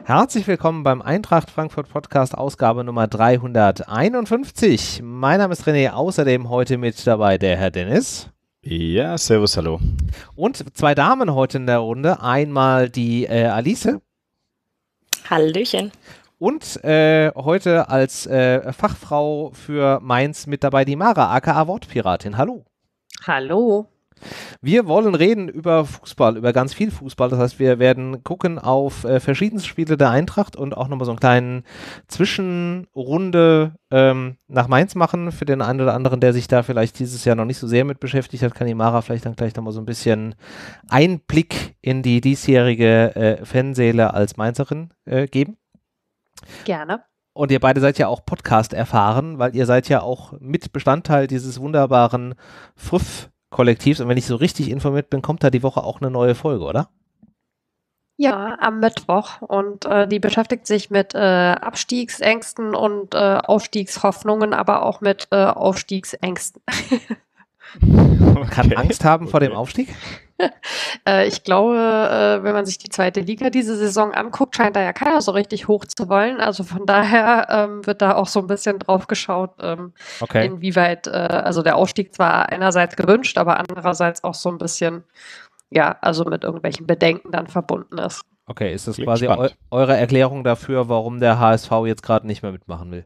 Herzlich willkommen beim Eintracht Frankfurt Podcast, Ausgabe Nummer 351. Mein Name ist René, außerdem heute mit dabei der Herr Dennis. Ja, servus, hallo. Und zwei Damen heute in der Runde. Einmal die Alice. Hallöchen. Und heute als Fachfrau für Mainz mit dabei die Mara, aka Wortpiratin. Hallo. Hallo. Wir wollen reden über Fußball, über ganz viel Fußball. Das heißt, wir werden gucken auf verschiedenste Spiele der Eintracht und auch nochmal so einen kleinen Zwischenrunde nach Mainz machen. Für den einen oder anderen, der sich da vielleicht dieses Jahr noch nicht so sehr mit beschäftigt hat, kann die Mara vielleicht dann gleich nochmal so ein bisschen Einblick in die diesjährige Fanseele als Mainzerin geben. Gerne. Und ihr beide seid ja auch Podcast erfahren, weil ihr seid ja auch mit Bestandteil dieses wunderbaren Kollektivs, und wenn ich so richtig informiert bin, kommt da die Woche auch eine neue Folge, oder? Ja, am Mittwoch, und die beschäftigt sich mit Abstiegsängsten und Aufstiegshoffnungen, aber auch mit Aufstiegsängsten. Man kann Angst haben vor dem Aufstieg? Ich glaube, wenn man sich die zweite Liga diese Saison anguckt, scheint da ja keiner so richtig hoch zu wollen. Also von daher wird da auch so ein bisschen drauf geschaut, inwieweit also der Aufstieg zwar einerseits gewünscht, aber andererseits auch so ein bisschen, ja, also mit irgendwelchen Bedenken dann verbunden ist. Okay, ist das quasi eure Erklärung dafür, warum der HSV jetzt gerade nicht mehr mitmachen will?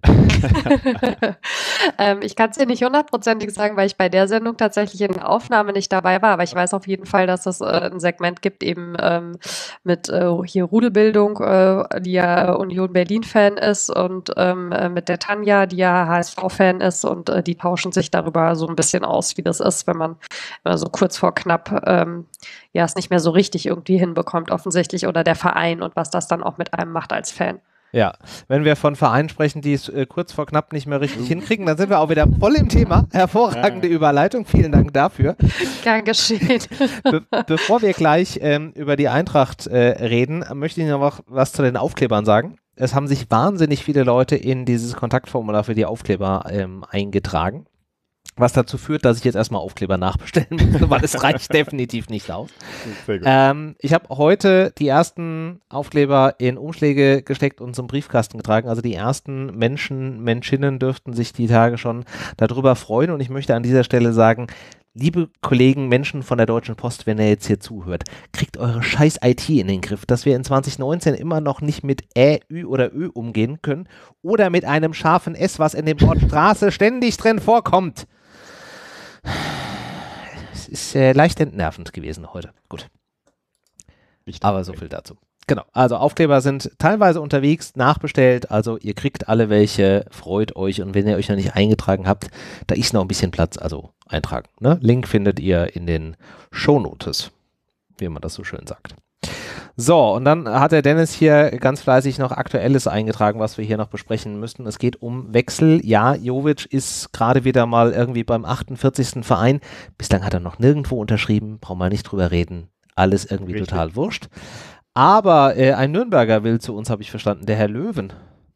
Ich kann es dir nicht hundertprozentig sagen, weil ich bei der Sendung tatsächlich in der Aufnahme nicht dabei war, aber ich weiß auf jeden Fall, dass es ein Segment gibt eben mit hier Rudelbildung, die ja Union Berlin-Fan ist, und mit der Tanja, die ja HSV-Fan ist, und die tauschen sich darüber so ein bisschen aus, wie das ist, wenn man so kurz vor knapp ja es nicht mehr so richtig irgendwie hinbekommt offensichtlich, oder der Verein und was das dann auch mit einem macht als Fan. Ja, wenn wir von Vereinen sprechen, die es kurz vor knapp nicht mehr richtig hinkriegen, dann sind wir auch wieder voll im Thema. Hervorragende Überleitung, vielen Dank dafür. Gern geschehen. Bevor wir gleich über die Eintracht reden, möchte ich noch was zu den Aufklebern sagen. Es haben sich wahnsinnig viele Leute in dieses Kontaktformular für die Aufkleber eingetragen. Was dazu führt, dass ich jetzt erstmal Aufkleber nachbestellen muss, weil es reicht definitiv nicht aus. Ich habe heute die ersten Aufkleber in Umschläge gesteckt und zum Briefkasten getragen. Also die ersten Menschinnen dürften sich die Tage schon darüber freuen. Und ich möchte an dieser Stelle sagen, liebe Kollegen, Menschen von der Deutschen Post, wenn ihr jetzt hier zuhört, kriegt eure scheiß IT in den Griff, dass wir in 2019 immer noch nicht mit Ü oder Ö umgehen können oder mit einem scharfen S, was in dem Wort Straße ständig drin vorkommt. Es ist leicht entnervend gewesen heute. Gut. Aber so viel dazu. Genau, also Aufkleber sind teilweise unterwegs, nachbestellt, also ihr kriegt alle welche, freut euch, und wenn ihr euch noch nicht eingetragen habt, da ist noch ein bisschen Platz, also eintragen. Ne? Link findet ihr in den Shownotes, wie man das so schön sagt. So, und dann hat der Dennis hier ganz fleißig noch Aktuelles eingetragen, was wir hier noch besprechen müssten. Es geht um Wechsel. Ja, Jovic ist gerade wieder mal irgendwie beim 48. Verein. Bislang hat er noch nirgendwo unterschrieben, brauchen wir nicht drüber reden. Alles irgendwie richtig. Total wurscht. Aber ein Nürnberger will zu uns, habe ich verstanden, der Herr Löwen.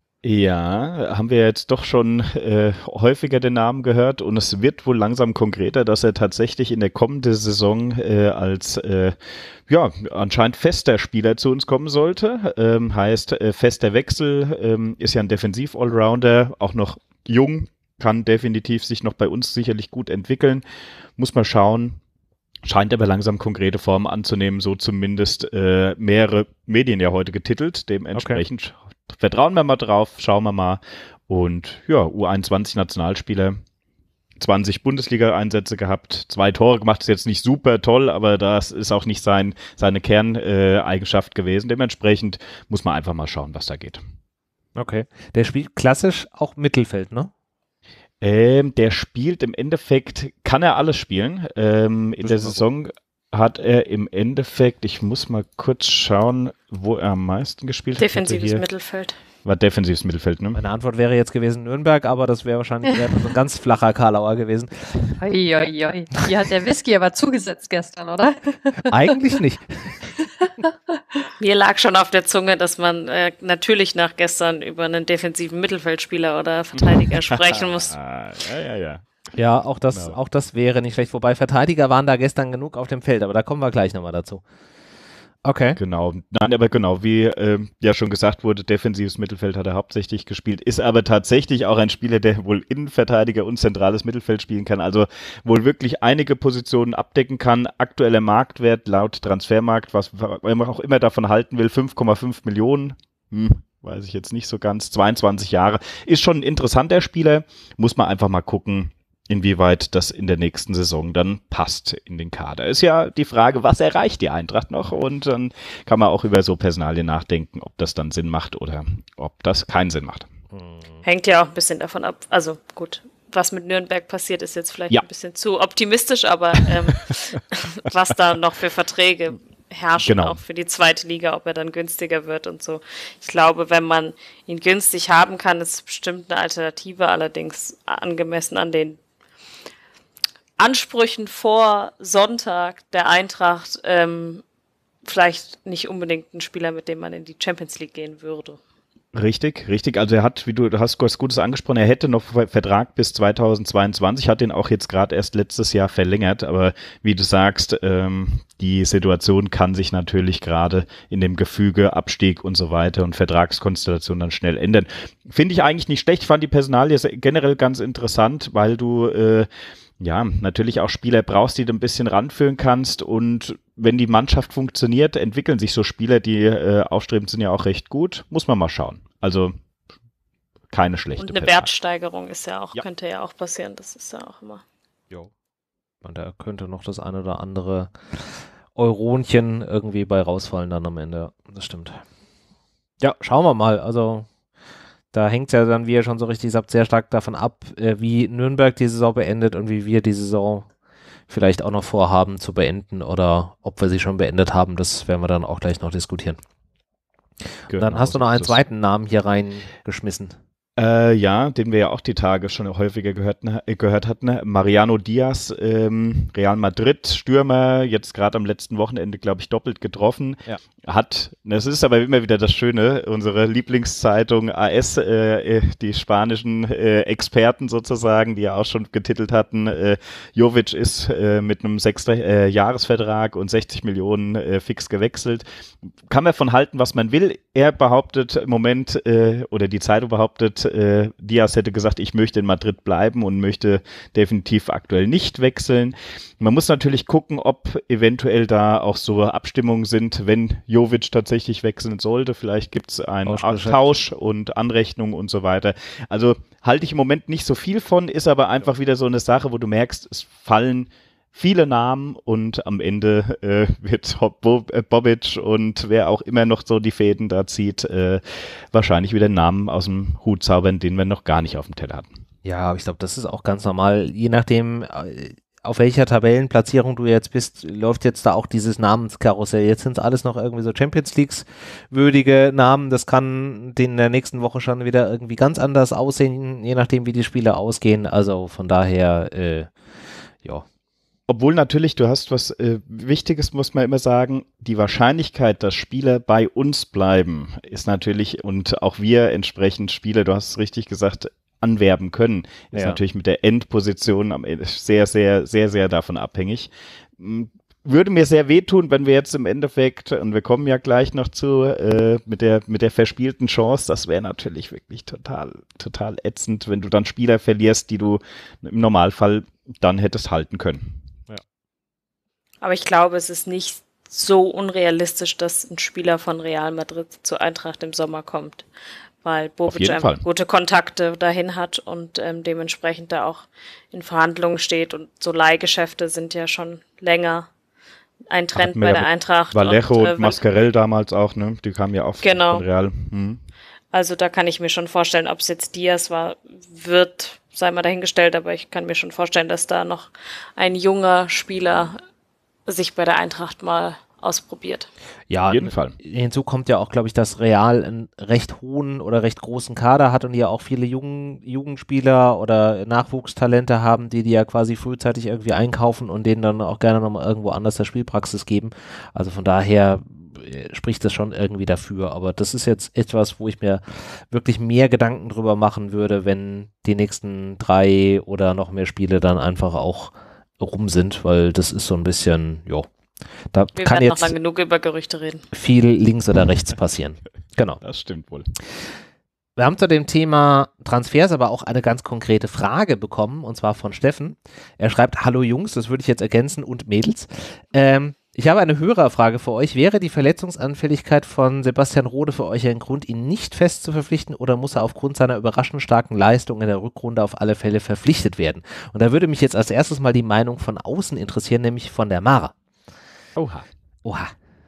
Ja, haben wir jetzt doch schon häufiger den Namen gehört, und es wird wohl langsam konkreter, dass er tatsächlich in der kommenden Saison als anscheinend fester Spieler zu uns kommen sollte. Heißt fester Wechsel, ist ja ein Defensiv-Allrounder, auch noch jung, kann definitiv sich noch bei uns sicherlich gut entwickeln. Muss man schauen. Scheint aber langsam konkrete Formen anzunehmen, so zumindest mehrere Medien ja heute getitelt. Dementsprechend vertrauen wir mal drauf, schauen wir mal. Und ja, U21-Nationalspieler, 20 Bundesliga-Einsätze gehabt, 2 Tore gemacht, ist jetzt nicht super toll, aber das ist auch nicht seine Kerneigenschaft gewesen. Dementsprechend muss man einfach mal schauen, was da geht. Okay, der spielt klassisch auch Mittelfeld, ne? Der spielt im Endeffekt, kann er alles spielen. In der Saison hat er im Endeffekt, ich muss mal kurz schauen, wo er am meisten gespielt hat. Defensives Mittelfeld. War defensives Mittelfeld, ne? Meine Antwort wäre jetzt gewesen Nürnberg, aber das wäre wahrscheinlich so ein ganz flacher Karlauer gewesen. Hier hat der Whisky aber zugesetzt gestern, oder? Eigentlich nicht. Mir lag schon auf der Zunge, dass man natürlich nach gestern über einen defensiven Mittelfeldspieler oder Verteidiger sprechen muss. Ja. Ja, auch das wäre nicht schlecht. Wobei Verteidiger waren da gestern genug auf dem Feld, aber da kommen wir gleich nochmal dazu. Okay. Genau. Nein, aber genau, wie ja schon gesagt wurde, defensives Mittelfeld hat er hauptsächlich gespielt, ist aber tatsächlich auch ein Spieler, der wohl Innenverteidiger und zentrales Mittelfeld spielen kann, also wohl wirklich einige Positionen abdecken kann. Aktueller Marktwert laut Transfermarkt, was man auch immer davon halten will, 5,5 Millionen. Weiß ich jetzt nicht so ganz. 22 Jahre. Ist schon ein interessanter Spieler. Muss man einfach mal gucken, inwieweit das in der nächsten Saison dann passt in den Kader. Ist ja die Frage, was erreicht die Eintracht noch? Und dann kann man auch über so Personalien nachdenken, ob das dann Sinn macht oder ob das keinen Sinn macht. Hängt ja auch ein bisschen davon ab. Also gut, was mit Nürnberg passiert, ist jetzt vielleicht ein bisschen zu optimistisch, aber was da noch für Verträge herrschen, auch für die zweite Liga, ob er dann günstiger wird und so. Ich glaube, wenn man ihn günstig haben kann, ist bestimmt eine Alternative, allerdings angemessen an den Ansprüchen vor Sonntag der Eintracht vielleicht nicht unbedingt ein Spieler, mit dem man in die Champions League gehen würde. Richtig. Also er hat, wie du hast was Gutes angesprochen, er hätte noch Vertrag bis 2022, hat den auch jetzt gerade erst letztes Jahr verlängert, aber wie du sagst, die Situation kann sich natürlich gerade in dem Gefüge Abstieg und so weiter und Vertragskonstellation dann schnell ändern. Finde ich eigentlich nicht schlecht, fand die Personalie generell ganz interessant, weil du natürlich auch Spieler brauchst, die du ein bisschen ranführen kannst, und wenn die Mannschaft funktioniert, entwickeln sich so Spieler, die aufstrebend sind, ja auch recht gut. Muss man mal schauen. Also keine schlechte Und eine Wertsteigerung ist ja auch, könnte ja auch passieren. Das ist ja auch immer. Jo. Und da könnte noch das eine oder andere Euronchen irgendwie bei rausfallen dann am Ende. Das stimmt. Ja, schauen wir mal. Also da hängt es ja dann, wie ihr schon so richtig sagt, sehr stark davon ab, wie Nürnberg die Saison beendet und wie wir die Saison vielleicht auch noch vorhaben zu beenden oder ob wir sie schon beendet haben. Das werden wir dann auch gleich noch diskutieren. Genau, dann hast du noch einen zweiten Namen hier reingeschmissen. Ja, den wir ja auch die Tage schon häufiger gehört hatten. Mariano Diaz, Real Madrid, Stürmer, jetzt gerade am letzten Wochenende, glaube ich, doppelt getroffen. Ja. Das ist aber immer wieder das Schöne, unsere Lieblingszeitung AS, die spanischen Experten sozusagen, die ja auch schon getitelt hatten, Jovic ist mit einem 6-Jahresvertrag und 60 Millionen fix gewechselt. Kann man von halten, was man will. Er behauptet im Moment, oder die Zeitung behauptet, Diaz hätte gesagt, ich möchte in Madrid bleiben und möchte definitiv aktuell nicht wechseln. Man muss natürlich gucken, ob eventuell da auch so Abstimmungen sind, wenn Jovic tatsächlich wechseln sollte. Vielleicht gibt es einen Tausch und Anrechnung und so weiter. Also halte ich im Moment nicht so viel von, ist aber einfach wieder so eine Sache, wo du merkst, es fallen viele Namen und am Ende wird Bobic und wer auch immer noch so die Fäden da zieht, wahrscheinlich wieder Namen aus dem Hut zaubern, den wir noch gar nicht auf dem Teller hatten. Ja, aber ich glaube, das ist auch ganz normal. Je nachdem, auf welcher Tabellenplatzierung du jetzt bist, läuft jetzt da auch dieses Namenskarussell. Jetzt sind es alles noch irgendwie so Champions Leagues würdige Namen. Das kann in der nächsten Woche schon wieder irgendwie ganz anders aussehen, je nachdem, wie die Spiele ausgehen. Also von daher, ja. Obwohl natürlich, du hast was Wichtiges, muss man immer sagen, die Wahrscheinlichkeit, dass Spieler bei uns bleiben, ist natürlich, und auch wir entsprechend Spieler, du hast es richtig gesagt, anwerben können, ist natürlich mit der Endposition am Ende sehr, sehr, sehr, sehr davon abhängig. Würde mir sehr wehtun, wenn wir jetzt im Endeffekt, und wir kommen ja gleich noch zu, mit der verspielten Chance, das wäre natürlich wirklich total, total ätzend, wenn du dann Spieler verlierst, die du im Normalfall dann hättest halten können. Aber ich glaube, es ist nicht so unrealistisch, dass ein Spieler von Real Madrid zur Eintracht im Sommer kommt, weil Bobic einfach gute Kontakte dahin hat und dementsprechend da auch in Verhandlungen steht, und so Leihgeschäfte sind ja schon länger ein Trend bei der Eintracht. Vallejo und Mascarell damals auch, ne? Die kamen ja auch von Real. Also da kann ich mir schon vorstellen, ob es jetzt Diaz wird, sei mal dahingestellt, aber ich kann mir schon vorstellen, dass da noch ein junger Spieler sich bei der Eintracht mal ausprobiert. Ja, auf jeden Fall. Hinzu kommt ja auch, glaube ich, dass Real einen recht hohen oder recht großen Kader hat und ja auch viele Jugendspieler oder Nachwuchstalente haben, die ja quasi frühzeitig irgendwie einkaufen und denen dann auch gerne nochmal irgendwo anders der Spielpraxis geben. Also von daher spricht das schon irgendwie dafür. Aber das ist jetzt etwas, wo ich mir wirklich mehr Gedanken drüber machen würde, wenn die nächsten 3 oder noch mehr Spiele dann einfach auch rum sind, weil das ist so ein bisschen, Da Wir kann werden jetzt noch lange genug über Gerüchte reden. viel links oder rechts passieren. Genau. Das stimmt wohl. Wir haben zu dem Thema Transfers aber auch eine ganz konkrete Frage bekommen, und zwar von Steffen. Er schreibt: Hallo Jungs, das würde ich jetzt ergänzen, und Mädels. Ich habe eine Hörerfrage für euch. Wäre die Verletzungsanfälligkeit von Sebastian Rode für euch ein Grund, ihn nicht fest zu verpflichten, oder muss er aufgrund seiner überraschend starken Leistung in der Rückrunde auf alle Fälle verpflichtet werden? Und da würde mich jetzt als erstes mal die Meinung von außen interessieren, nämlich von der Mara. Oha. Oha.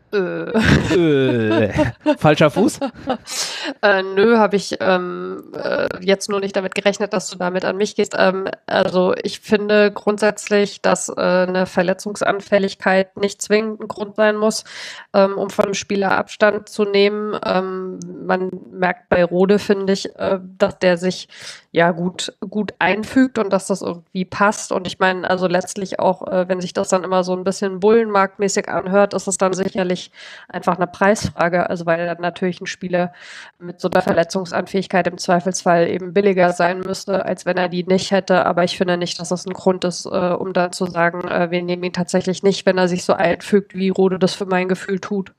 Falscher Fuß? Nö, habe ich jetzt nur nicht damit gerechnet, dass du damit an mich gehst. Also ich finde grundsätzlich, dass eine Verletzungsanfälligkeit nicht zwingend ein Grund sein muss, um von einem Spieler Abstand zu nehmen. Man merkt bei Rode, finde ich, dass der sich ja gut einfügt und dass das irgendwie passt. Und ich meine, also letztlich auch, wenn sich das dann immer so ein bisschen bullenmarktmäßig anhört, ist es dann sicherlich einfach eine Preisfrage. Also weil dann natürlich ein Spieler mit so einer Verletzungsanfähigkeit im Zweifelsfall eben billiger sein müsste, als wenn er die nicht hätte. Aber ich finde nicht, dass das ein Grund ist, um dann zu sagen, wir nehmen ihn tatsächlich nicht, wenn er sich so einfügt, wie Rode das für mein Gefühl tut.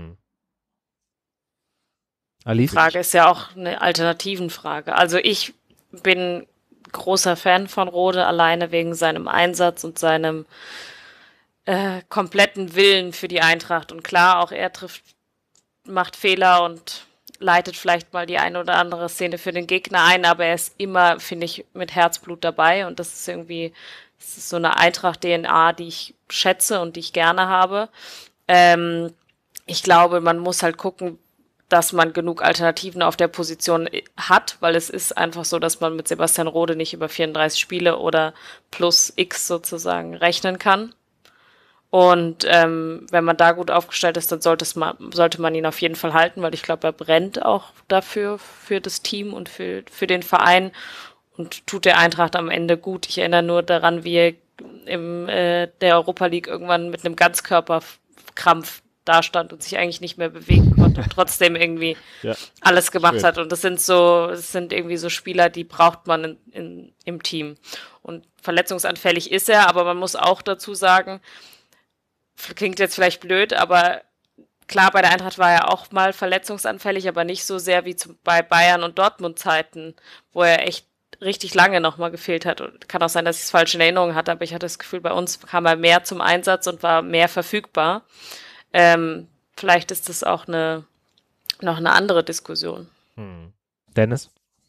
Die Frage ist ja auch eine Alternativenfrage. Also ich bin großer Fan von Rode, alleine wegen seinem Einsatz und seinem kompletten Willen für die Eintracht. Und klar, auch er macht Fehler und leitet vielleicht mal die eine oder andere Szene für den Gegner ein, aber er ist immer, finde ich, mit Herzblut dabei, und das ist so eine Eintracht-DNA, die ich schätze und die ich gerne habe. Ich glaube, man muss halt gucken, dass man genug Alternativen auf der Position hat, weil es ist einfach so, dass man mit Sebastian Rode nicht über 34 Spiele oder plus X sozusagen rechnen kann. Und wenn man da gut aufgestellt ist, dann sollte man ihn auf jeden Fall halten, weil ich glaube, er brennt auch dafür, für das Team und für den Verein, und tut der Eintracht am Ende gut. Ich erinnere nur daran, wie er in der Europa League irgendwann mit einem Ganzkörperkrampf dastand und sich eigentlich nicht mehr bewegen konnte und trotzdem irgendwie alles gemacht hat. Und das sind irgendwie so Spieler, die braucht man im Team. Und verletzungsanfällig ist er, aber man muss auch dazu sagen, klingt jetzt vielleicht blöd, aber klar, bei der Eintracht war er auch mal verletzungsanfällig, aber nicht so sehr wie bei Bayern und Dortmund-Zeiten, wo er echt richtig lange nochmal gefehlt hat. Und kann auch sein, dass ich es falsch in Erinnerung hatte, aber ich hatte das Gefühl, bei uns kam er mehr zum Einsatz und war mehr verfügbar. Vielleicht ist das auch noch eine andere Diskussion. Dennis?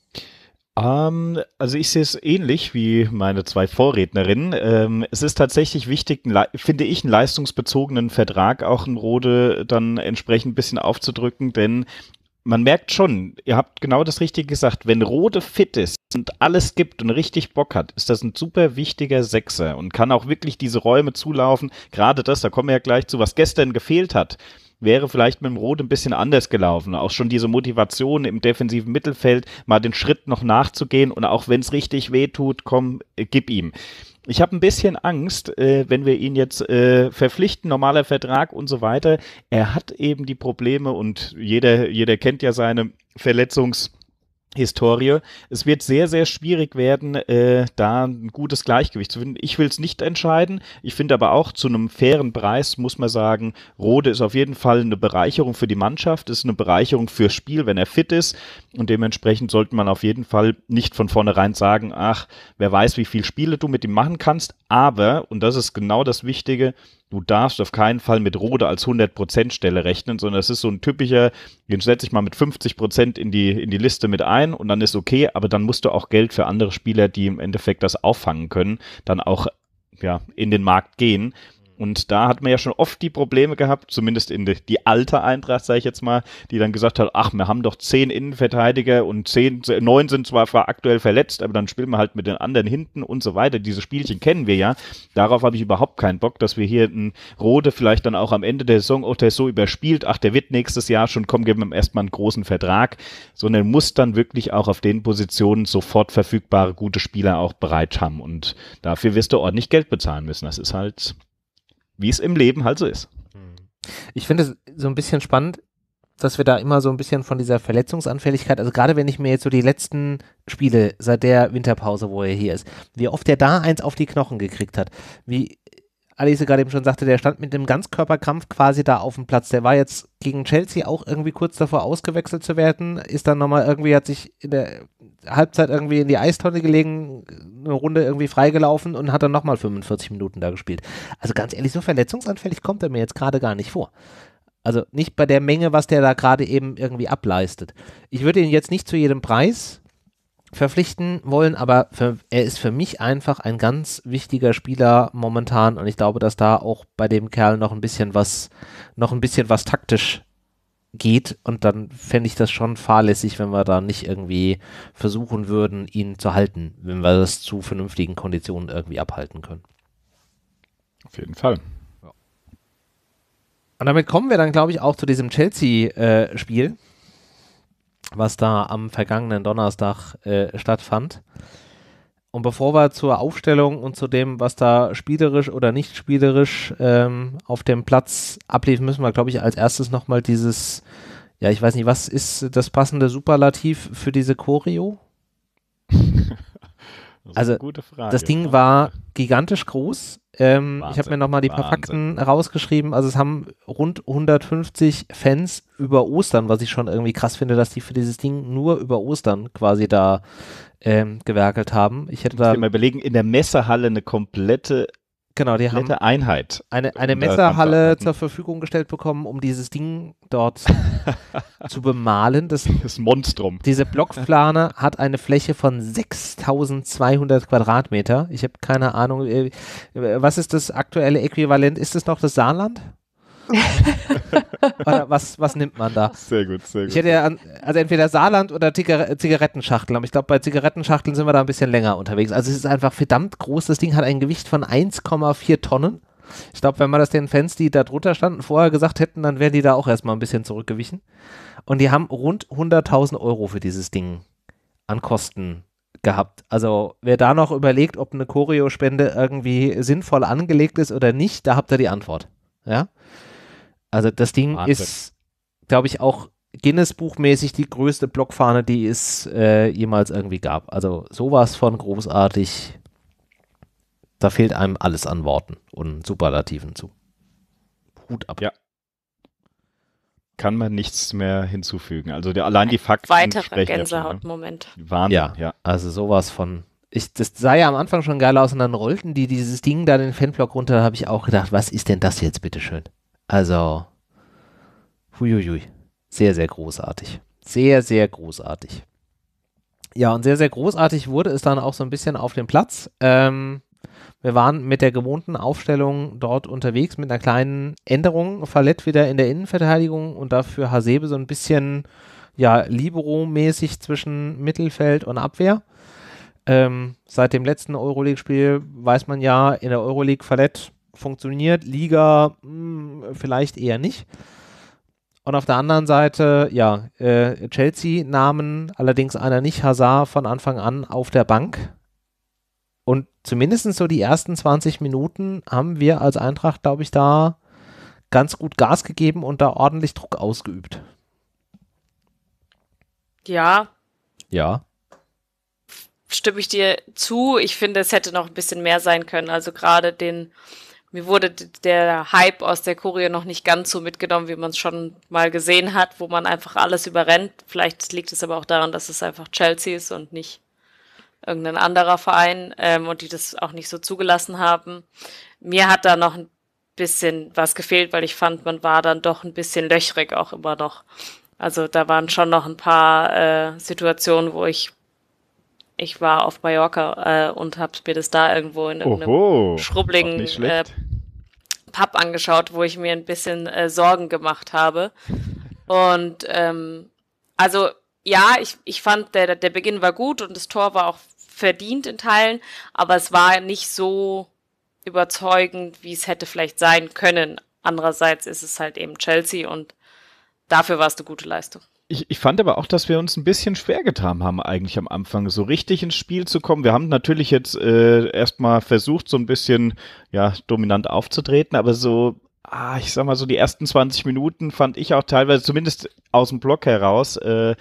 Also ich sehe es ähnlich wie meine zwei Vorrednerinnen. Es ist tatsächlich wichtig, finde ich, einen leistungsbezogenen Vertrag auch in Rode dann entsprechend ein bisschen aufzudrücken, denn man merkt schon, ihr habt genau das Richtige gesagt, wenn Rode fit ist und alles gibt und richtig Bock hat, ist das ein super wichtiger Sechser und kann auch wirklich diese Räume zulaufen. Gerade das, da kommen wir ja gleich zu, was gestern gefehlt hat, wäre vielleicht mit dem Rode ein bisschen anders gelaufen. Auch schon diese Motivation im defensiven Mittelfeld, mal den Schritt noch nachzugehen, und auch wenn es richtig weh tut, komm, gib ihm. Ich habe ein bisschen Angst, wenn wir ihn jetzt verpflichten, normaler Vertrag und so weiter. Er hat eben die Probleme, und jeder kennt ja seine Verletzungshistorie. Es wird sehr, sehr schwierig werden, da ein gutes Gleichgewicht zu finden. Ich will es nicht entscheiden. Ich finde aber auch, zu einem fairen Preis muss man sagen, Rode ist auf jeden Fall eine Bereicherung für die Mannschaft, ist eine Bereicherung fürs Spiel, wenn er fit ist. Und dementsprechend sollte man auf jeden Fall nicht von vornherein sagen, ach, wer weiß, wie viele Spiele du mit ihm machen kannst. Aber, und das ist genau das Wichtige, du darfst auf keinen Fall mit Rode als 100% Stelle rechnen, sondern es ist so ein typischer, den setze ich mal mit 50% in die Liste mit ein, und dann ist okay, aber dann musst du auch Geld für andere Spieler, die im Endeffekt das auffangen können, dann auch in den Markt gehen. Und da hat man ja schon oft die Probleme gehabt, zumindest in die alte Eintracht, sage ich jetzt mal, die dann gesagt hat, ach, wir haben doch 10 Innenverteidiger und 9 sind zwar aktuell verletzt, aber dann spielen wir halt mit den anderen hinten und so weiter. Diese Spielchen kennen wir ja. Darauf habe ich überhaupt keinen Bock, dass wir hier einen Rode vielleicht dann auch am Ende der Saison, der ist so überspielt, ach, der wird nächstes Jahr schon kommen, geben wir ihm erstmal einen großen Vertrag, sondern muss dann wirklich auch auf den Positionen sofort verfügbare gute Spieler auch bereit haben, und dafür wirst du ordentlich Geld bezahlen müssen. Das ist halt, wie es im Leben halt so ist. Ich finde es so ein bisschen spannend, dass wir da immer so ein bisschen von dieser Verletzungsanfälligkeit, also gerade wenn ich mir jetzt so die letzten Spiele seit der Winterpause, wo er hier ist, wie oft er da eins auf die Knochen gekriegt hat, wie Alice gerade eben schon sagte, der stand mit dem Ganzkörperkrampf quasi da auf dem Platz. Der war jetzt gegen Chelsea auch irgendwie kurz davor ausgewechselt zu werden, ist dann nochmal irgendwie, hat sich in der Halbzeit irgendwie in die Eistonne gelegen, eine Runde irgendwie freigelaufen und hat dann nochmal 45 Minuten da gespielt. Also ganz ehrlich, so verletzungsanfällig kommt er mir jetzt gerade gar nicht vor. Also nicht bei der Menge, was der da gerade eben irgendwie ableistet. Ich würde ihn jetzt nicht zu jedem Preis verpflichten wollen, aber er ist für mich einfach ein ganz wichtiger Spieler momentan und ich glaube, dass da auch bei dem Kerl noch ein bisschen was taktisch geht und dann fände ich das schon fahrlässig, wenn wir da nicht irgendwie versuchen würden, ihn zu halten, wenn wir das zu vernünftigen Konditionen irgendwie abhalten können. Auf jeden Fall. Ja. Und damit kommen wir dann, glaube ich, auch zu diesem Chelsea-Spiel, was da am vergangenen Donnerstag stattfand. Und bevor wir zur Aufstellung und zu dem, was da spielerisch oder nicht spielerisch auf dem Platz ablief, müssen wir, glaube ich, als erstes nochmal dieses, ja, ich weiß nicht, was ist das passende Superlativ für diese Choreo? Also, eine gute Frage. Das Ding war gigantisch groß. Ich habe mir nochmal die paar Fakten rausgeschrieben. Also es haben rund 150 Fans über Ostern, was ich schon irgendwie krass finde, dass die für dieses Ding nur über Ostern quasi da gewerkelt haben. Ich hätte da mal überlegen, in der Messehalle eine komplette Einheit. Eine Messerhalle zur Verfügung gestellt bekommen, um dieses Ding dort zu bemalen. Das Monstrum. Diese Blockplane hat eine Fläche von 6.200 Quadratmeter. Ich habe keine Ahnung, was ist das aktuelle Äquivalent? Ist es noch das Saarland? Oder was nimmt man da? Sehr gut, sehr gut. Ich hätte ja also entweder Saarland oder Zigarettenschachteln, aber ich glaube, bei Zigarettenschachteln sind wir da ein bisschen länger unterwegs. Also es ist einfach verdammt groß. Das Ding hat ein Gewicht von 1,4 Tonnen. Ich glaube, wenn wir das den Fans, die da drunter standen, vorher gesagt hätten, dann wären die da auch erstmal ein bisschen zurückgewichen. Und die haben rund 100.000 Euro für dieses Ding an Kosten gehabt. Also wer da noch überlegt, ob eine Choreo-Spende irgendwie sinnvoll angelegt ist oder nicht, da habt ihr die Antwort. Ja? Also das Ding ist, glaube ich, auch Guinness-Buchmäßig die größte Blockfahne, die es jemals irgendwie gab. Also sowas von großartig. Da fehlt einem alles an Worten und Superlativen zu. Hut ab. Ja. Kann man nichts mehr hinzufügen. Also allein die Fakten. Weiterer Gänsehautmoment. Wahnsinn, ja. Also sowas von. Das sah ja am Anfang schon geil aus und dann rollten die dieses Ding da den Fanblock runter. Da habe ich auch gedacht, was ist denn das jetzt bitteschön? Also, huiuiui. Sehr, sehr großartig. Sehr, sehr großartig. Ja, und sehr, sehr großartig wurde es dann auch so ein bisschen auf dem Platz. Wir waren mit der gewohnten Aufstellung dort unterwegs mit einer kleinen Änderung. Fallett wieder in der Innenverteidigung und dafür Hasebe so ein bisschen, ja, Libero-mäßig zwischen Mittelfeld und Abwehr. Seit dem letzten Euroleague-Spiel weiß man ja, in der Euroleague Fallett funktioniert, Liga vielleicht eher nicht. Und auf der anderen Seite, ja, Chelsea-Namen, allerdings einer nicht, Hazard von Anfang an auf der Bank. Und zumindest so die ersten 20 Minuten haben wir als Eintracht, glaube ich, da ganz gut Gas gegeben und da ordentlich Druck ausgeübt. Ja. Ja. Stimme ich dir zu. Ich finde, es hätte noch ein bisschen mehr sein können. Also gerade mir wurde der Hype aus der Choreo noch nicht ganz so mitgenommen, wie man es schon mal gesehen hat, wo man einfach alles überrennt. Vielleicht liegt es aber auch daran, dass es einfach Chelsea ist und nicht irgendein anderer Verein und die das auch nicht so zugelassen haben. Mir hat da noch ein bisschen was gefehlt, weil ich fand, man war dann doch ein bisschen löchrig auch immer noch. Also da waren schon noch ein paar Situationen, wo ich war auf Mallorca und habe mir das da irgendwo in einem schrubbligen Pub angeschaut, wo ich mir ein bisschen Sorgen gemacht habe. Und also ja, ich fand, der Beginn war gut und das Tor war auch verdient in Teilen, aber es war nicht so überzeugend, wie es hätte vielleicht sein können. Andererseits ist es halt eben Chelsea und dafür war es eine gute Leistung. Ich fand aber auch, dass wir uns ein bisschen schwer getan haben, eigentlich am Anfang so richtig ins Spiel zu kommen. Wir haben natürlich jetzt erstmal versucht, so ein bisschen dominant aufzutreten, aber so ich sag mal so, die ersten 20 Minuten fand ich auch teilweise, zumindest aus dem Block heraus,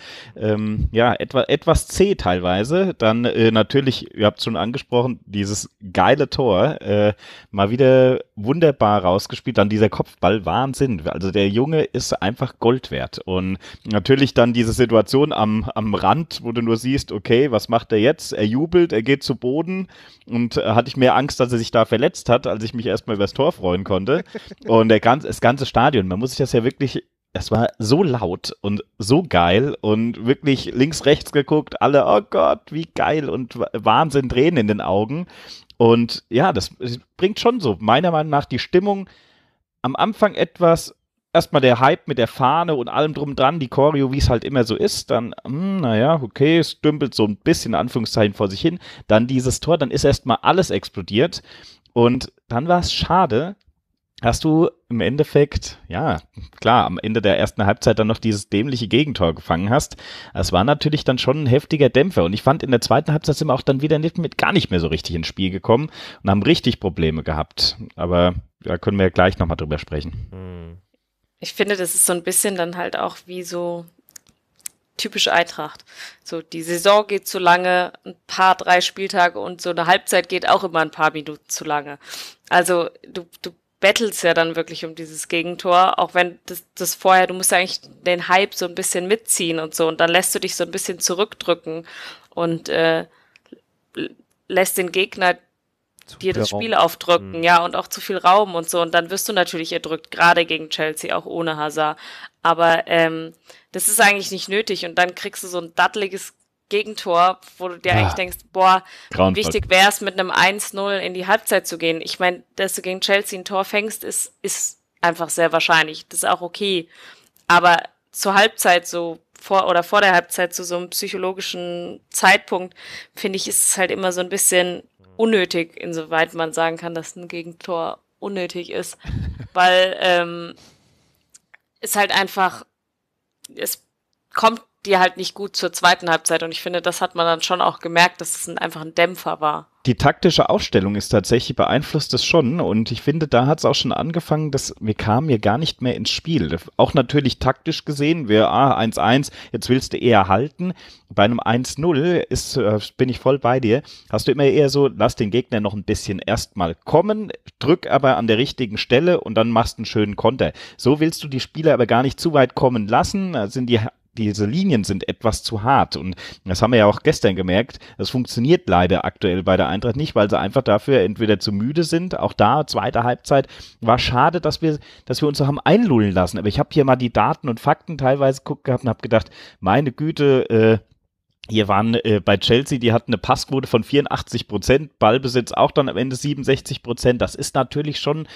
etwas zäh teilweise. Dann natürlich, ihr habt es schon angesprochen, dieses geile Tor, mal wieder wunderbar rausgespielt. Dann dieser Kopfball, Wahnsinn. Also der Junge ist einfach Gold wert. Und natürlich dann diese Situation am Rand, wo du nur siehst, okay, was macht er jetzt? Er jubelt, er geht zu Boden und hatte ich mehr Angst, dass er sich da verletzt hat, als ich mich erstmal über das Tor freuen konnte. Und das ganze Stadion, man muss sich das ja wirklich, es war so laut und so geil und wirklich links, rechts geguckt, alle, oh Gott, wie geil und Wahnsinn, Tränen in den Augen. Und ja, das bringt schon so, meiner Meinung nach, die Stimmung am Anfang etwas, erstmal der Hype mit der Fahne und allem drum dran, die Choreo, wie es halt immer so ist, dann, okay, es dümpelt so ein bisschen, in Anführungszeichen, vor sich hin, dann dieses Tor, dann ist erstmal alles explodiert und dann war es schade, hast du im Endeffekt, ja, klar, am Ende der ersten Halbzeit dann noch dieses dämliche Gegentor gefangen hast. Es war natürlich dann schon ein heftiger Dämpfer. Und ich fand, in der zweiten Halbzeit sind wir auch dann wieder gar nicht mehr so richtig ins Spiel gekommen und haben richtig Probleme gehabt. Aber da können wir ja gleich nochmal drüber sprechen. Ich finde, das ist so ein bisschen dann halt auch wie so typisch Eintracht. So, die Saison geht zu lange, 3 Spieltage und so eine Halbzeit geht auch immer ein paar Minuten zu lange. Also, du battlest ja dann wirklich um dieses Gegentor, auch wenn das vorher, du musst ja eigentlich den Hype so ein bisschen mitziehen und so und dann lässt du dich so ein bisschen zurückdrücken und lässt den Gegner dir das Spiel aufdrücken, ja, und auch zu viel Raum und so und dann wirst du natürlich erdrückt, gerade gegen Chelsea, auch ohne Hazard, aber das ist eigentlich nicht nötig und dann kriegst du so ein datteliges Gegentor, wo du dir eigentlich denkst, wie wichtig wäre es, mit einem 1-0 in die Halbzeit zu gehen. Ich meine, dass du gegen Chelsea ein Tor fängst, ist einfach sehr wahrscheinlich. Das ist auch okay. Aber zur Halbzeit vor der Halbzeit zu so einem psychologischen Zeitpunkt, finde ich, ist es halt immer so ein bisschen unnötig, insoweit man sagen kann, dass ein Gegentor unnötig ist. Weil es halt einfach, es kommt die halt nicht gut zur zweiten Halbzeit und ich finde, das hat man dann schon auch gemerkt, dass es einfach ein Dämpfer war. Die taktische Aufstellung ist tatsächlich, beeinflusst es schon und ich finde, da hat es auch schon angefangen, dass wir kamen hier gar nicht mehr ins Spiel. Auch natürlich taktisch gesehen, 1-1, jetzt willst du eher halten. Bei einem 1-0 bin ich voll bei dir, hast du immer eher so, lass den Gegner noch ein bisschen erstmal kommen, drück aber an der richtigen Stelle und dann machst einen schönen Konter. So willst du die Spieler aber gar nicht zu weit kommen lassen, da sind diese Linien sind etwas zu hart und das haben wir ja auch gestern gemerkt, das funktioniert leider aktuell bei der Eintracht nicht, weil sie einfach dafür entweder zu müde sind, auch da, zweite Halbzeit, war schade, dass wir uns so haben einlullen lassen, aber ich habe hier mal die Daten und Fakten teilweise geguckt gehabt und habe gedacht, meine Güte, hier waren bei Chelsea, die hatten eine Passquote von 84%, Ballbesitz auch dann am Ende 67%, das ist natürlich schon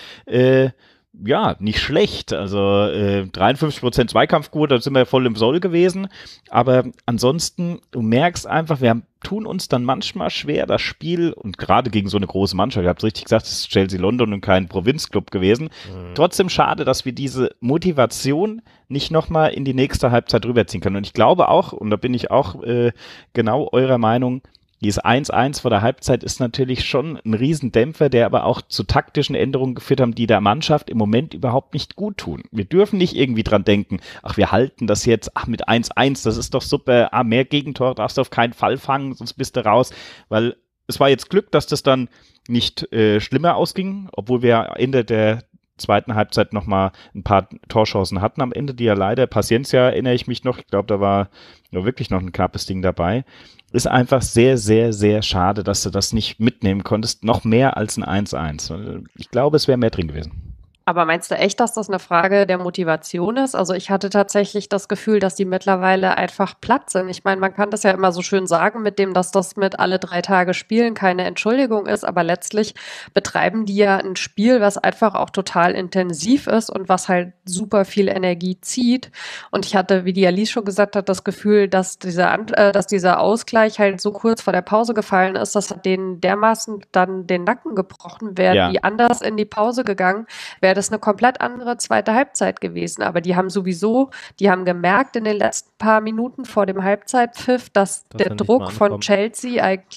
nicht schlecht, also 53% Zweikampfquote, da sind wir voll im Soll gewesen, aber ansonsten, du merkst einfach, wir tun uns dann manchmal schwer, das Spiel, und gerade gegen so eine große Mannschaft, ich habe es richtig gesagt, es ist Chelsea London und kein Provinzclub gewesen, trotzdem schade, dass wir diese Motivation nicht nochmal in die nächste Halbzeit rüberziehen können und ich glaube auch, und da bin ich auch genau eurer Meinung, dieses 1-1 vor der Halbzeit ist natürlich schon ein Riesendämpfer, der aber auch zu taktischen Änderungen geführt haben, die der Mannschaft im Moment überhaupt nicht gut tun. Wir dürfen nicht irgendwie dran denken, wir halten das jetzt, mit 1-1, das ist doch super, mehr Gegentor darfst du auf keinen Fall fangen, sonst bist du raus, weil es war jetzt Glück, dass das dann nicht schlimmer ausging, obwohl wir Ende der zweiten Halbzeit nochmal ein paar Torchancen hatten am Ende, die ja leider, Paciencia erinnere ich mich noch, ich glaube, da war wirklich noch ein knappes Ding dabei. Ist einfach sehr, sehr, sehr schade, dass du das nicht mitnehmen konntest, noch mehr als ein 1-1. Ich glaube, es wäre mehr drin gewesen. Aber meinst du echt, dass das eine Frage der Motivation ist? Also ich hatte tatsächlich das Gefühl, dass die mittlerweile einfach platt sind. Ich meine, man kann das ja immer so schön sagen, dass das mit alle 3 Tage Spielen keine Entschuldigung ist, aber letztlich betreiben die ja ein Spiel, was einfach auch total intensiv ist und was halt super viel Energie zieht. Und ich hatte, wie die Alice schon gesagt hat, das Gefühl, dass dieser Ausgleich halt so kurz vor der Pause gefallen ist, dass hat denen dermaßen dann den Nacken gebrochen, wären die anders in die Pause gegangen, wäre das eine komplett andere zweite Halbzeit gewesen. Aber die haben gemerkt in den letzten paar Minuten vor dem Halbzeitpfiff, dass der Druck von Chelsea eigentlich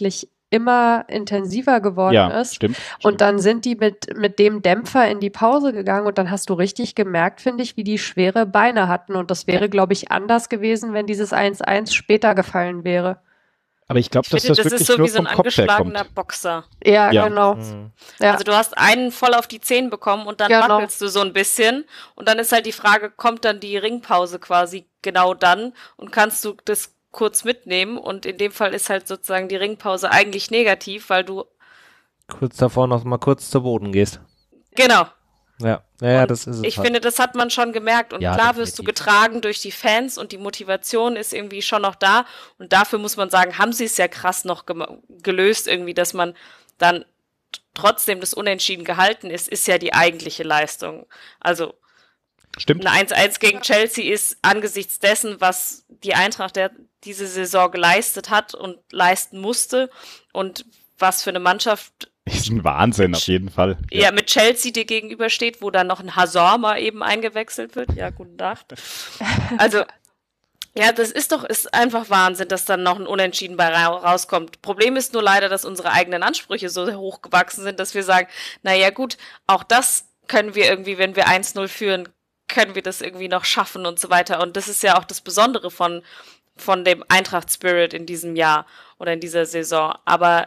immer intensiver geworden ist. Stimmt. Und dann sind die mit dem Dämpfer in die Pause gegangen und dann hast du richtig gemerkt, finde ich, wie die schwere Beine hatten. Und das wäre, glaube ich, anders gewesen, wenn dieses 1-1 später gefallen wäre. Aber ich glaube, dass das wirklich ist so nur wie so ein vom Kopf her kommt. angeschlagener Boxer. Ja, genau. Ja. Also du hast einen voll auf die Zehen bekommen und dann wackelst du so ein bisschen und dann ist halt die Frage, kommt dann die Ringpause quasi genau dann und kannst du das kurz mitnehmen und in dem Fall ist halt sozusagen die Ringpause eigentlich negativ, weil du kurz davor noch mal kurz zu Boden gehst. Genau. Ja, das ist es. Ich finde, das hat man schon gemerkt. Und ja, klar definitiv. wirst du getragen durch die Fans und die Motivation ist irgendwie schon noch da. Und dafür muss man sagen, haben sie es ja krass noch gelöst irgendwie, dass man dann trotzdem das Unentschieden gehalten ist ja die eigentliche Leistung. Also Stimmt. Ein 1-1 gegen Chelsea ist angesichts dessen, was die Eintracht diese Saison geleistet hat und leisten musste und was für eine Mannschaft ist ein Wahnsinn auf jeden Fall. Ja, mit Chelsea dir gegenübersteht, wo dann noch ein Hazard mal eben eingewechselt wird. Ja, guten Tag. Also, ja, das ist einfach Wahnsinn, dass dann noch ein Unentschieden bei rauskommt. Problem ist nur leider, dass unsere eigenen Ansprüche so hoch gewachsen sind, dass wir sagen, naja gut, auch das können wir irgendwie, wenn wir 1-0 führen, können wir das irgendwie noch schaffen und so weiter. Und das ist ja auch das Besondere von dem Eintracht-Spirit in diesem Jahr oder in dieser Saison. Aber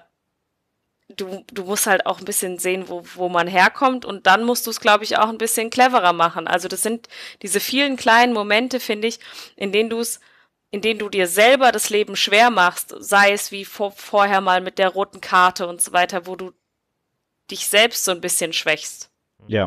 du musst halt auch ein bisschen sehen, wo man herkommt und dann musst du es, glaube ich, auch ein bisschen cleverer machen. Also das sind diese vielen kleinen Momente, finde ich, in denen du dir selber das Leben schwer machst, sei es wie vorher mal mit der roten Karte und so weiter, wo du dich selbst so ein bisschen schwächst. Ja.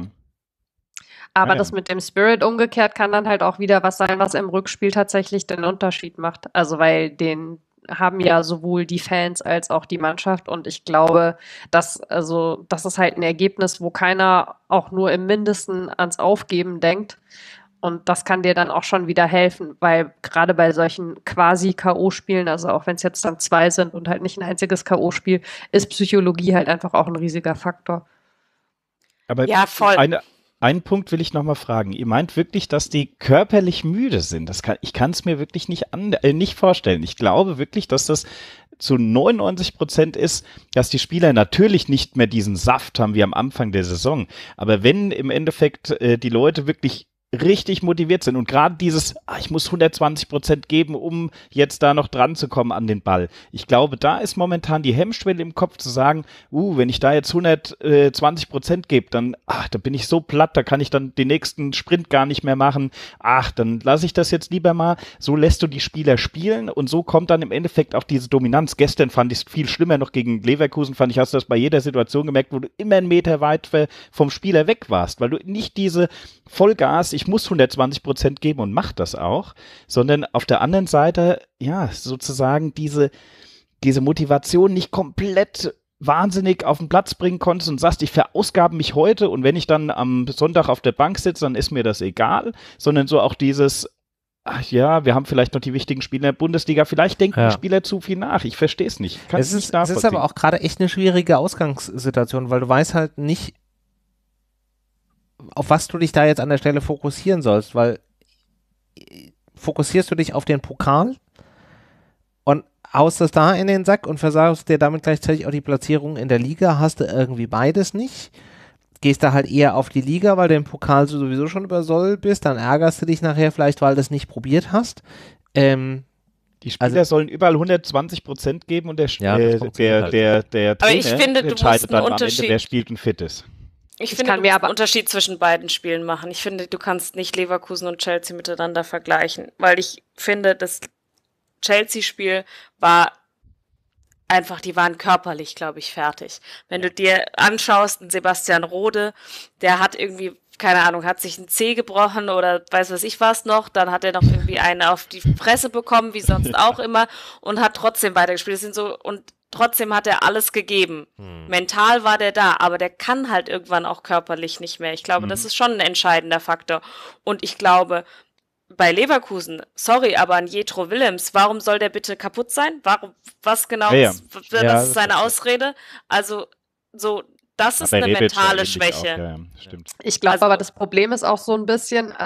Aber das mit dem Spirit umgekehrt kann dann halt auch wieder was sein, was im Rückspiel tatsächlich den Unterschied macht. Also weil den haben ja sowohl die Fans als auch die Mannschaft und ich glaube, das ist halt ein Ergebnis, wo keiner auch nur im Mindesten ans Aufgeben denkt und das kann dir dann auch schon wieder helfen, weil gerade bei solchen quasi K.O.-Spielen, also auch wenn es jetzt dann 2 sind und halt nicht ein einziges K.O.-Spiel, ist Psychologie halt einfach auch ein riesiger Faktor. Aber ja, voll. Einen Punkt will ich noch mal fragen. Ihr meint wirklich, dass die körperlich müde sind? Ich kann es mir wirklich nicht vorstellen. Ich glaube wirklich, dass das zu 99% ist, dass die Spieler natürlich nicht mehr diesen Saft haben wie am Anfang der Saison. Aber wenn im Endeffekt die Leute wirklich richtig motiviert sind und gerade dieses, ich muss 120% geben, um jetzt da noch dran zu kommen an den Ball. Ich glaube, da ist momentan die Hemmschwelle im Kopf zu sagen, wenn ich da jetzt 120% gebe, dann da bin ich so platt, da kann ich dann den nächsten Sprint gar nicht mehr machen. Dann lasse ich das jetzt lieber mal. So lässt du die Spieler spielen und so kommt dann im Endeffekt auch diese Dominanz. Gestern fand ich es viel schlimmer noch gegen Leverkusen, hast du das bei jeder Situation gemerkt, wo du immer einen Meter weit vom Spieler weg warst, weil du nicht diese Vollgas, ich muss 120% geben und mach das auch, sondern auf der anderen Seite, ja, sozusagen diese Motivation nicht komplett wahnsinnig auf den Platz bringen konntest und sagst, ich verausgabe mich heute und wenn ich dann am Sonntag auf der Bank sitze, dann ist mir das egal, sondern so auch dieses, wir haben vielleicht noch die wichtigen Spieler in der Bundesliga, vielleicht denken die Spieler zu viel nach, ich verstehe es nicht. Es ist aber auch gerade echt eine schwierige Ausgangssituation, weil du weißt halt nicht, auf was du dich da jetzt an der Stelle fokussieren sollst, weil fokussierst du dich auf den Pokal und haust das da in den Sack und versagst dir damit gleichzeitig auch die Platzierung in der Liga, hast du irgendwie beides nicht, gehst da halt eher auf die Liga, weil du im Pokal sowieso schon über Soll bist, dann ärgerst du dich nachher vielleicht, weil du es nicht probiert hast. Die Spieler sollen überall 120% geben und der Trainer entscheidet dann am Ende, wer spielt und fit ist. Ich finde, du musst einen Unterschied zwischen beiden Spielen machen. Ich finde, du kannst nicht Leverkusen und Chelsea miteinander vergleichen, weil ich finde, das Chelsea-Spiel war einfach, die waren körperlich, glaube ich, fertig. Wenn du dir anschaust, einen Sebastian Rode, der hat irgendwie, keine Ahnung, hat sich ein Zeh gebrochen oder weiß was ich was noch, dann hat er noch irgendwie einen auf die Fresse bekommen, wie sonst auch immer, und hat trotzdem weitergespielt. Das sind so, und trotzdem hat er alles gegeben. Mental war der da, aber der kann halt irgendwann auch körperlich nicht mehr. Ich glaube, das ist schon ein entscheidender Faktor. Und ich glaube, bei Leverkusen, sorry, aber an Jetro Willems, warum soll der bitte kaputt sein? Was genau ist seine Ausrede? Also, so, das ist eine mentale Schwäche. Stimmt. Ich glaube aber, das Problem ist auch so ein bisschen, also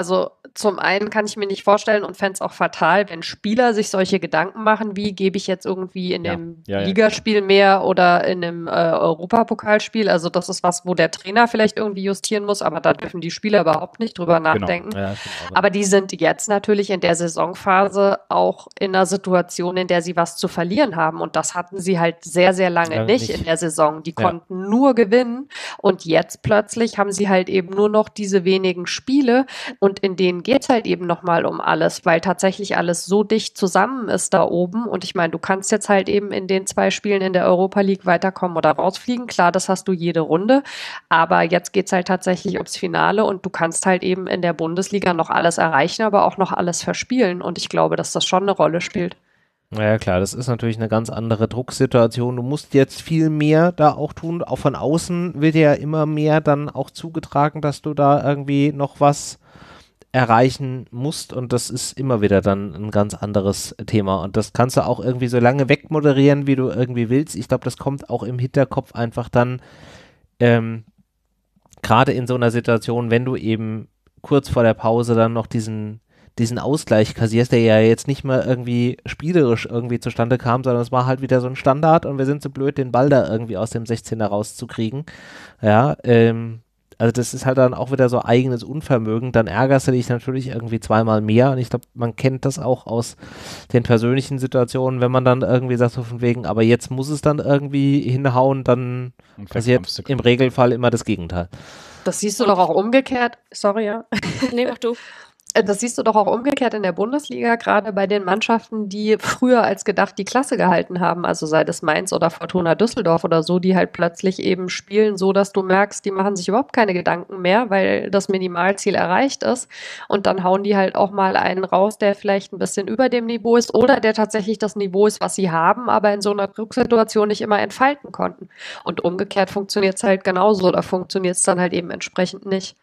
zum einen kann ich mir nicht vorstellen und fände es auch fatal, wenn Spieler sich solche Gedanken machen, wie gebe ich jetzt irgendwie in dem Ligaspiel mehr oder in einem Europapokalspiel. Also das ist was, wo der Trainer vielleicht irgendwie justieren muss, aber da dürfen die Spieler überhaupt nicht drüber nachdenken. Ja, aber die sind jetzt natürlich in der Saisonphase auch in einer Situation, in der sie was zu verlieren haben. Und das hatten sie halt sehr, sehr lange nicht in der Saison. Die konnten nur gewinnen und jetzt plötzlich haben sie halt eben nur noch diese wenigen Spiele und in denen geht es halt eben nochmal um alles, weil tatsächlich alles so dicht zusammen ist da oben und ich meine, du kannst jetzt halt eben in den 2 Spielen in der Europa League weiterkommen oder rausfliegen, klar, das hast du jede Runde, aber jetzt geht es halt tatsächlich ums Finale und du kannst halt eben in der Bundesliga noch alles erreichen, aber auch noch alles verspielen und ich glaube, dass das schon eine Rolle spielt. Ja klar, das ist natürlich eine ganz andere Drucksituation. Du musst jetzt viel mehr da auch tun. Auch von außen wird dir ja immer mehr dann auch zugetragen, dass du da irgendwie noch was erreichen musst und das ist immer wieder dann ein ganz anderes Thema und das kannst du auch irgendwie so lange wegmoderieren, wie du irgendwie willst. Ich glaube, das kommt auch im Hinterkopf einfach dann gerade in so einer Situation, wenn du eben kurz vor der Pause dann noch diesen Ausgleich kassierst, der ja jetzt nicht mal irgendwie spielerisch irgendwie zustande kam, sondern es war halt wieder so ein Standard und wir sind so blöd, den Ball da irgendwie aus dem 16er rauszukriegen. Ja, also das ist halt dann auch wieder so eigenes Unvermögen, dann ärgerst du dich natürlich irgendwie zweimal mehr und ich glaube, man kennt das auch aus den persönlichen Situationen, wenn man dann irgendwie sagt so von wegen, aber jetzt muss es dann irgendwie hinhauen, dann passiert im Regelfall immer das Gegenteil. Das siehst du doch auch umgekehrt, sorry, ja. Nee, mach du. Das siehst du doch auch umgekehrt in der Bundesliga, gerade bei den Mannschaften, die früher als gedacht die Klasse gehalten haben, also sei es Mainz oder Fortuna Düsseldorf oder so, die halt plötzlich eben spielen, so dass du merkst, die machen sich überhaupt keine Gedanken mehr, weil das Minimalziel erreicht ist und dann hauen die halt auch mal einen raus, der vielleicht ein bisschen über dem Niveau ist oder der tatsächlich das Niveau ist, was sie haben, aber in so einer Drucksituation nicht immer entfalten konnten. Und umgekehrt funktioniert es halt genauso oder funktioniert es dann halt eben entsprechend nicht.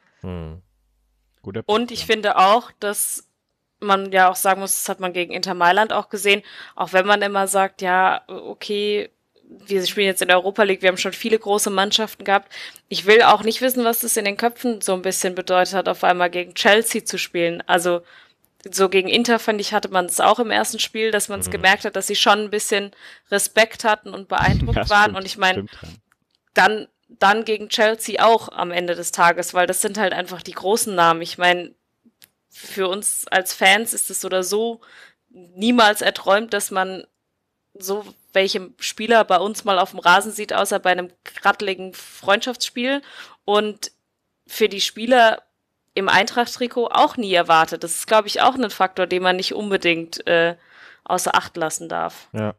Und ich finde auch, dass man ja auch sagen muss, das hat man gegen Inter Mailand auch gesehen, auch wenn man immer sagt, ja, okay, wir spielen jetzt in der Europa League, wir haben schon viele große Mannschaften gehabt. Ich will auch nicht wissen, was das in den Köpfen so ein bisschen bedeutet hat, auf einmal gegen Chelsea zu spielen. Also so gegen Inter, fand ich, hatte man es auch im ersten Spiel, dass man es gemerkt hat, dass sie schon ein bisschen Respekt hatten und beeindruckt waren. Und ich meine, dann gegen Chelsea auch am Ende des Tages, weil das sind halt einfach die großen Namen. Ich meine, für uns als Fans ist es oder so niemals erträumt, dass man so welche Spieler bei uns mal auf dem Rasen sieht, außer bei einem kratteligen Freundschaftsspiel. Und für die Spieler im Eintracht-Trikot auch nie erwartet. Das ist, glaube ich, auch ein Faktor, den man nicht unbedingt außer Acht lassen darf. Ja.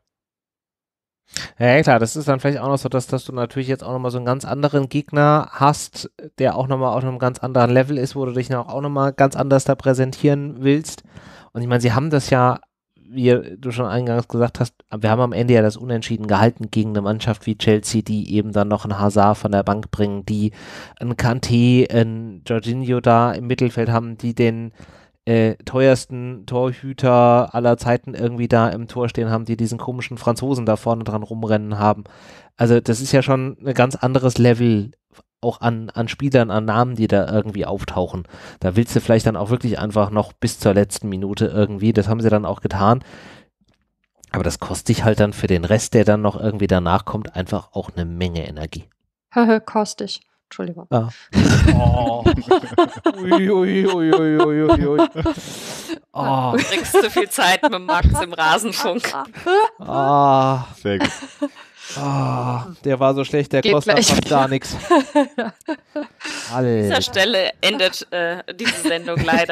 Ja, klar, das ist dann vielleicht auch noch so, dass du natürlich jetzt auch nochmal so einen ganz anderen Gegner hast, der auch nochmal auf einem ganz anderen Level ist, wo du dich auch nochmal ganz anders da präsentieren willst. Und ich meine, sie haben das ja, wie du schon eingangs gesagt hast, wir haben am Ende ja das Unentschieden gehalten gegen eine Mannschaft wie Chelsea, die eben dann noch einen Hazard von der Bank bringen, die einen Kanté, einen Jorginho da im Mittelfeld haben, die den teuersten Torhüter aller Zeiten irgendwie da im Tor stehen haben, die diesen komischen Franzosen da vorne dran rumrennen haben. Also das ist ja schon ein ganz anderes Level auch an Spielern, an Namen, die da irgendwie auftauchen. Da willst du vielleicht dann auch wirklich einfach noch bis zur letzten Minute irgendwie, das haben sie dann auch getan. Aber das kostet dich halt dann für den Rest, der dann noch irgendwie danach kommt, einfach auch eine Menge Energie. Kostig. Entschuldigung. Ah. Oh. Ui. Oh. Du kriegst zu viel Zeit mit Max im Rasenfunk. Ah. Sehr gut. Ah, der war so schlecht, der kostet fast gar nichts. An dieser Stelle endet diese Sendung leider.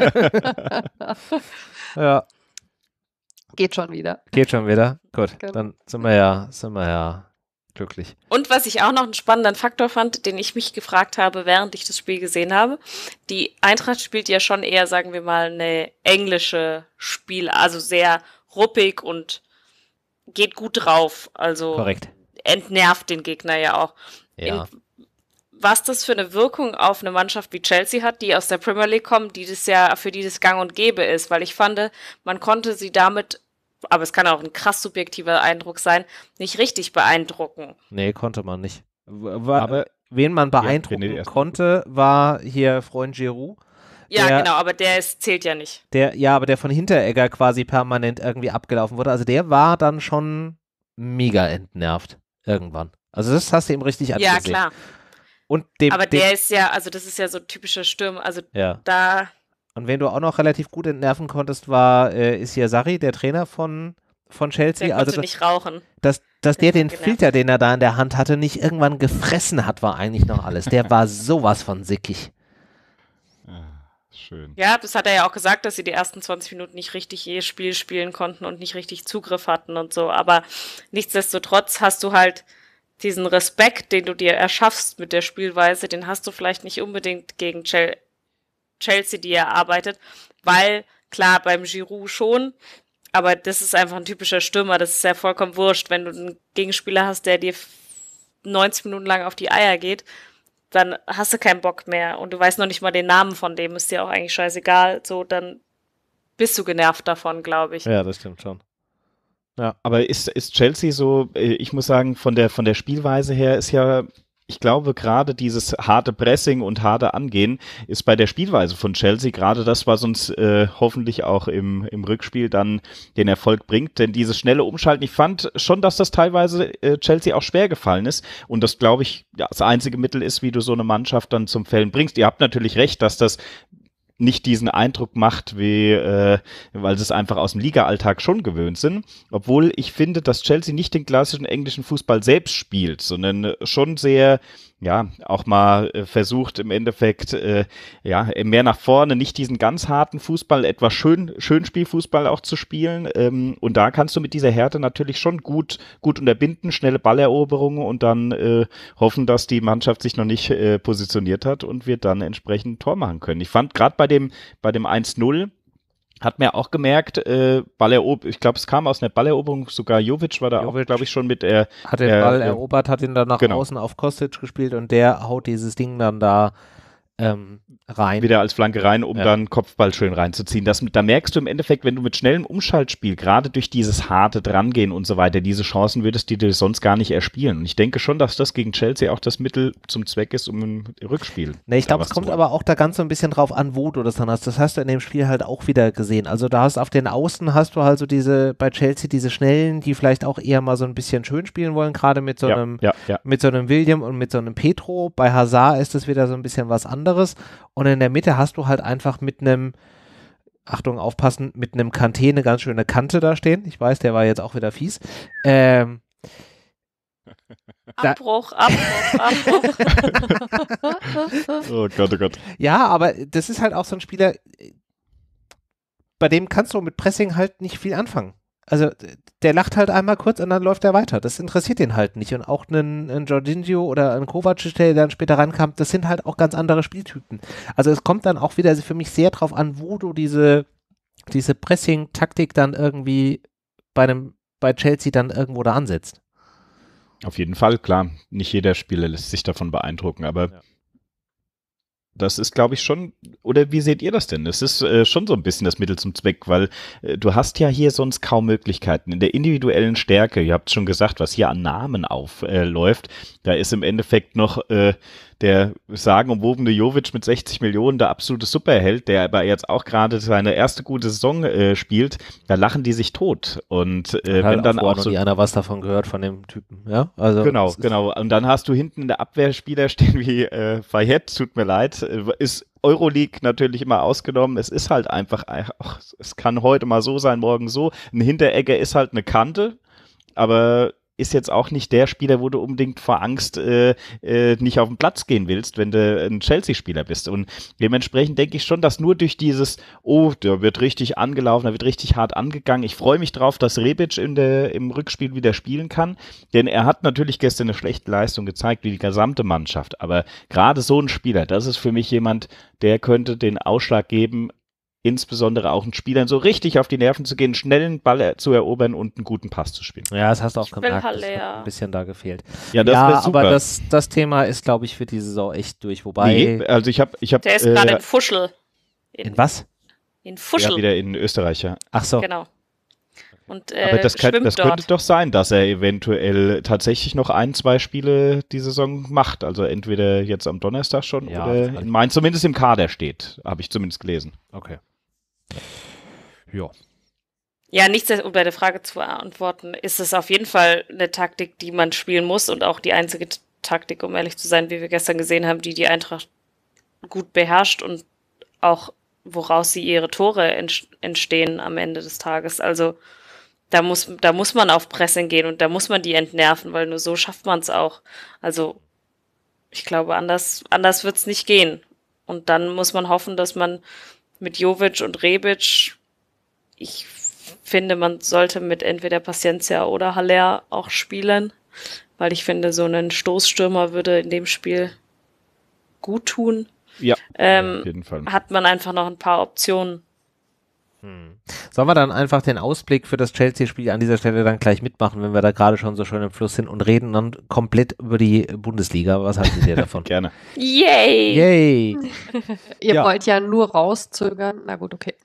Ja. Geht schon wieder. Gut, genau. Dann sind wir ja glücklich. Und was ich auch noch einen spannenden Faktor fand, den ich mich gefragt habe, während ich das Spiel gesehen habe, die Eintracht spielt ja schon eher, sagen wir mal, eine englische Spiel, also sehr ruppig und geht gut drauf, also korrekt. Entnervt den Gegner ja auch. Ja. Was das für eine Wirkung auf eine Mannschaft wie Chelsea hat, die aus der Premier League kommt, für die das gang und gäbe ist, weil ich fand, man konnte sie damit, aber es kann auch ein krass subjektiver Eindruck sein, nicht richtig beeindrucken. Nee, konnte man nicht. Aber wen man beeindrucken konnte, war hier Freund Giroud, Ja, genau, aber zählt ja nicht. Aber der von Hinteregger quasi permanent irgendwie abgelaufen wurde, also der war dann schon mega entnervt irgendwann. Also das hast du ihm richtig angesehen. Ja, klar. Und der ist ja, also das ist ja so ein typischer Stürmer, also da... Und wen du auch noch relativ gut entnerven konntest, war Issir Sarri, der Trainer von Chelsea. Der konnte nicht rauchen. Dass der den Filter, den er da in der Hand hatte, nicht irgendwann gefressen hat, war eigentlich noch alles. Der war sowas von sickig. Schön. Ja, das hat er ja auch gesagt, dass sie die ersten 20 Minuten nicht richtig ihr Spiel spielen konnten und nicht richtig Zugriff hatten und so. Aber nichtsdestotrotz hast du halt diesen Respekt, den du dir erschaffst mit der Spielweise, den hast du vielleicht nicht unbedingt gegen Chelsea, die erarbeitet, weil, klar, beim Giroud schon, aber das ist einfach ein typischer Stürmer, das ist ja vollkommen wurscht, wenn du einen Gegenspieler hast, der dir 90 Minuten lang auf die Eier geht, dann hast du keinen Bock mehr und du weißt noch nicht mal den Namen von dem, ist dir auch eigentlich scheißegal, so, dann bist du genervt davon, glaube ich. Ja, das stimmt schon. Ja, aber ist Chelsea so, ich muss sagen, von der Spielweise her ist ja, ich glaube, gerade dieses harte Pressing und harte Angehen ist bei der Spielweise von Chelsea gerade das, was uns hoffentlich auch im Rückspiel dann den Erfolg bringt. Denn dieses schnelle Umschalten, ich fand schon, dass das teilweise Chelsea auch schwer gefallen ist. Und das, glaube ich, das einzige Mittel ist, wie du so eine Mannschaft dann zum Fällen bringst. Ihr habt natürlich recht, dass das nicht diesen Eindruck macht, weil sie es einfach aus dem Liga-Alltag schon gewöhnt sind. Obwohl ich finde, dass Chelsea nicht den klassischen englischen Fußball selbst spielt, sondern schon sehr, auch mal versucht im Endeffekt, mehr nach vorne, nicht diesen ganz harten Fußball, etwas Schönspielfußball auch zu spielen. Und da kannst du mit dieser Härte natürlich schon gut unterbinden, schnelle Balleroberungen und dann hoffen, dass die Mannschaft sich noch nicht positioniert hat und wir dann entsprechend ein Tor machen können. Ich fand gerade bei dem 1-0 hat man auch gemerkt, ich glaube, es kam aus einer Balleroberung, sogar Jovic war da auch, glaube ich, schon mit hat den Ball erobert, hat ihn dann nach außen auf Kostic gespielt und der haut dieses Ding dann da rein. Wieder als Flanke rein, um dann Kopfball schön reinzuziehen. Da merkst du im Endeffekt, wenn du mit schnellem Umschaltspiel, gerade durch dieses harte Drangehen und so weiter, diese Chancen würdest du dir sonst gar nicht erspielen. Und ich denke schon, dass das gegen Chelsea auch das Mittel zum Zweck ist, um ein Rückspiel. Ich glaube, es kommt aber auch da ganz so ein bisschen drauf an, wo du das dann hast. Das hast du in dem Spiel halt auch wieder gesehen. Also da hast auf den Außen hast du halt so bei Chelsea diese Schnellen, die vielleicht auch eher mal so ein bisschen schön spielen wollen, gerade mit so einem William und mit so einem Petro. Bei Hazard ist es wieder so ein bisschen was anderes. Und in der Mitte hast du halt einfach mit einem, Achtung, aufpassen, mit einem Kanté eine ganz schöne Kante da stehen. Ich weiß, der war jetzt auch wieder fies. Abbruch. Oh Gott, oh Gott. Ja, aber das ist halt auch so ein Spieler, bei dem kannst du mit Pressing halt nicht viel anfangen. Also der lacht halt einmal kurz und dann läuft er weiter. Das interessiert ihn halt nicht. Und auch ein Jorginho oder ein Kovacic, der dann später rankam, das sind halt auch ganz andere Spieltypen. Also es kommt dann auch wieder für mich sehr drauf an, wo du diese Pressing-Taktik dann irgendwie bei Chelsea dann irgendwo da ansetzt. Auf jeden Fall, klar. Nicht jeder Spieler lässt sich davon beeindrucken, aber das ist, glaube ich, schon, oder wie seht ihr das denn? Es ist schon so ein bisschen das Mittel zum Zweck, weil du hast ja hier sonst kaum Möglichkeiten. In der individuellen Stärke, ihr habt es schon gesagt, was hier an Namen aufläuft, da ist im Endeffekt noch der sagenumwobene Jovic mit 60 Millionen der absolute Superheld, der aber jetzt auch gerade seine erste gute Saison spielt, da lachen die sich tot. Und wenn dann auch so nie einer was davon gehört von dem Typen, ja? Also genau. Und dann hast du hinten in der Abwehr Spieler stehen wie Fayette, tut mir leid, ist Euroleague natürlich immer ausgenommen. Es ist halt einfach, es kann heute mal so sein, morgen so. Ein Hinteregger ist halt eine Kante, aber ist jetzt auch nicht der Spieler, wo du unbedingt vor Angst nicht auf den Platz gehen willst, wenn du ein Chelsea-Spieler bist. Und dementsprechend denke ich schon, dass nur durch dieses, der wird richtig angelaufen, der wird richtig hart angegangen. Ich freue mich drauf, dass Rebic im Rückspiel wieder spielen kann, denn er hat natürlich gestern eine schlechte Leistung gezeigt, wie die gesamte Mannschaft. Aber gerade so ein Spieler, das ist für mich jemand, der könnte den Ausschlag geben, insbesondere auch den Spielern so richtig auf die Nerven zu gehen, einen schnellen Ball zu erobern und einen guten Pass zu spielen. Ja, das hast du auch gemerkt, das hat ein bisschen da gefehlt. Ja, das wäre super. Aber das Thema ist, glaube ich, für diese Saison echt durch. Wobei... Nee, also ich hab der ist gerade in Fuschel. In was? In Fuschel. Ja, wieder in Österreich, ja. Ach so. Genau. und aber das schwimmt dort. Könnte doch sein, dass er eventuell tatsächlich noch 1-2 Spiele die Saison macht. Also entweder jetzt am Donnerstag schon oder in Mainz zumindest im Kader steht. Habe ich zumindest gelesen. Okay. Ja. Ja, um bei der Frage zu beantworten, ist es auf jeden Fall eine Taktik, die man spielen muss und auch die einzige Taktik, um ehrlich zu sein, wie wir gestern gesehen haben, die Eintracht gut beherrscht und auch woraus sie ihre Tore entstehen am Ende des Tages. Also da muss man auf Pressing gehen und da muss man die entnerven, weil nur so schafft man es auch. Also ich glaube, anders wird es nicht gehen. Und dann muss man hoffen, dass man mit Jovic und Rebic, ich finde, man sollte mit entweder Paciencia oder Haller auch spielen, weil ich finde, so einen Stoßstürmer würde in dem Spiel gut tun. Ja, auf jeden Fall. Hat man einfach noch ein paar Optionen. Sollen wir dann einfach den Ausblick für das Chelsea-Spiel an dieser Stelle dann gleich mitmachen, wenn wir da gerade schon so schön im Fluss sind und reden dann komplett über die Bundesliga? Was halten Sie davon? Gerne. Yay! Yay! Ihr wollt ja nur rauszögern. Na gut, okay.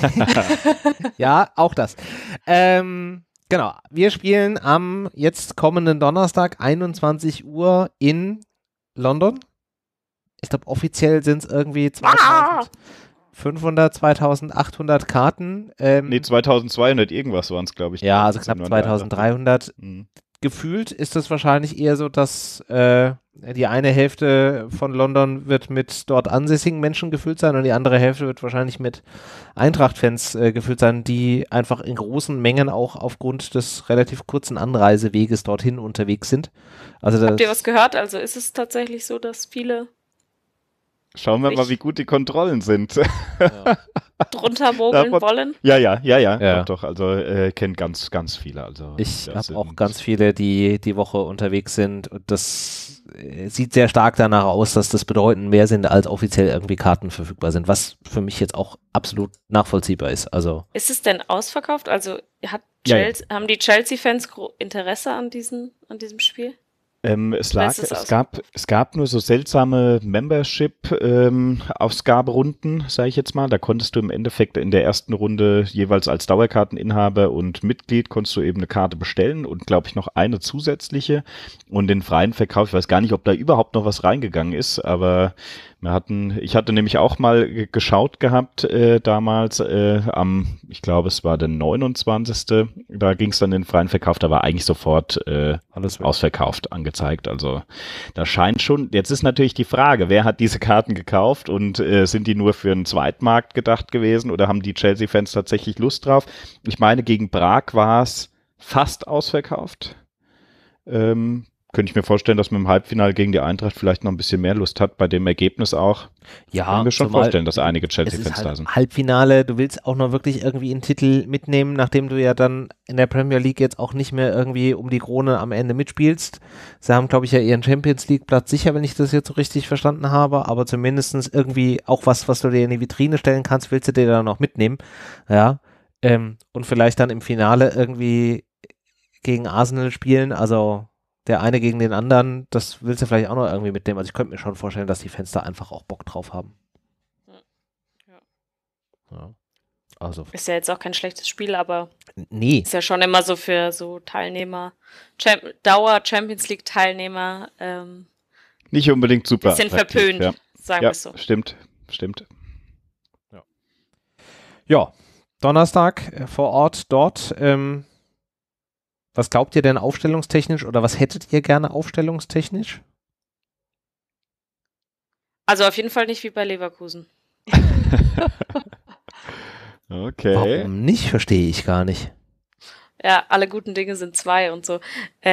Ja, auch das. Genau, wir spielen am jetzt kommenden Donnerstag 21 Uhr in London. Ich glaube, offiziell sind es irgendwie 2500, 2800 Karten. Nee, 2200 irgendwas waren es, glaube ich. Ja, also knapp 2300. Gefühlt ist es wahrscheinlich eher so, dass die eine Hälfte von London wird mit dort ansässigen Menschen gefüllt sein und die andere Hälfte wird wahrscheinlich mit Eintracht-Fans gefüllt sein, die einfach in großen Mengen auch aufgrund des relativ kurzen Anreiseweges dorthin unterwegs sind. Also habt ihr was gehört? Also ist es tatsächlich so, dass viele Schauen wir mal, wie gut die Kontrollen sind. Ja. Drunter mogeln wollen? Ja. Doch, also kennt ganz, ganz viele. Also, ich habe auch ganz viele, die die Woche unterwegs sind und das sieht sehr stark danach aus, dass das bedeutend mehr sind, als offiziell irgendwie Karten verfügbar sind, was für mich jetzt auch absolut nachvollziehbar ist. Also ist es denn ausverkauft? Also haben die Chelsea-Fans Interesse an diesem Spiel? Es gab nur so seltsame Membership-Ausgaberunden, sage ich jetzt mal. Da konntest du im Endeffekt in der ersten Runde jeweils als Dauerkarteninhaber und Mitglied konntest du eben eine Karte bestellen und glaube ich noch eine zusätzliche. Und den freien Verkauf, ich weiß gar nicht, ob da überhaupt noch was reingegangen ist, aber ich hatte nämlich auch mal geschaut gehabt damals ich glaube es war der 29. Da ging es dann in den freien Verkauf, da war eigentlich sofort alles ausverkauft angezeigt. Also da scheint schon, jetzt ist natürlich die Frage, wer hat diese Karten gekauft und sind die nur für einen Zweitmarkt gedacht gewesen oder haben die Chelsea-Fans tatsächlich Lust drauf? Ich meine, gegen Prag war es fast ausverkauft. Könnte ich mir vorstellen, dass man im Halbfinale gegen die Eintracht vielleicht noch ein bisschen mehr Lust hat, bei dem Ergebnis auch. Ja, kann ich mir schon vorstellen, dass einige Chelsea-Fans da sind. Halbfinale, du willst auch noch wirklich irgendwie einen Titel mitnehmen, nachdem du ja dann in der Premier League jetzt auch nicht mehr irgendwie um die Krone am Ende mitspielst. Sie haben, glaube ich, ja ihren Champions League-Platz sicher, wenn ich das jetzt so richtig verstanden habe, aber zumindest irgendwie auch was du dir in die Vitrine stellen kannst, willst du dir dann noch mitnehmen. Ja, und vielleicht dann im Finale irgendwie gegen Arsenal spielen, also der eine gegen den anderen, das willst du vielleicht auch noch irgendwie mitnehmen. Also ich könnte mir schon vorstellen, dass die Fans da einfach auch Bock drauf haben. Ja. Also. Ist ja jetzt auch kein schlechtes Spiel, aber ist ja schon immer so für so Teilnehmer, Dauer-Champions League-Teilnehmer nicht unbedingt super. Bisschen verpönt, sagen wir es so. Stimmt. Ja, Donnerstag vor Ort dort. Was glaubt ihr denn aufstellungstechnisch oder was hättet ihr gerne aufstellungstechnisch? Also auf jeden Fall nicht wie bei Leverkusen. Okay. Warum nicht, verstehe ich gar nicht. Ja, alle guten Dinge sind zwei und so.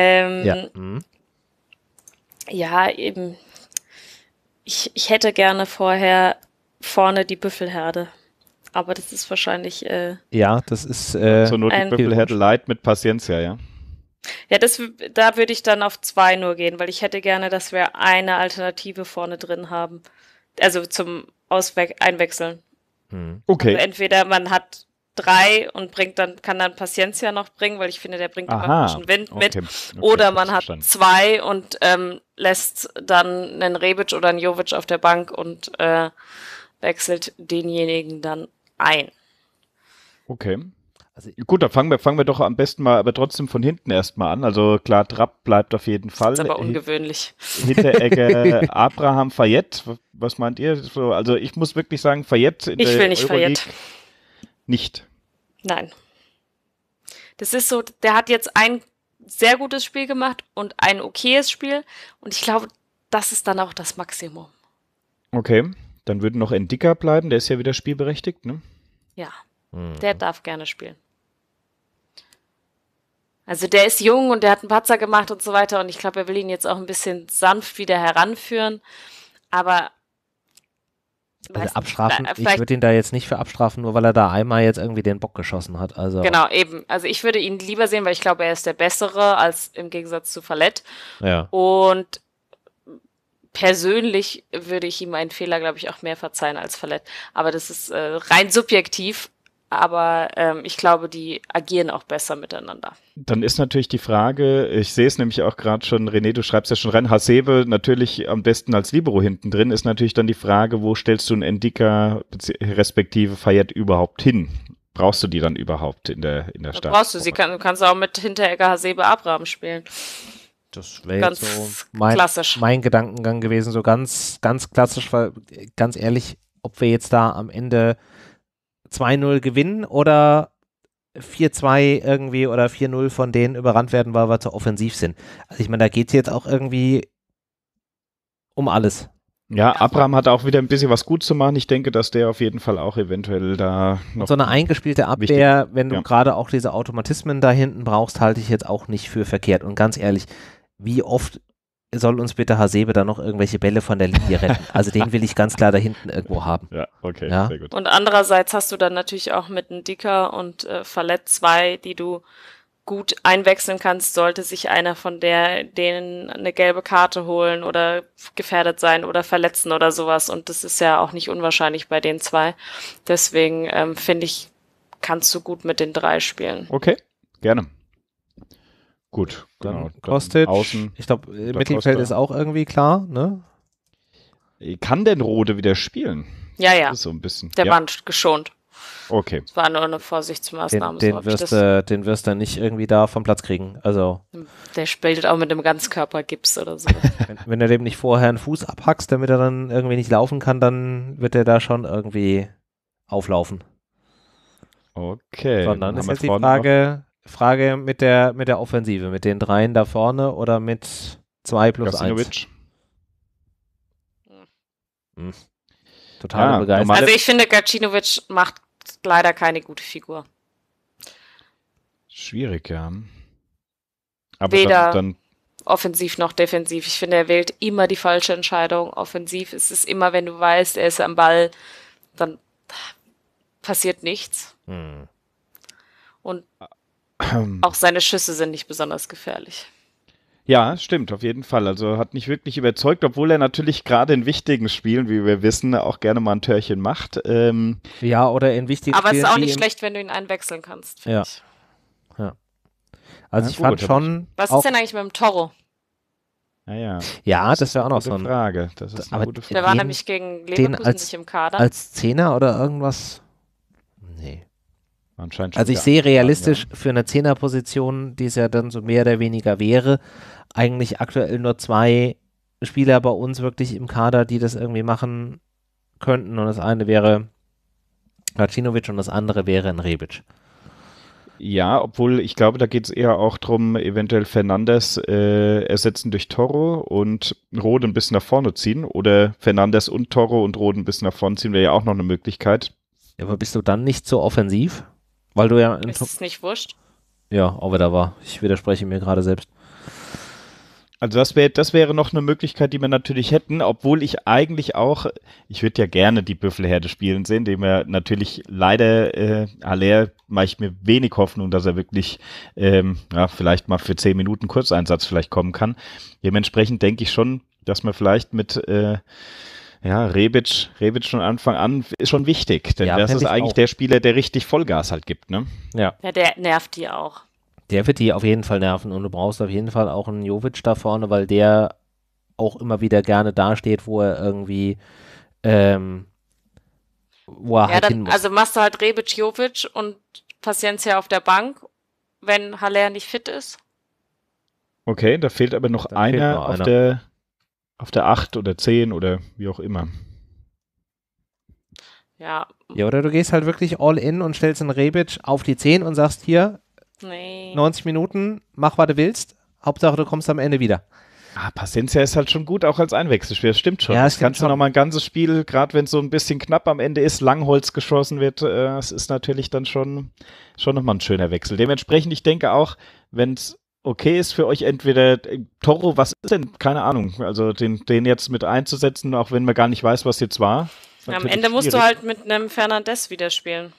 Ja, eben. Ich hätte gerne vorher vorne die Büffelherde. Aber das ist wahrscheinlich ja, das ist so nur die Büffelherde Light mit Paciencia, ja. Ja, da würde ich dann auf 2 nur gehen, weil ich hätte gerne, dass wir eine Alternative vorne drin haben. Also zum Einwechseln. Okay. Also entweder man hat 3 und kann dann Paciencia noch bringen, weil ich finde, der bringt immer frischen Wind mit. Okay, oder man hat 2 und lässt dann einen Rebic oder einen Jovic auf der Bank und wechselt denjenigen dann ein. Okay. Also, gut, dann fangen wir doch am besten mal, aber trotzdem von hinten erstmal an. Also klar, Trapp bleibt auf jeden Fall. Das ist aber ungewöhnlich. Hinteregger, Abraham, Fayette. Was meint ihr? Also ich muss wirklich sagen, Fayette in der Ich will nicht Euroleague Fayette. Nicht. Nein. Das ist so, der hat jetzt ein sehr gutes Spiel gemacht und ein okayes Spiel. Und ich glaube, das ist dann auch das Maximum. Okay, dann würde noch Ndika bleiben. Der ist ja wieder spielberechtigt, ne? Ja, der darf gerne spielen. Also der ist jung und der hat einen Patzer gemacht und so weiter. Und ich glaube, er will ihn jetzt auch ein bisschen sanft wieder heranführen. Aber also abstrafen, ich würde ihn da jetzt nicht für abstrafen, nur weil er da einmal jetzt irgendwie den Bock geschossen hat. Also. Genau, eben. Also ich würde ihn lieber sehen, weil ich glaube, er ist der Bessere als im Gegensatz zu Fallett. Ja. Und persönlich würde ich ihm einen Fehler, glaube ich, auch mehr verzeihen als Fallett. Aber das ist rein subjektiv. Aber ich glaube, die agieren auch besser miteinander. Dann ist natürlich die Frage, ich sehe es nämlich auch gerade schon, René, du schreibst ja schon rein, Hasebe natürlich am besten als Libero hinten drin, ist natürlich dann die Frage, wo stellst du einen Ndika respektive Fayette überhaupt hin? Brauchst du die dann überhaupt in der Stadt? Brauchst du sie, du kannst auch mit Hinteregger, Hasebe, Abraham spielen. Das wäre jetzt so mein Gedankengang gewesen, so ganz, ganz klassisch, weil ganz ehrlich, ob wir jetzt da am Ende 2-0 gewinnen oder 4-2 irgendwie oder 4-0 von denen überrannt werden, weil wir zu offensiv sind. Also ich meine, da geht es jetzt auch irgendwie um alles. Ja, Abraham hat auch wieder ein bisschen was gut zu machen. Ich denke, dass der auf jeden Fall auch eventuell da noch... Und so eine eingespielte Abwehr, wenn du gerade auch diese Automatismen da hinten brauchst, halte ich jetzt auch nicht für verkehrt. Und ganz ehrlich, wie oft soll uns bitte Hasebe da noch irgendwelche Bälle von der Linie retten? Also den will ich ganz klar da hinten irgendwo haben. Ja, okay, ja? Sehr gut. Und andererseits hast du dann natürlich auch mit Ndika und Fallett 2, die du gut einwechseln kannst, sollte sich einer von denen eine gelbe Karte holen oder gefährdet sein oder verletzen oder sowas. Und das ist ja auch nicht unwahrscheinlich bei den 2. Deswegen finde ich, kannst du gut mit den 3 spielen. Okay, gerne. Gut, dann Kostic, außen, ich glaube, Mittelfeld ist auch irgendwie klar, ne? Kann denn Rode wieder spielen? Ja, ja. Das ist so ein bisschen. Der war geschont. Okay. Das war nur eine Vorsichtsmaßnahme. Den wirst du nicht irgendwie da vom Platz kriegen. Also. Der spielt auch mit einem Ganzkörpergips oder so. wenn du dem nicht vorher einen Fuß abhackst, damit er dann irgendwie nicht laufen kann, dann wird er da schon irgendwie auflaufen. Okay. Sondern ist jetzt die Frage mit der Offensive, mit den 3 da vorne oder mit 2 plus 1? Total begeistert. Also ich finde, Gacinovic macht leider keine gute Figur. Schwierig, ja. Aber weder dann offensiv noch defensiv. Ich finde, er wählt immer die falsche Entscheidung. Offensiv ist es immer, wenn du weißt, er ist am Ball, dann passiert nichts. Und auch seine Schüsse sind nicht besonders gefährlich. Ja, stimmt, auf jeden Fall. Also hat nicht wirklich überzeugt, obwohl er natürlich gerade in wichtigen Spielen, wie wir wissen, auch gerne mal ein Törchen macht. Ja, oder in wichtigen aber Spielen. Aber es ist auch nicht schlecht, wenn du ihn einwechseln kannst. Ja. Ja. Also ich fand schon. Was ist denn eigentlich mit dem Toro? Ja, das wäre auch noch so eine Frage. Das ist eine gute Frage. Der war nämlich gegen Leverkusen nicht im Kader. Als Zehner oder irgendwas? Nee. Anscheinend also ich sehe realistisch für eine Zehnerposition, die es ja dann so mehr oder weniger wäre, eigentlich aktuell nur 2 Spieler bei uns wirklich im Kader, die das irgendwie machen könnten. Und das eine wäre Gacinovic und das andere wäre ein Rebic. Ja, obwohl ich glaube, da geht es eher auch darum, eventuell Fernandes ersetzen durch Toro und Rode ein bisschen nach vorne ziehen. Oder Fernandes und Toro und Rode ein bisschen nach vorne ziehen, wäre ja auch noch eine Möglichkeit. Ja, aber bist du dann nicht so offensiv? Weil du ja ist es nicht wurscht? Ja, aber da war. Ich widerspreche mir gerade selbst. Also das wäre noch eine Möglichkeit, die wir natürlich hätten, obwohl ich eigentlich auch, ich würde ja gerne die Büffelherde spielen sehen, dem er natürlich leider, Haller mache ich mir wenig Hoffnung, dass er wirklich vielleicht mal für 10 Minuten Kurzeinsatz vielleicht kommen kann. Dementsprechend denke ich schon, dass man vielleicht mit Rebic von Anfang an ist schon wichtig, denn das ist eigentlich der Spieler, der richtig Vollgas halt gibt, ne? Ja, der nervt die auch. Der wird die auf jeden Fall nerven und du brauchst auf jeden Fall auch einen Jovic da vorne, weil der auch immer wieder gerne dasteht, wo er irgendwie wo er halt hin muss. Also machst du halt Rebic, Jovic und Paciencia auf der Bank, wenn Haller nicht fit ist. Okay, da fehlt aber noch einer auf der 8 oder 10 oder wie auch immer. Ja. Ja, oder du gehst halt wirklich all in und stellst einen Rebic auf die 10 und sagst hier, 90 Minuten, mach, was du willst. Hauptsache, du kommst am Ende wieder. Paciencia ist halt schon gut, auch als Einwechselspieler. Das stimmt schon. Ja, das kannst du noch mal ein ganzes Spiel, gerade wenn es so ein bisschen knapp am Ende ist, Langholz geschossen wird, es ist natürlich dann schon nochmal ein schöner Wechsel. Dementsprechend, ich denke auch, wenn es okay ist für euch, entweder Toro, was ist denn? Keine Ahnung. Also den jetzt mit einzusetzen, auch wenn man gar nicht weiß, was jetzt war. Am Ende musst du halt mit einem Fernandes wieder spielen.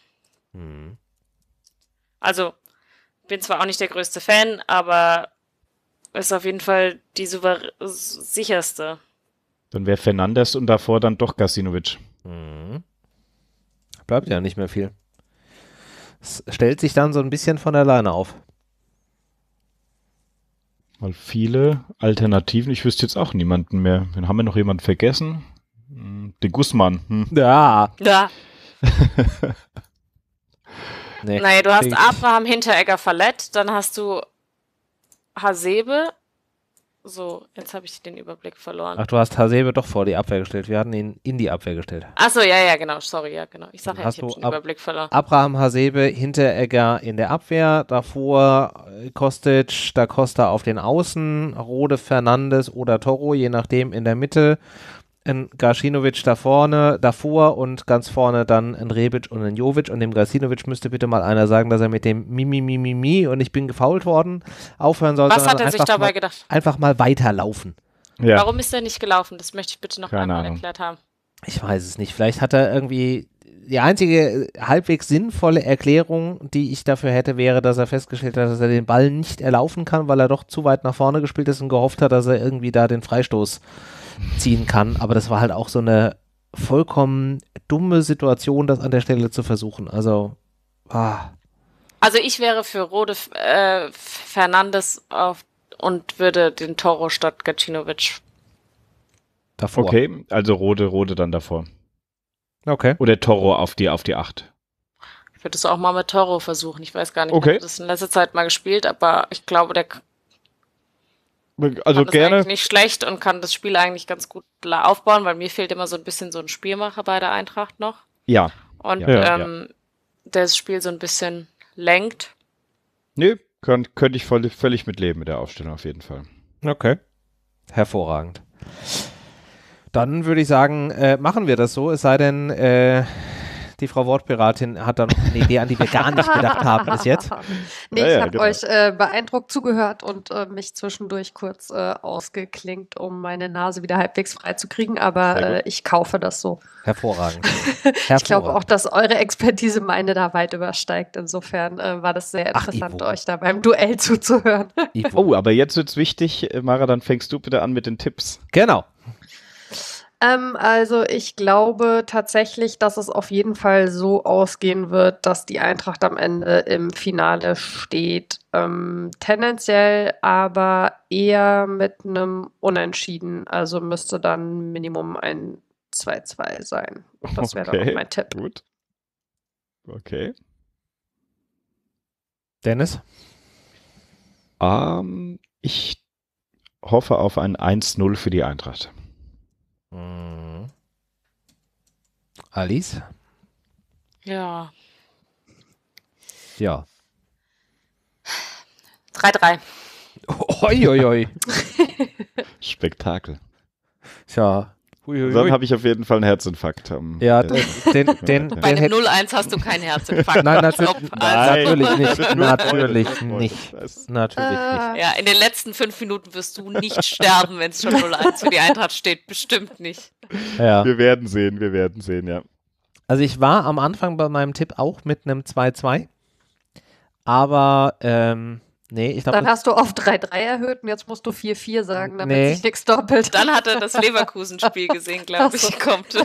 Also, bin zwar auch nicht der größte Fan, aber ist auf jeden Fall die sicherste. Dann wäre Fernandes und davor dann doch Gacinovic. Bleibt ja nicht mehr viel. Es stellt sich dann so ein bisschen von alleine auf. Weil viele Alternativen, ich wüsste jetzt auch niemanden mehr. Dann haben wir noch jemanden vergessen? Den Guzman. Ja. Nee. Naja, du hast Abraham Hinteregger verletzt, dann hast du Hasebe. So, jetzt habe ich den Überblick verloren. Ach, du hast Hasebe doch vor die Abwehr gestellt. Wir hatten ihn in die Abwehr gestellt. Achso, ja, genau. Sorry, ja, genau. Ich sage ja, ich habe den Überblick verloren. Abraham, Hasebe, Hinteregger in der Abwehr. Davor Kostic, Da Costa auf den Außen, Rode, Fernandes oder Toro, je nachdem in der Mitte. Ein Gacinovic davor und ganz vorne dann ein Rebic und ein Jovic. Und dem Gacinovic müsste bitte mal einer sagen, dass er mit dem Mi und ich bin gefoult worden aufhören soll. Was hat er sich dabei gedacht? Einfach mal weiterlaufen. Ja. Warum ist er nicht gelaufen? Das möchte ich bitte noch einmal erklärt haben. Ich weiß es nicht. Vielleicht hat er irgendwie... Die einzige halbwegs sinnvolle Erklärung, die ich dafür hätte, wäre, dass er festgestellt hat, dass er den Ball nicht erlaufen kann, weil er doch zu weit nach vorne gespielt ist und gehofft hat, dass er irgendwie da den Freistoß ziehen kann. Aber das war halt auch so eine vollkommen dumme Situation, das an der Stelle zu versuchen. Also, Also ich wäre für Rode Fernandes und würde den Toro statt Gacinovic davor. Okay, also Rode dann davor. Okay. Oder Toro auf die 8. Ich würde es auch mal mit Toro versuchen. Ich weiß gar nicht, ich habe das in letzter Zeit mal gespielt, aber ich glaube, der kann das eigentlich nicht schlecht und kann das Spiel eigentlich ganz gut aufbauen, weil mir fehlt immer so ein bisschen so ein Spielmacher bei der Eintracht noch. Ja. Und der das Spiel so ein bisschen lenkt. Nö, könnte ich völlig mitleben mit der Aufstellung auf jeden Fall. Okay. Hervorragend. Dann würde ich sagen, machen wir das so, es sei denn, die Frau Wortpiratin hat da noch eine Idee, an die wir gar nicht gedacht haben bis jetzt. Nee, ich habe euch beeindruckt zugehört und mich zwischendurch kurz ausgeklinkt, um meine Nase wieder halbwegs frei zu kriegen, aber ich kaufe das so. Hervorragend. Ich glaube auch, dass eure Expertise meine da weit übersteigt. Insofern war das sehr interessant, euch da beim Duell zuzuhören. Oh, aber jetzt wird's wichtig. Mara, dann fängst du bitte an mit den Tipps. Genau. Also ich glaube tatsächlich, dass es auf jeden Fall so ausgehen wird, dass die Eintracht am Ende im Finale steht. Tendenziell aber eher mit einem Unentschieden. Also müsste dann Minimum ein 2-2 sein. Das wäre dann auch mein Tipp. Gut. Okay. Dennis? Ich hoffe auf ein 1-0 für die Eintracht. Alice? Ja. 3-3. Oi. Spektakel. Tja. Dann habe ich auf jeden Fall einen Herzinfarkt. Bei einem 0-1 hast du keinen Herzinfarkt. Nein, natürlich nicht. Natürlich nicht. Ja, in den letzten 5 Minuten wirst du nicht sterben, wenn es schon 0-1 für die Eintracht steht. Bestimmt nicht. Ja. Wir werden sehen, ja. Also ich war am Anfang bei meinem Tipp auch mit einem 2-2. Aber, nee, ich glaube. Dann hast du auf 3-3 erhöht und jetzt musst du 4-4 sagen, damit sich nichts doppelt. Dann hat er das Leverkusen-Spiel gesehen, glaube ich, kommt.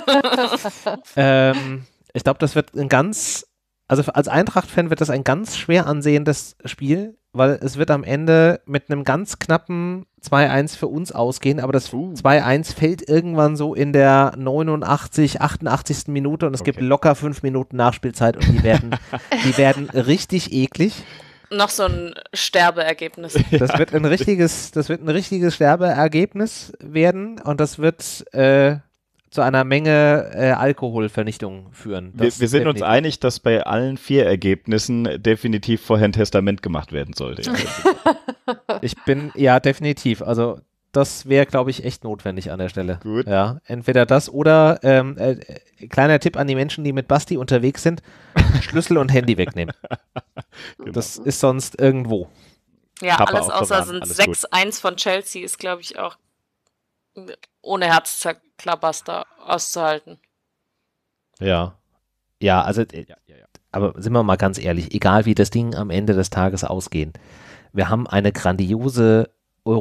Ich glaube, das wird also als Eintracht-Fan wird das ein ganz schwer ansehendes Spiel. weil es wird am Ende mit einem ganz knappen 2-1 für uns ausgehen, aber das 2-1 fällt irgendwann so in der 89., 88. Minute und es gibt locker 5 Minuten Nachspielzeit und die werden richtig eklig. Noch so ein Sterbeergebnis. Das wird ein richtiges Sterbeergebnis werden und das wird zu einer Menge Alkoholvernichtung führen. Wir sind uns einig, dass bei allen 4 Ergebnissen definitiv vorher ein Testament gemacht werden sollte. Ja, definitiv. Also das wäre, glaube ich, echt notwendig an der Stelle. Gut. Ja, entweder das oder kleiner Tipp an die Menschen, die mit Basti unterwegs sind, Schlüssel und Handy wegnehmen. Genau. Das ist sonst irgendwo. Ja, alles außer sind 6-1 von Chelsea ist, glaube ich, auch ohne Herzzerklabaster auszuhalten. Ja. Ja, also aber sind wir mal ganz ehrlich, egal wie das Ding am Ende des Tages ausgehen, wir haben eine grandiose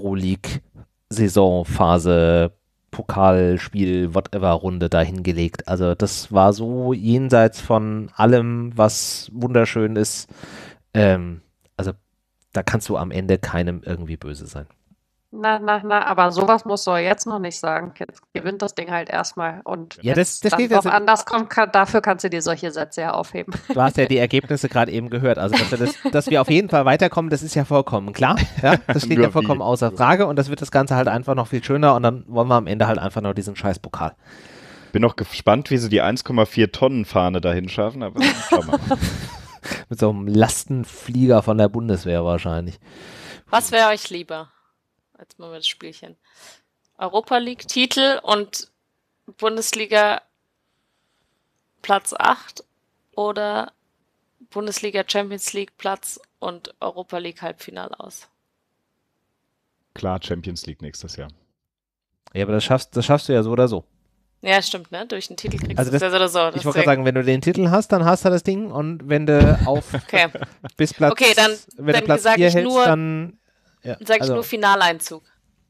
Euroleague-Saisonphase, Pokalspiel, whatever-Runde dahingelegt. Also das war so jenseits von allem, was wunderschön ist. Also da kannst du am Ende keinem irgendwie böse sein. Na, aber sowas musst du jetzt noch nicht sagen. Jetzt gewinnt das Ding halt erstmal und ja, das dann steht noch anders kommt, dafür kannst du dir solche Sätze ja aufheben. Du hast ja die Ergebnisse gerade eben gehört. Also, dass wir auf jeden Fall weiterkommen, das ist ja vollkommen klar. Ja? Das steht ja vollkommen außer Frage und das wird das Ganze halt einfach noch viel schöner und dann wollen wir am Ende halt einfach noch diesen scheiß Pokal. Bin noch gespannt, wie sie die 1,4 Tonnen Fahne dahin schaffen, aber schauen wir mal. Mit so einem Lastenflieger von der Bundeswehr wahrscheinlich. Was wäre euch lieber? Jetzt machen wir das Spielchen. Europa League Titel und Bundesliga Platz 8 oder Bundesliga Champions League Platz und Europa League Halbfinale aus? Klar, Champions League nächstes Jahr. Ja, aber das schaffst du ja so oder so. Ja, stimmt, ne? Durch den Titel kriegst also du es ja so oder so. Ich wollte gerade sagen, wenn du den Titel hast, dann hast du das Ding und wenn du auf bis Platz, wenn du Platz 4 hältst, dann sag ich nur Finaleinzug.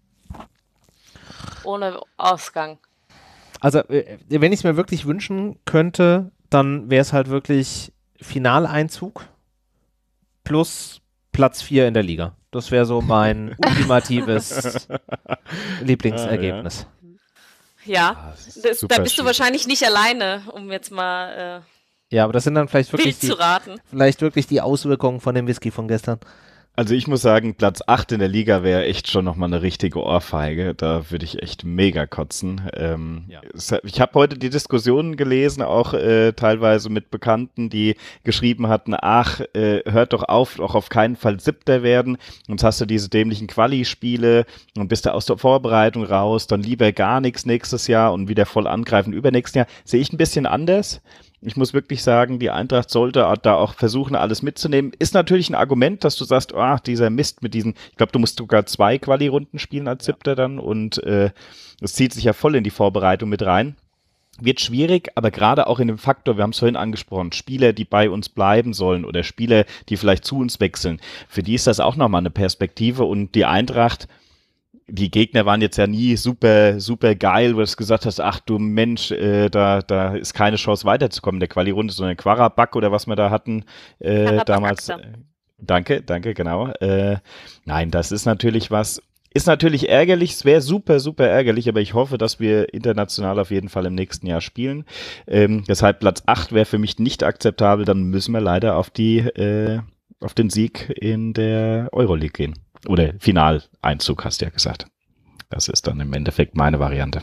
Ohne Ausgang. Also, wenn ich es mir wirklich wünschen könnte, dann wäre es halt wirklich Finaleinzug plus Platz 4 in der Liga. Das wäre so mein ultimatives Lieblingsergebnis. Ja, da bist du wahrscheinlich nicht alleine, um jetzt mal ja, aber das sind dann vielleicht wirklich die Auswirkungen von dem Whisky von gestern. Also ich muss sagen, Platz 8 in der Liga wäre echt schon nochmal eine richtige Ohrfeige. Da würde ich echt mega kotzen. Ich habe heute die Diskussionen gelesen, auch teilweise mit Bekannten, die geschrieben hatten, hört doch auf keinen Fall Siebter werden. Sonst hast du diese dämlichen Quali-Spiele und bist da aus der Vorbereitung raus. Dann lieber gar nichts nächstes Jahr und wieder voll angreifen übernächsten Jahr. Sehe ich ein bisschen anders. Ich muss wirklich sagen, die Eintracht sollte da auch versuchen, alles mitzunehmen. Ist natürlich ein Argument, dass du sagst, dieser Mist mit diesen, ich glaube, du musst sogar 2 Quali-Runden spielen als Siebter dann und das zieht sich ja voll in die Vorbereitung mit rein. Wird schwierig, aber gerade auch in dem Faktor, wir haben es vorhin angesprochen, Spieler, die bei uns bleiben sollen oder Spieler, die vielleicht zu uns wechseln, für die ist das auch nochmal eine Perspektive und die Eintracht, die Gegner waren jetzt ja nie super, super geil, wo du gesagt hast, ach du Mensch, da ist keine Chance weiterzukommen in der Quali-Runde, sondern Quarabak oder was wir da hatten damals. Danke, genau. Nein, das ist natürlich ist natürlich ärgerlich, es wäre super, super ärgerlich, aber ich hoffe, dass wir international auf jeden Fall im nächsten Jahr spielen. Deshalb Platz 8 wäre für mich nicht akzeptabel, dann müssen wir leider auf den Sieg in der Euroleague gehen. Oder Finaleinzug, hast du ja gesagt. Das ist dann im Endeffekt meine Variante.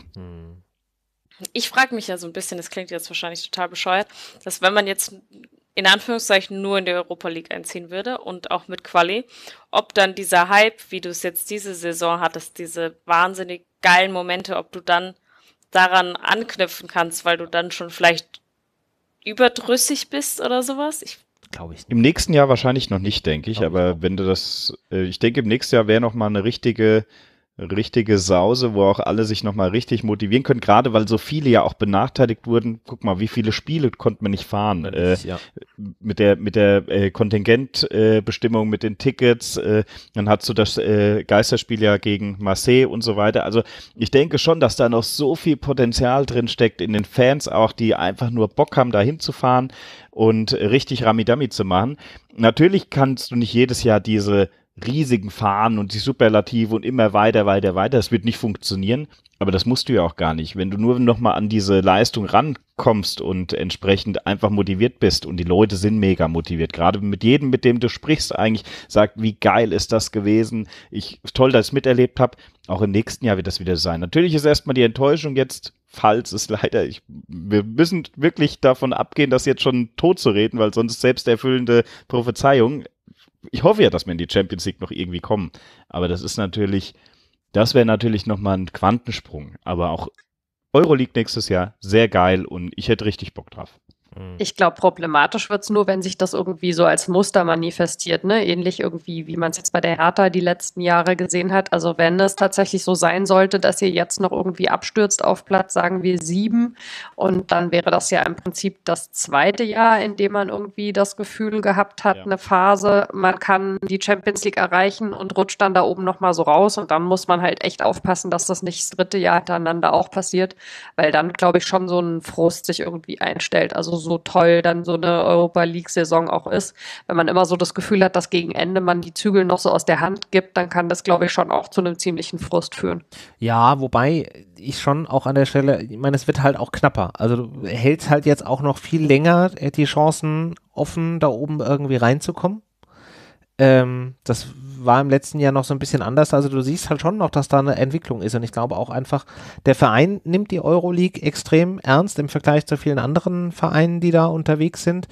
Ich frage mich ja so ein bisschen, das klingt jetzt wahrscheinlich total bescheuert, dass wenn man jetzt in Anführungszeichen nur in der Europa League einziehen würde und auch mit Quali, ob dann dieser Hype, wie du es jetzt diese Saison hattest, diese wahnsinnig geilen Momente, ob du dann daran anknüpfen kannst, weil du dann schon vielleicht überdrüssig bist oder sowas? Glaube ich nicht. Im nächsten Jahr wahrscheinlich noch nicht, denke ich, aber wenn du ich denke, im nächsten Jahr wäre nochmal eine richtige richtige Sause, wo auch alle sich nochmal richtig motivieren können, gerade weil so viele ja auch benachteiligt wurden. Guck mal, wie viele Spiele konnte man nicht fahren. Mit der Kontingentbestimmung, mit den Tickets, dann hast du das Geisterspiel ja gegen Marseille und so weiter. Also ich denke schon, dass da noch so viel Potenzial drin steckt in den Fans auch, die einfach nur Bock haben, da hinzufahren und richtig Rami-Dami zu machen. Natürlich kannst du nicht jedes Jahr diese riesigen Fahnen und die Superlative und immer weiter. Das wird nicht funktionieren, aber das musst du ja auch gar nicht. Wenn du nur nochmal an diese Leistung rankommst und entsprechend einfach motiviert bist und die Leute sind mega motiviert, gerade mit jedem, mit dem du sprichst, eigentlich sagt, wie geil ist das gewesen, toll, dass ich es miterlebt habe, auch im nächsten Jahr wird das wieder sein. Natürlich ist erstmal die Enttäuschung jetzt, falls es leider, wir müssen wirklich davon abgehen, das jetzt schon tot zu reden, weil sonst selbsterfüllende Prophezeiung. Ich hoffe ja, dass wir in die Champions League noch irgendwie kommen. Aber das wäre natürlich nochmal ein Quantensprung. Aber auch Euroleague nächstes Jahr, sehr geil und ich hätte richtig Bock drauf. Ich glaube, problematisch wird es nur, wenn sich das irgendwie so als Muster manifestiert, ne? Ähnlich irgendwie, wie man es jetzt bei der Hertha die letzten Jahre gesehen hat. Also wenn es tatsächlich so sein sollte, dass ihr jetzt noch irgendwie abstürzt auf Platz, sagen wir 7, und dann wäre das ja im Prinzip das zweite Jahr, in dem man irgendwie das Gefühl gehabt hat, eine Phase, man kann die Champions League erreichen und rutscht dann da oben nochmal so raus, und dann muss man halt echt aufpassen, dass das nicht das dritte Jahr hintereinander auch passiert, weil dann, glaube ich, schon so ein Frust sich irgendwie einstellt. Also so toll dann so eine Europa-League-Saison auch ist. Wenn man immer so das Gefühl hat, dass gegen Ende man die Zügel noch so aus der Hand gibt, dann kann das, glaube ich, schon auch zu einem ziemlichen Frust führen. Ja, wobei ich schon auch an der Stelle, ich meine, es wird halt auch knapper. Also du hältst halt jetzt auch noch viel länger die Chancen offen, da oben irgendwie reinzukommen. Das war im letzten Jahr noch so ein bisschen anders. Also du siehst halt schon noch, dass da eine Entwicklung ist, und ich glaube auch einfach, der Verein nimmt die Euroleague extrem ernst im Vergleich zu vielen anderen Vereinen, die da unterwegs sind.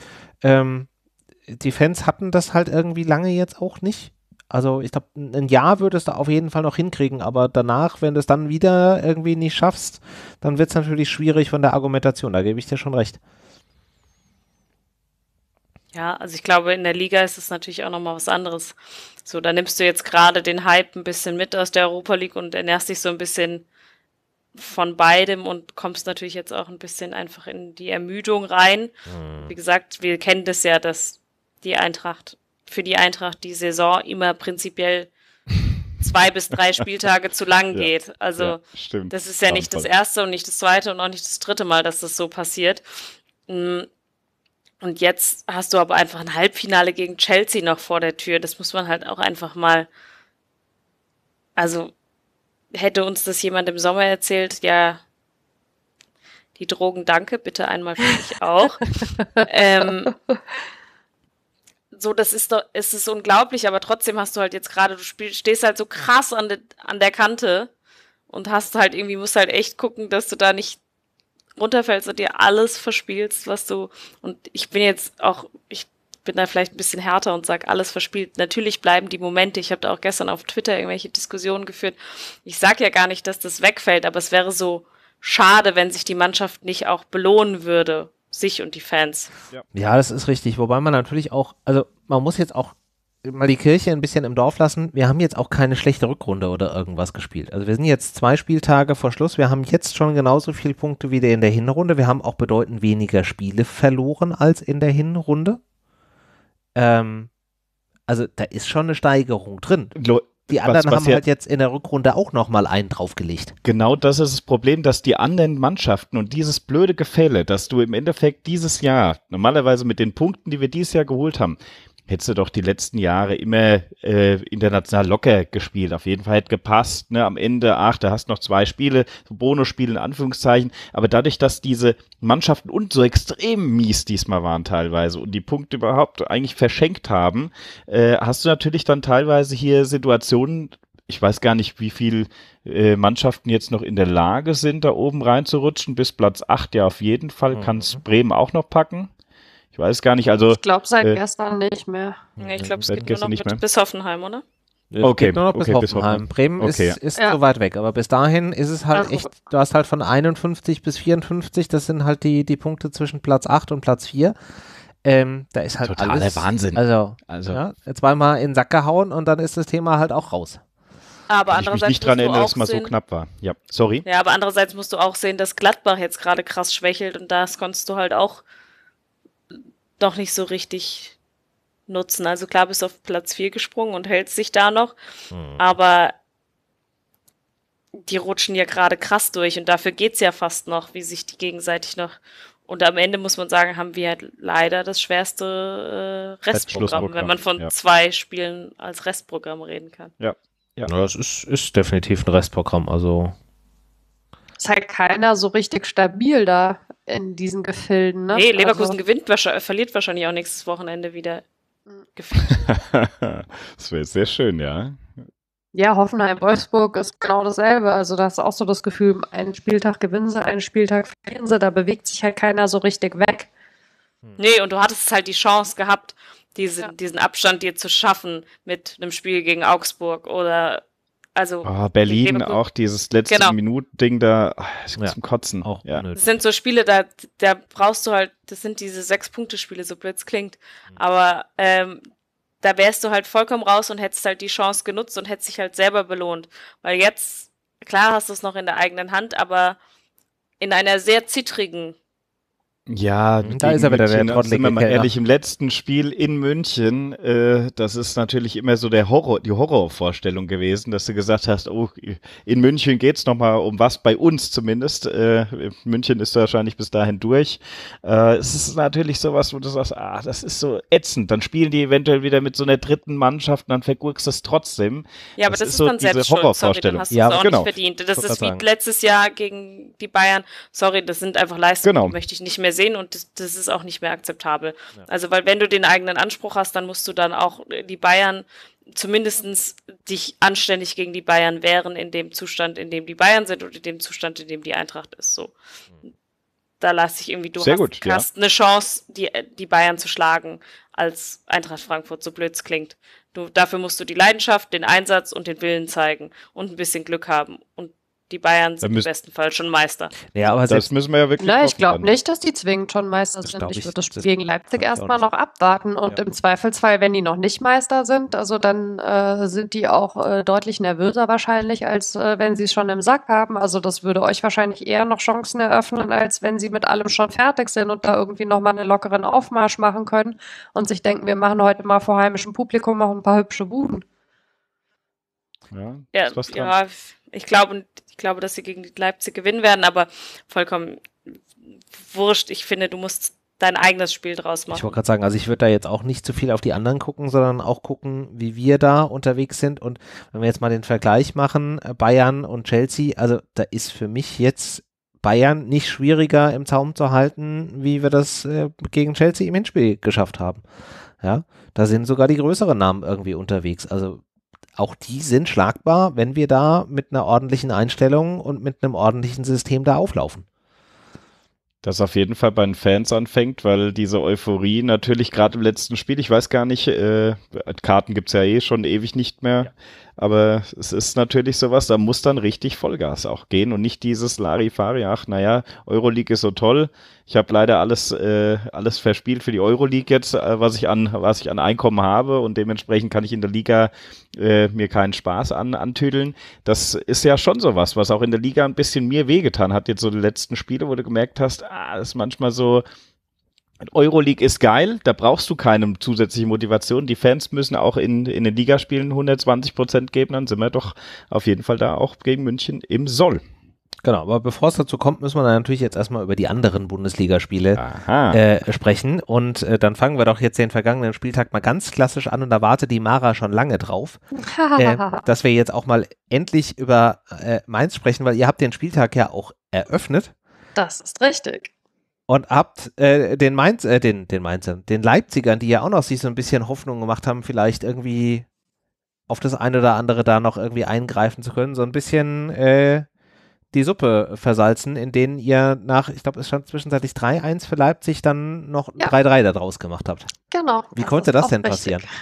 Die Fans hatten das halt irgendwie lange jetzt auch nicht. Also ich glaube, ein Jahr würdest du auf jeden Fall noch hinkriegen, aber danach, wenn du es dann wieder irgendwie nicht schaffst, dann wird es natürlich schwierig von der Argumentation, da gebe ich dir schon recht. Ja, also ich glaube, in der Liga ist es natürlich auch nochmal was anderes. So, da nimmst du jetzt gerade den Hype ein bisschen mit aus der Europa League und ernährst dich so ein bisschen von beidem und kommst natürlich jetzt auch ein bisschen einfach in die Ermüdung rein. Wie gesagt, wir kennen das ja, dass für die Eintracht die Saison immer prinzipiell 2 bis 3 Spieltage zu lang geht. Also das ist ja nicht das erste und nicht das zweite und auch nicht das dritte Mal, dass das so passiert. Und jetzt hast du aber einfach ein Halbfinale gegen Chelsea noch vor der Tür. Das muss man halt auch einfach mal, also hätte uns das jemand im Sommer erzählt, ja, die Drogen, danke, bitte einmal für mich auch. So, es ist unglaublich, aber trotzdem hast du halt jetzt gerade, stehst halt so krass an der Kante und musst halt echt gucken, dass du da nicht runterfällst und dir alles verspielst, und ich bin da vielleicht ein bisschen härter und sage, alles verspielt. Natürlich bleiben die Momente, ich habe da auch gestern auf Twitter irgendwelche Diskussionen geführt. Ich sage ja gar nicht, dass das wegfällt, aber es wäre so schade, wenn sich die Mannschaft nicht auch belohnen würde, sich und die Fans. Ja, das ist richtig, wobei man natürlich auch, also man muss jetzt auch mal die Kirche ein bisschen im Dorf lassen. Wir haben jetzt auch keine schlechte Rückrunde oder irgendwas gespielt. Also wir sind jetzt 2 Spieltage vor Schluss. Wir haben jetzt schon genauso viele Punkte wie in der Hinrunde. Wir haben auch bedeutend weniger Spiele verloren als in der Hinrunde. Also da ist schon eine Steigerung drin. Die anderen haben halt jetzt in der Rückrunde auch nochmal einen draufgelegt. Genau das ist das Problem, dass die anderen Mannschaften und dieses blöde Gefälle, dass du im Endeffekt dieses Jahr, normalerweise mit den Punkten, die wir dieses Jahr geholt haben, hättest du doch die letzten Jahre immer international locker gespielt. Auf jeden Fall hätte gepasst. Ne? Am Ende, da hast du noch 2 Spiele, so Bonusspiele in Anführungszeichen. Aber dadurch, dass diese Mannschaften so extrem mies diesmal waren teilweise und die Punkte überhaupt eigentlich verschenkt haben, hast du natürlich dann teilweise hier Situationen, ich weiß gar nicht, wie viele Mannschaften jetzt noch in der Lage sind, da oben reinzurutschen. Bis Platz 8 ja auf jeden Fall kann es Bremen auch noch packen. Ich weiß gar nicht, also... Ich glaube, seit gestern nicht mehr. Ja, ich glaube, es geht nur noch bis Hoffenheim, oder? Okay, geht nur noch bis Hoffenheim. Bremen ist so weit weg, aber bis dahin ist es halt echt, du hast halt von 51 bis 54, das sind halt die Punkte zwischen Platz 8 und Platz 4. Da ist halt totaler Wahnsinn. Also. Ja, zweimal in den Sack gehauen und dann ist das Thema halt auch raus. Aber ich mich nicht daran erinnere, dass es mal so knapp war. Ja, sorry. Ja, aber andererseits musst du auch sehen, dass Gladbach jetzt gerade krass schwächelt und das konntest du halt auch noch nicht so richtig nutzen. Also klar bist du auf Platz 4 gesprungen und hältst dich da noch, aber die rutschen ja gerade krass durch und dafür geht's ja fast noch, wie sich die gegenseitig noch. Und am Ende muss man sagen, haben wir halt leider das schwerste Restprogramm, wenn man von 2 Spielen als Restprogramm reden kann. Ja. Das ist definitiv ein Restprogramm. Also ist halt keiner so richtig stabil da in diesen Gefilden. Ne? Nee, Leverkusen verliert wahrscheinlich auch nächstes Wochenende wieder. Das wäre sehr schön, ja. Ja, Hoffenheim-Wolfsburg ist genau dasselbe. Also da ist auch so das Gefühl, einen Spieltag gewinnen sie, einen Spieltag verlieren sie, da bewegt sich halt keiner so richtig weg. Nee, und du hattest halt die Chance gehabt, diesen Abstand dir zu schaffen mit einem Spiel gegen Augsburg oder also Berlin auch dieses letzte Minuten-Ding da zum Kotzen. Auch das sind so Spiele, da brauchst du halt, das sind diese 6-Punkte-Spiele, so blöd es klingt, aber da wärst du halt vollkommen raus und hättest halt die Chance genutzt und hättest dich halt selber belohnt. Weil jetzt, klar hast du es noch in der eigenen Hand, aber in einer sehr zittrigen. Ja, da ist er wieder der trottelige sind wir mal ehrlich, im letzten Spiel in München, das ist natürlich immer so die Horrorvorstellung gewesen, dass du gesagt hast, oh, in München geht's nochmal um was, bei uns zumindest. München ist wahrscheinlich bis dahin durch. Es ist natürlich sowas, wo du sagst, das ist so ätzend. Dann spielen die eventuell wieder mit so einer dritten Mannschaft und dann vergurkst du es trotzdem. Ja, aber das ist so dann selbst schuld. Sorry, dann hast du es auch nicht verdient. Das ist wie letztes Jahr gegen die Bayern. Sorry, das sind einfach Leistungen, die möchte ich nicht mehr sehen und das ist auch nicht mehr akzeptabel. Ja. Also, weil wenn du den eigenen Anspruch hast, dann musst du dann auch die Bayern zumindest dich anständig gegen die Bayern wehren in dem Zustand, in dem die Bayern sind oder in dem Zustand, in dem die Eintracht ist. So. Da lasse ich irgendwie, du hast eine Chance, die Bayern zu schlagen als Eintracht Frankfurt, so blöd es klingt. Dafür musst du die Leidenschaft, den Einsatz und den Willen zeigen und ein bisschen Glück haben. Und die Bayern sind im besten Fall schon Meister. Ja, aber das müssen wir ja wirklich. Ich glaube nicht, dass die zwingend schon Meister sind. Ich würde das Spiel gegen Leipzig erstmal noch abwarten und im Zweifelsfall, wenn die noch nicht Meister sind, also dann sind die auch deutlich nervöser wahrscheinlich, als wenn sie es schon im Sack haben. Also das würde euch wahrscheinlich eher noch Chancen eröffnen, als wenn sie mit allem schon fertig sind und da irgendwie nochmal einen lockeren Aufmarsch machen können und sich denken, wir machen heute mal vor heimischem Publikum noch ein paar hübsche Buden. Ja, ich glaube, dass sie gegen Leipzig gewinnen werden, aber vollkommen wurscht. Ich finde, du musst dein eigenes Spiel draus machen. Ich wollte gerade sagen, also ich würde da jetzt auch nicht zu viel auf die anderen gucken, sondern auch gucken, wie wir da unterwegs sind. Und wenn wir jetzt mal den Vergleich machen, Bayern und Chelsea, also da ist für mich jetzt Bayern nicht schwieriger im Zaum zu halten, wie wir das gegen Chelsea im Hinspiel geschafft haben. Ja, da sind sogar die größeren Namen irgendwie unterwegs. Also auch die sind schlagbar, wenn wir da mit einer ordentlichen Einstellung und mit einem ordentlichen System da auflaufen. Das auf jeden Fall bei den Fans anfängt, weil diese Euphorie natürlich gerade im letzten Spiel, ich weiß gar nicht, Karten gibt's ja schon ewig nicht mehr, aber es ist natürlich sowas, da muss dann richtig Vollgas auch gehen und nicht dieses Larifari, Euroleague ist so toll, ich habe leider alles verspielt für die Euroleague jetzt, was ich an Einkommen habe und dementsprechend kann ich in der Liga mir keinen Spaß antüdeln. Das ist ja schon sowas, was auch in der Liga ein bisschen mir wehgetan hat, jetzt so die letzten Spiele, wo du gemerkt hast, das ist manchmal so, Euroleague ist geil, da brauchst du keine zusätzliche Motivation. Die Fans müssen auch in den Ligaspielen 120% geben, dann sind wir doch auf jeden Fall da auch gegen München im Soll. Genau, aber bevor es dazu kommt, müssen wir dann natürlich jetzt erstmal über die anderen Bundesligaspiele sprechen. Und dann fangen wir doch jetzt den vergangenen Spieltag mal ganz klassisch an und da wartet die Mara schon lange drauf, dass wir jetzt auch mal endlich über Mainz sprechen, weil ihr habt den Spieltag ja auch eröffnet. Das ist richtig. Und habt den Leipzigern, die ja auch noch sich so ein bisschen Hoffnung gemacht haben, vielleicht irgendwie auf das eine oder andere da noch irgendwie eingreifen zu können, so ein bisschen die Suppe versalzen, in denen ihr ich glaube, es stand zwischenzeitlich 3-1 für Leipzig, dann noch 3-3 daraus gemacht habt. Genau. Wie konnte das denn passieren?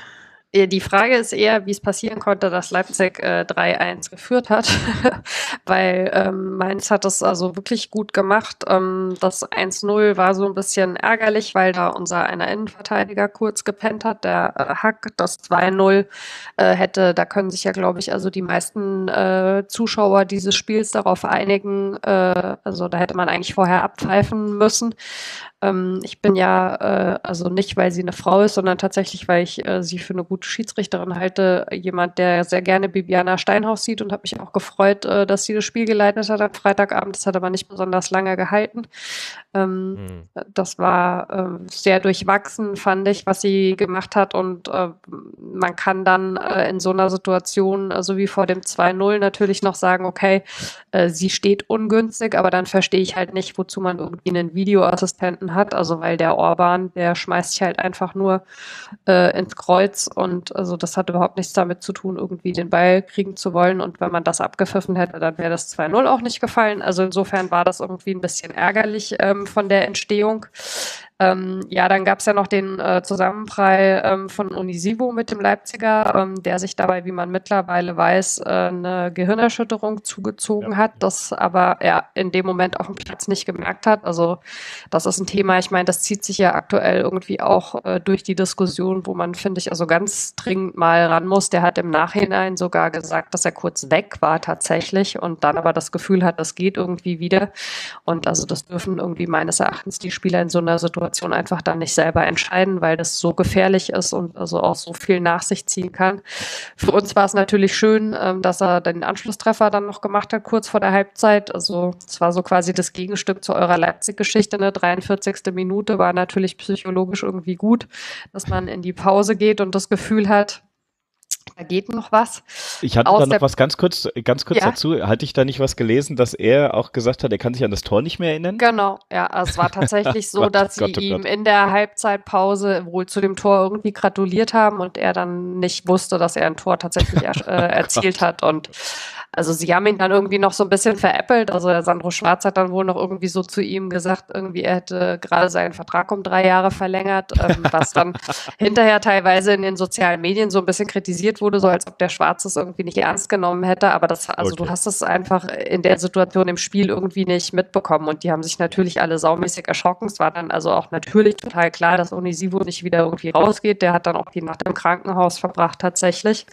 Die Frage ist eher, wie es passieren konnte, dass Leipzig 3-1 geführt hat, weil Mainz hat es also wirklich gut gemacht. Das 1-0 war so ein bisschen ärgerlich, weil da unser einer Innenverteidiger kurz gepennt hat, der Hack. Das 2-0 da können sich ja, glaube ich, also die meisten Zuschauer dieses Spiels darauf einigen, also da hätte man eigentlich vorher abpfeifen müssen. Ich bin ja, also nicht, weil sie eine Frau ist, sondern tatsächlich, weil ich sie für eine gute Schiedsrichterin halte, jemand, der sehr gerne Bibiana Steinhaus sieht, und habe mich auch gefreut, dass sie das Spiel geleitet hat am Freitagabend. Das hat aber nicht besonders lange gehalten. Das war sehr durchwachsen, fand ich, was sie gemacht hat, und man kann dann in so einer Situation, so wie vor dem 2-0, natürlich noch sagen, okay, sie steht ungünstig, aber dann verstehe ich halt nicht, wozu man irgendwie einen Videoassistenten hat, also weil der Orban, der schmeißt sich halt einfach nur ins Kreuz, und also das hat überhaupt nichts damit zu tun, irgendwie den Ball kriegen zu wollen, und wenn man das abgepfiffen hätte, dann wäre das 2-0 auch nicht gefallen. Also insofern war das irgendwie ein bisschen ärgerlich von der Entstehung. Ja, dann gab es ja noch den Zusammenprall von Unisivo mit dem Leipziger, der sich dabei, wie man mittlerweile weiß, eine Gehirnerschütterung zugezogen hat, das aber er in dem Moment auf dem Platz nicht gemerkt hat. Also das ist ein Thema, ich meine, das zieht sich ja aktuell irgendwie auch durch die Diskussion, wo man, finde ich, also ganz dringend mal ran muss. Der hat im Nachhinein sogar gesagt, dass er kurz weg war tatsächlich und dann aber das Gefühl hat, das geht irgendwie wieder. Und also das dürfen irgendwie meines Erachtens die Spieler in so einer Situation einfach dann nicht selber entscheiden, weil das so gefährlich ist und also auch so viel nach sich ziehen kann. Für uns war es natürlich schön, dass er den Anschlusstreffer dann noch gemacht hat, kurz vor der Halbzeit. Also es war so quasi das Gegenstück zu eurer Leipzig-Geschichte. Eine 43. Minute war natürlich psychologisch irgendwie gut, dass man in die Pause geht und das Gefühl hat, da geht noch was. Ich hatte da noch was ganz kurz dazu. Hatte ich da nicht was gelesen, dass er auch gesagt hat, er kann sich an das Tor nicht mehr erinnern? Genau, ja, es war tatsächlich so, dass sie ihm in der Halbzeitpause wohl zu dem Tor irgendwie gratuliert haben und er dann nicht wusste, dass er ein Tor tatsächlich erzielt hat. Und also sie haben ihn dann irgendwie noch so ein bisschen veräppelt. Also der Sandro Schwarz hat dann wohl noch irgendwie so zu ihm gesagt, irgendwie er hätte gerade seinen Vertrag um 3 Jahre verlängert, was dann hinterher teilweise in den sozialen Medien so ein bisschen kritisiert wurde, so als ob der Schwarz es irgendwie nicht ernst genommen hätte. Aber das, also du hast es einfach in der Situation im Spiel irgendwie nicht mitbekommen. Und die haben sich natürlich alle saumäßig erschrocken. Es war dann also auch natürlich total klar, dass Unisivo nicht wieder irgendwie rausgeht. Der hat dann auch die Nacht im Krankenhaus verbracht tatsächlich.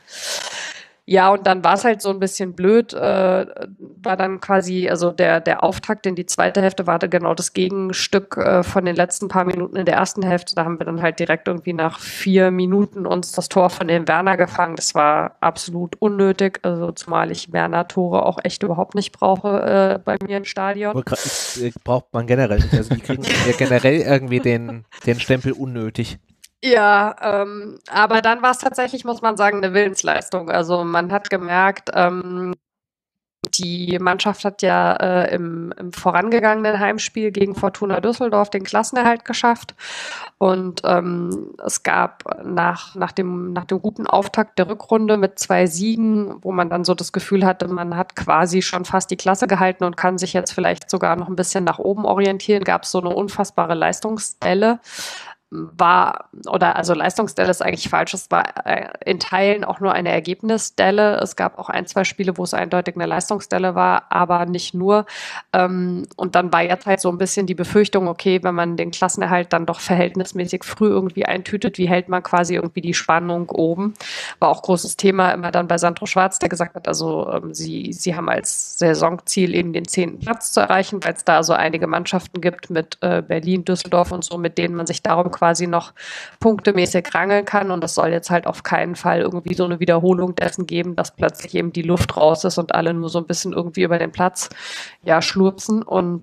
Ja, und dann war es halt so ein bisschen blöd, war dann quasi, also der Auftakt in die zweite Hälfte war genau das Gegenstück von den letzten paar Minuten in der ersten Hälfte. Da haben wir dann halt direkt irgendwie nach 4 Minuten uns das Tor von dem Werner gefangen. Das war absolut unnötig, also zumal ich Werner-Tore auch echt überhaupt nicht brauche bei mir im Stadion. Braucht man generell nicht, also die kriegen ja generell irgendwie den Stempel unnötig. Ja, aber dann war es tatsächlich, muss man sagen, eine Willensleistung. Also man hat gemerkt, die Mannschaft hat ja im vorangegangenen Heimspiel gegen Fortuna Düsseldorf den Klassenerhalt geschafft. Und es gab nach dem guten Auftakt der Rückrunde mit 2 Siegen, wo man dann so das Gefühl hatte, man hat quasi schon fast die Klasse gehalten und kann sich jetzt vielleicht sogar noch ein bisschen nach oben orientieren, gab es so eine unfassbare Leistungsdelle. Leistungsdelle ist eigentlich falsch, es war in Teilen auch nur eine Ergebnisdelle. Es gab auch 1, 2 Spiele, wo es eindeutig eine Leistungsdelle war, aber nicht nur. Und dann war jetzt halt so ein bisschen die Befürchtung, okay, wenn man den Klassenerhalt dann doch verhältnismäßig früh irgendwie eintütet, wie hält man quasi irgendwie die Spannung oben? War auch großes Thema immer dann bei Sandro Schwarz, der gesagt hat, also sie haben als Saisonziel eben den 10. Platz zu erreichen, weil es da so einige Mannschaften gibt mit Berlin, Düsseldorf und so, mit denen man sich darum quasi noch punktemäßig rangeln kann, und es soll jetzt halt auf keinen Fall irgendwie so eine Wiederholung dessen geben, dass plötzlich eben die Luft raus ist und alle nur so ein bisschen irgendwie über den Platz schlurpsen, und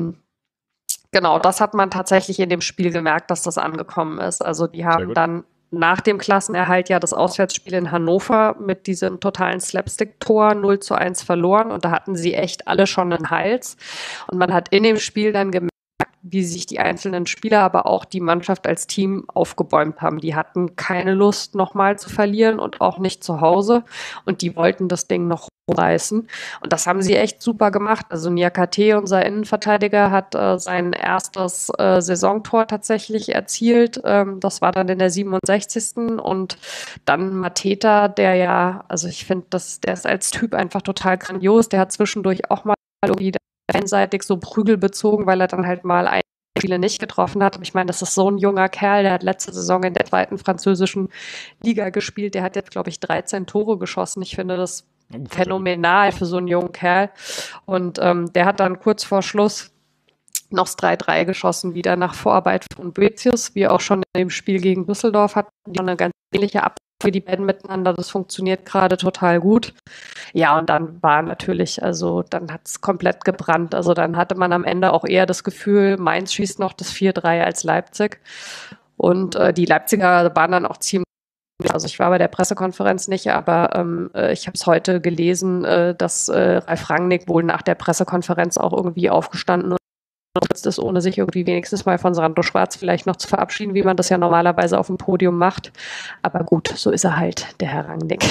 genau, das hat man tatsächlich in dem Spiel gemerkt, dass das angekommen ist. Also die haben dann nach dem Klassenerhalt das Auswärtsspiel in Hannover mit diesem totalen Slapstick-Tor 0-1 verloren, und da hatten sie echt alle schon einen Hals, und man hat in dem Spiel dann gemerkt, wie sich die einzelnen Spieler, aber auch die Mannschaft als Team aufgebäumt haben. Die hatten keine Lust, nochmal zu verlieren, und auch nicht zu Hause. Und die wollten das Ding noch reißen. Und das haben sie echt super gemacht. Also Niakate, unser Innenverteidiger, hat sein erstes Saisontor tatsächlich erzielt. Das war dann in der 67. Und dann Mateta, der ja, also ich finde, der ist als Typ einfach total grandios. Der hat zwischendurch auch mal irgendwie einseitig so Prügel bezogen, weil er dann halt mal Spiele nicht getroffen hat. Ich meine, das ist so ein junger Kerl, der hat letzte Saison in der 2. französischen Liga gespielt. Der hat jetzt, glaube ich, 13 Tore geschossen. Ich finde das phänomenal für so einen jungen Kerl. Und der hat dann kurz vor Schluss noch das 3-3 geschossen, wieder nach Vorarbeit von Boetius, wie auch schon in dem Spiel gegen Düsseldorf hatten die eine ganz ähnliche Abwehr für die beiden miteinander. Das funktioniert gerade total gut. Ja, und dann war natürlich, also dann hat es komplett gebrannt. Also dann hatte man am Ende auch eher das Gefühl, Mainz schießt noch das 4-3 als Leipzig. Und die Leipziger waren dann auch ziemlich, also ich war bei der Pressekonferenz nicht, aber ich habe es heute gelesen, dass Ralf Rangnick wohl nach der Pressekonferenz auch irgendwie aufgestanden ist, ohne sich irgendwie wenigstens mal von Sandro Schwarz vielleicht noch zu verabschieden, wie man das ja normalerweise auf dem Podium macht. Aber gut, so ist er halt, der Herr Rangnick.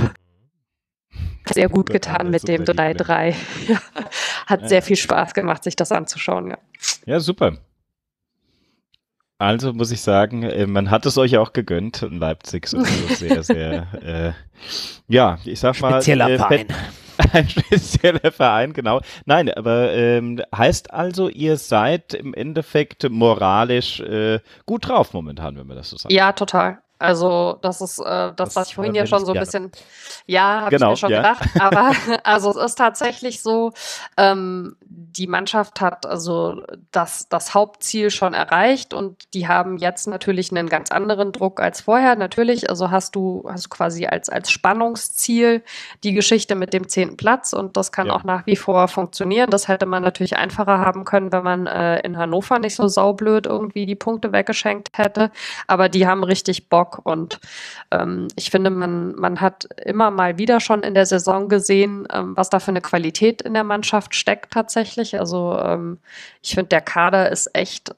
Sehr gut getan mit dem 3-3. Hat sehr viel Spaß gemacht, sich das anzuschauen. Ja, ja, super. Also muss ich sagen, man hat es euch auch gegönnt in Leipzig. So sehr, sehr, ja, ich sag mal. Spezieller Verein. Ein spezieller Verein, genau. Nein, aber heißt also, ihr seid im Endeffekt moralisch gut drauf momentan, wenn wir das so sagen. Ja, total. Also das ist das, was ich vorhin ja schon so ein bisschen, ja, habe ich mir schon gedacht, aber also es ist tatsächlich so, die Mannschaft hat also das Hauptziel schon erreicht und die haben jetzt natürlich einen ganz anderen Druck als vorher. Natürlich, also hast du quasi als Spannungsziel die Geschichte mit dem 10. Platz und das kann auch nach wie vor funktionieren. Das hätte man natürlich einfacher haben können, wenn man in Hannover nicht so saublöd irgendwie die Punkte weggeschenkt hätte, aber die haben richtig Bock. Und ich finde, man hat immer mal wieder schon in der Saison gesehen, was da für eine Qualität in der Mannschaft steckt tatsächlich. Also ich finde, der Kader ist echt,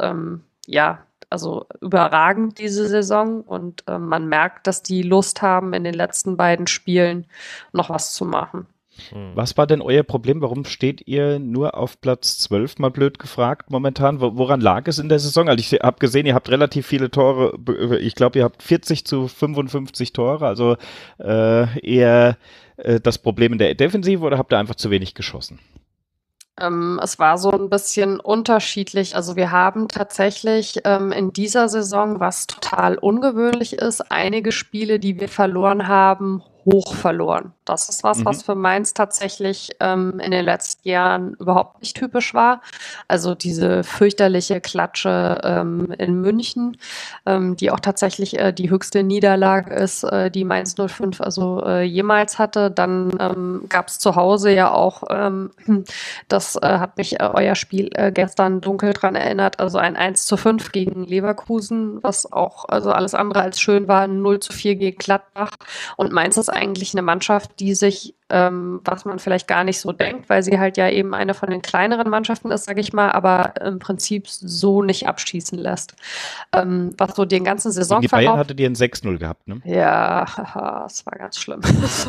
also überragend diese Saison und man merkt, dass die Lust haben, in den letzten beiden Spielen noch was zu machen. Was war denn euer Problem? Warum steht ihr nur auf Platz 12, mal blöd gefragt, momentan? Woran lag es in der Saison? Also ich habe gesehen, ihr habt relativ viele Tore. Ich glaube, ihr habt 40-55 Tore. Also eher das Problem in der Defensive oder habt ihr einfach zu wenig geschossen? Es war so ein bisschen unterschiedlich. Also wir haben tatsächlich in dieser Saison, was total ungewöhnlich ist, einige Spiele, die wir verloren haben, hoch verloren. Das ist was für Mainz tatsächlich in den letzten Jahren überhaupt nicht typisch war. Also diese fürchterliche Klatsche in München, die auch tatsächlich die höchste Niederlage ist, die Mainz 05 jemals hatte. Dann gab es zu Hause ja auch, das hat mich euer Spiel gestern dunkel dran erinnert, also ein 1:5 gegen Leverkusen, was auch also alles andere als schön war, 0:4 gegen Gladbach. Und Mainz ist eigentlich eine Mannschaft, die sich, was man vielleicht gar nicht so denkt, weil sie halt ja eben eine von den kleineren Mannschaften ist, sage ich mal, aber im Prinzip so nicht abschießen lässt. Was so den ganzen Saisonverlauf... Die Bayern hattet ihr ein 6-0 gehabt, ne? Ja, das war ganz schlimm.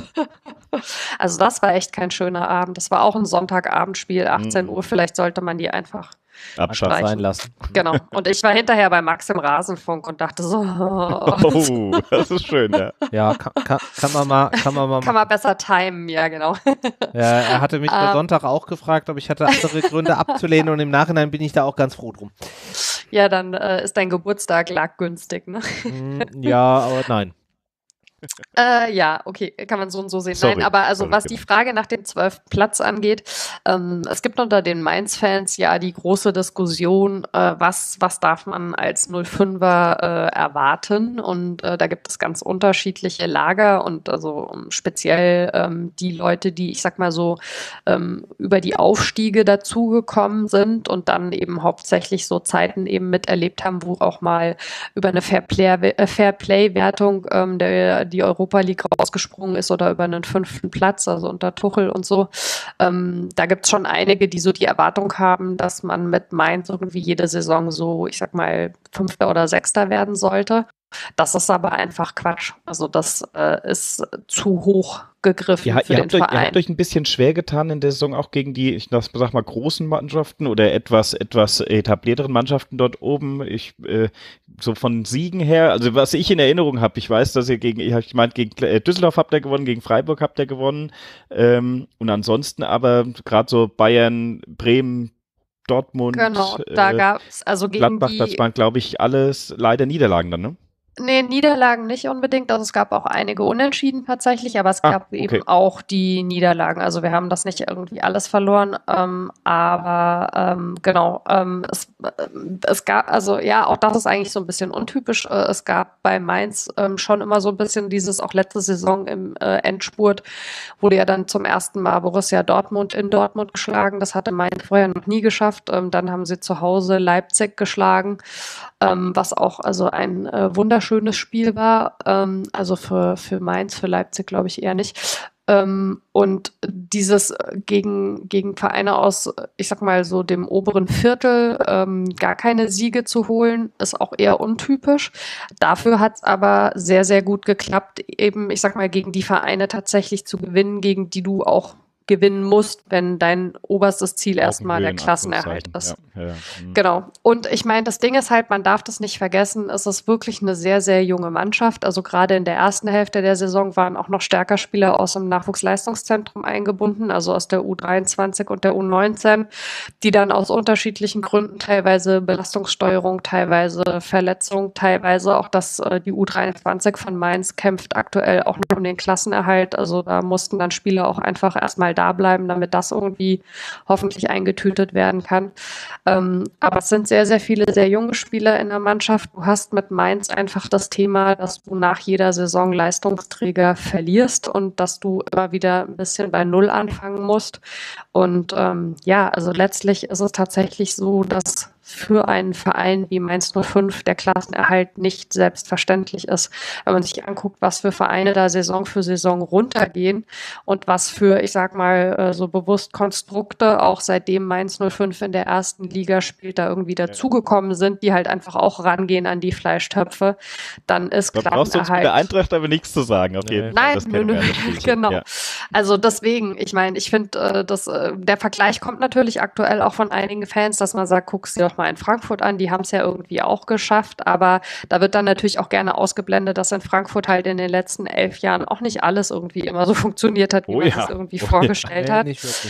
Also das war echt kein schöner Abend. Das war auch ein Sonntagabendspiel, 18 Uhr. Vielleicht sollte man die einfach abstreichen sein lassen. Genau. Und ich war hinterher bei Max im Rasenfunk und dachte so. Oh, das ist schön, ja. Ja, kann man mal besser timen, ja, genau. Ja, er hatte mich für Sonntag auch gefragt, ob ich hatte andere Gründe abzulehnen und im Nachhinein bin ich da auch ganz froh drum. Ja, dann ist dein Geburtstag günstig, ne? Ja, aber nein. Ja, okay, kann man so und so sehen. Sorry. Nein, aber also was die Frage nach dem 12. Platz angeht, es gibt unter den Mainz-Fans ja die große Diskussion, was darf man als 05er erwarten, und da gibt es ganz unterschiedliche Lager und also speziell die Leute, die, ich sag mal so, über die Aufstiege dazugekommen sind und dann eben hauptsächlich so Zeiten eben miterlebt haben, wo auch mal über eine Fair-Play-Wertung die Europa League rausgesprungen ist oder über einen 5. Platz, also unter Tuchel und so. Da gibt es schon einige, die so die Erwartung haben, dass man mit Mainz irgendwie jede Saison so, ich sag mal, 5. oder 6. werden sollte. Das ist aber einfach Quatsch. Also das ist zu hoch gegriffen für den Verein. Ihr habt euch ein bisschen schwer getan in der Saison auch gegen die, ich sag mal, großen Mannschaften oder etwas etablierteren Mannschaften dort oben. So von Siegen her, also was ich in Erinnerung habe, ich weiß, dass ihr gegen Düsseldorf habt ihr gewonnen, gegen Freiburg habt ihr gewonnen und ansonsten aber gerade so Bayern, Bremen, Dortmund, genau, da gab's also gegen Gladbach, das waren, glaube ich, alles leider Niederlagen dann, ne? Nee, Niederlagen nicht unbedingt. Also es gab auch einige Unentschieden tatsächlich, aber es gab eben auch die Niederlagen. Also wir haben das nicht irgendwie alles verloren, genau. Es gab, also ja, auch das ist eigentlich so ein bisschen untypisch. Es gab bei Mainz schon immer so ein bisschen dieses, auch letzte Saison im Endspurt, wurde ja dann zum ersten Mal Borussia Dortmund in Dortmund geschlagen. Das hatte Mainz vorher noch nie geschafft. Dann haben sie zu Hause Leipzig geschlagen, was auch also ein wunderschönes Spiel war, also für Mainz, für Leipzig glaube ich eher nicht. Und dieses gegen Vereine aus, ich sag mal so dem oberen Viertel, gar keine Siege zu holen, ist auch eher untypisch. Dafür hat es aber sehr, sehr gut geklappt, eben, ich sag mal, gegen die Vereine tatsächlich zu gewinnen, gegen die du auch gewinnen musst, wenn dein oberstes Ziel erstmal der Klassenerhalt ist. Ja. Genau. Und ich meine, das Ding ist halt, man darf das nicht vergessen, es ist wirklich eine sehr, sehr junge Mannschaft. Also gerade in der ersten Hälfte der Saison waren auch noch stärker Spieler aus dem Nachwuchsleistungszentrum eingebunden, also aus der U23 und der U19, die dann aus unterschiedlichen Gründen, teilweise Belastungssteuerung, teilweise Verletzung, teilweise auch die U23 von Mainz kämpft aktuell auch noch um den Klassenerhalt. Also da mussten dann Spieler auch einfach erstmal da bleiben, damit das irgendwie hoffentlich eingetütet werden kann. Aber es sind sehr, sehr viele sehr junge Spieler in der Mannschaft. Du hast mit Mainz einfach das Thema, dass du nach jeder Saison Leistungsträger verlierst und dass du immer wieder ein bisschen bei Null anfangen musst. Und also letztlich ist es tatsächlich so, dass für einen Verein wie Mainz 05 der Klassenerhalt nicht selbstverständlich ist. Wenn man sich anguckt, was für Vereine da Saison für Saison runtergehen und was für, ich sag mal, so bewusst Konstrukte auch seitdem Mainz 05 in der ersten Liga spielt, da irgendwie dazugekommen sind, die halt einfach auch rangehen an die Fleischtöpfe, dann ist Klassenerhalt. Da brauchst du uns mit der Eintracht aber nichts zu sagen, auf jeden Fall. Nein, genau. Ja. Also deswegen, ich meine, ich finde, der Vergleich kommt natürlich aktuell auch von einigen Fans, dass man sagt, guck's dir doch mal in Frankfurt an, die haben es ja irgendwie auch geschafft, aber da wird dann natürlich auch gerne ausgeblendet, dass in Frankfurt halt in den letzten 11 Jahren auch nicht alles irgendwie immer so funktioniert hat, wie man es irgendwie vorgestellt hat. Nicht wirklich.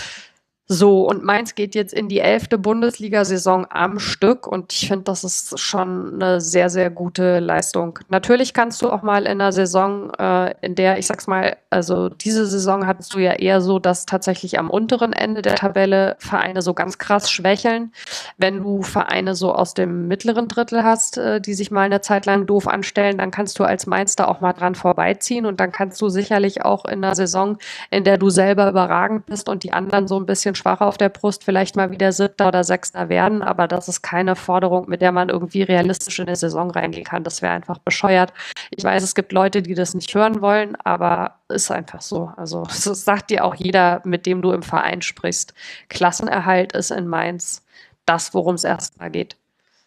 So, und Mainz geht jetzt in die 11. Bundesliga-Saison am Stück und ich finde, das ist schon eine sehr, sehr gute Leistung. Natürlich kannst du auch mal in einer Saison, in der, ich sag's mal, also diese Saison hattest du ja eher so, dass tatsächlich am unteren Ende der Tabelle Vereine so ganz krass schwächeln. Wenn du Vereine so aus dem mittleren Drittel hast, die sich mal eine Zeit lang doof anstellen, dann kannst du als Mainz da auch mal dran vorbeiziehen und dann kannst du sicherlich auch in einer Saison, in der du selber überragend bist und die anderen so ein bisschen schwacher auf der Brust, vielleicht mal wieder 7. oder 6. werden, aber das ist keine Forderung, mit der man irgendwie realistisch in eine Saison reingehen kann. Das wäre einfach bescheuert. Ich weiß, es gibt Leute, die das nicht hören wollen, aber ist einfach so. Also das sagt dir auch jeder, mit dem du im Verein sprichst. Klassenerhalt ist in Mainz das, worum es erstmal geht.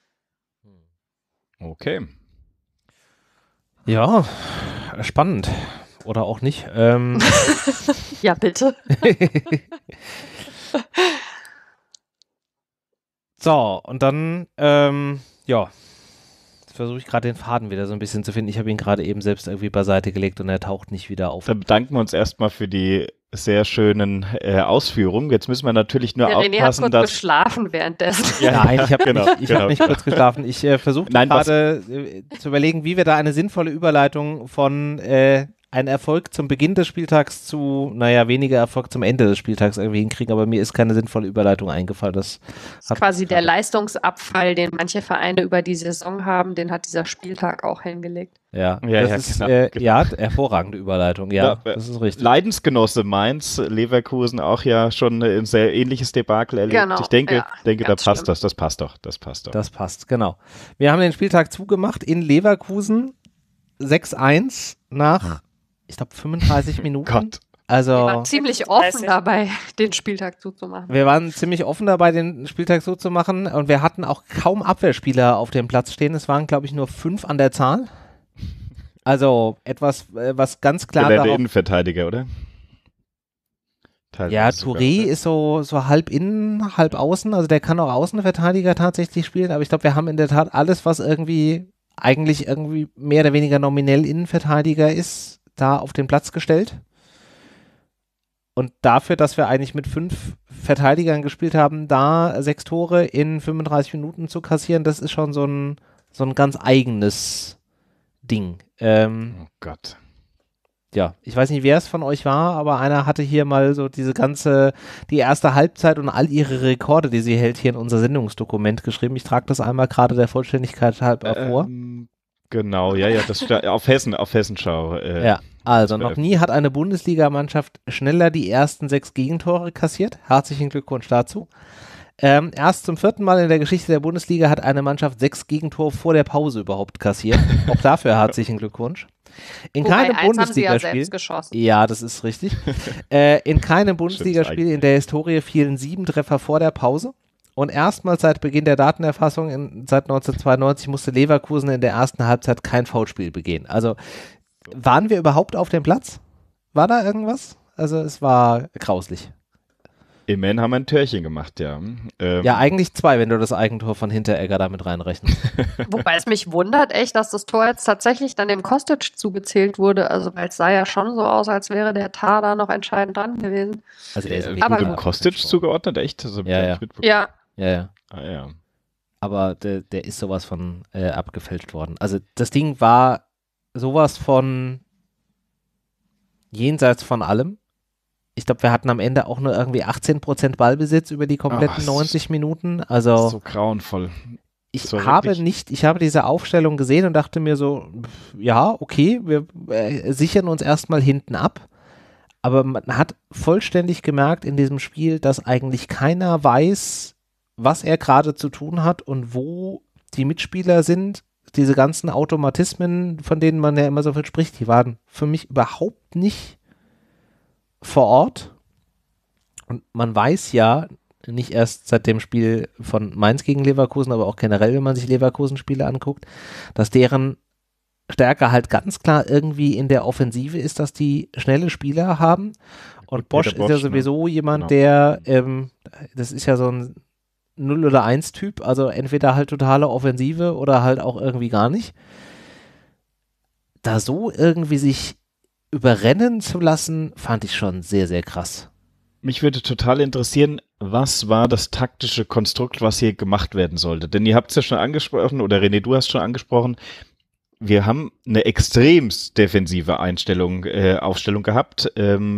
Okay. Ja, spannend. Oder auch nicht. Ja, bitte. So, und dann, jetzt versuche ich gerade den Faden wieder so ein bisschen zu finden. Ich habe ihn gerade eben selbst irgendwie beiseite gelegt und er taucht nicht wieder auf. Dann bedanken wir uns erstmal für die sehr schönen Ausführungen. Jetzt müssen wir natürlich nur aufpassen, René hat kurz geschlafen währenddessen. Ja, nein, ich habe nicht kurz geschlafen. Ich versuche gerade zu überlegen, wie wir da eine sinnvolle Überleitung von ein Erfolg zum Beginn des Spieltags zu, weniger Erfolg zum Ende des Spieltags irgendwie hinkriegen, aber mir ist keine sinnvolle Überleitung eingefallen. Das ist quasi der Leistungsabfall, den manche Vereine über die Saison haben, den hat dieser Spieltag auch hingelegt. Ja, hervorragende Überleitung, das ist richtig. Leidensgenosse Mainz, Leverkusen auch ja schon ein sehr ähnliches Debakel erlebt. Genau, ich denke, da passt das. Das passt doch. Das passt, genau. Wir haben den Spieltag zugemacht in Leverkusen 6-1 nach ich glaube 35 Minuten. Gott. Also, wir waren ziemlich offen dabei, den Spieltag zuzumachen. Wir waren ziemlich offen dabei, den Spieltag zuzumachen und wir hatten auch kaum Abwehrspieler auf dem Platz stehen. Es waren, glaube ich, nur 5 an der Zahl. Also etwas, was ganz klar der Innenverteidiger, oder? teilweise. Ja, Touré ist so halb innen, halb außen. Also der kann auch Außenverteidiger tatsächlich spielen. Aber ich glaube, wir haben in der Tat alles, was eigentlich irgendwie mehr oder weniger nominell Innenverteidiger ist, da auf den Platz gestellt. Und dafür, dass wir eigentlich mit 5 Verteidigern gespielt haben, da 6 Tore in 35 Minuten zu kassieren, das ist schon so ein ganz eigenes Ding. Oh Gott. Ja, ich weiß nicht, wer es von euch war, aber einer hatte hier mal so die erste Halbzeit und all ihre Rekorde, die sie hält, hier in unser Sendungsdokument geschrieben. Ich trage das einmal gerade der Vollständigkeit halber vor. Genau, ja, das auf Hessenschau. Ja, also noch nie hat eine Bundesligamannschaft schneller die ersten 6 Gegentore kassiert. Herzlichen Glückwunsch dazu. Erst zum 4. Mal in der Geschichte der Bundesliga hat eine Mannschaft 6 Gegentore vor der Pause überhaupt kassiert. Auch dafür herzlichen Glückwunsch. In keinem Bundesligaspiel. Ja, das ist richtig. In keinem Bundesligaspiel in der Historie fielen 7 Treffer vor der Pause. Und erstmals seit Beginn der Datenerfassung seit 1992 musste Leverkusen in der ersten Halbzeit kein Foulspiel begehen. Also waren wir überhaupt auf dem Platz? War da irgendwas? Also es war grauslich. Immerhin haben wir ein Törchen gemacht, ja. Ja, eigentlich 2, wenn du das Eigentor von Hinteregger damit reinrechnest. Wobei es mich wundert echt, dass das Tor jetzt tatsächlich dann dem Kostic zugezählt wurde. Also, weil es sah ja schon so aus, als wäre der Tar da noch entscheidend dran gewesen. Also der ist wurde dem Kostic zugeordnet, echt? Also, ja. Ah, ja. Aber der ist sowas von abgefälscht worden. Also das Ding war sowas von jenseits von allem. Ich glaube, wir hatten am Ende auch nur irgendwie 18% Ballbesitz über die kompletten 90 Minuten. Also so grauenvoll. Ich habe diese Aufstellung gesehen und dachte mir so, ja, okay, wir sichern uns erstmal hinten ab. Aber man hat vollständig gemerkt in diesem Spiel, dass eigentlich keiner weiß, was er gerade zu tun hat und wo die Mitspieler sind. Diese ganzen Automatismen, von denen man ja immer so viel spricht, die waren für mich überhaupt nicht vor Ort. Und man weiß ja, nicht erst seit dem Spiel von Mainz gegen Leverkusen, aber auch generell, wenn man sich Leverkusen-Spiele anguckt, dass deren Stärke halt ganz klar irgendwie in der Offensive ist, dass die schnelle Spieler haben. Und Bosz ist ja sowieso jemand, der, das ist ja so ein 0 oder 1 Typ, also entweder halt totale Offensive oder halt auch irgendwie gar nicht. Da so irgendwie sich überrennen zu lassen, fand ich schon sehr, sehr krass. Mich würde total interessieren, was war das taktische Konstrukt, was hier gemacht werden sollte? Denn ihr habt es ja schon angesprochen, oder René, du hast schon angesprochen, wir haben eine extrem defensive Aufstellung gehabt.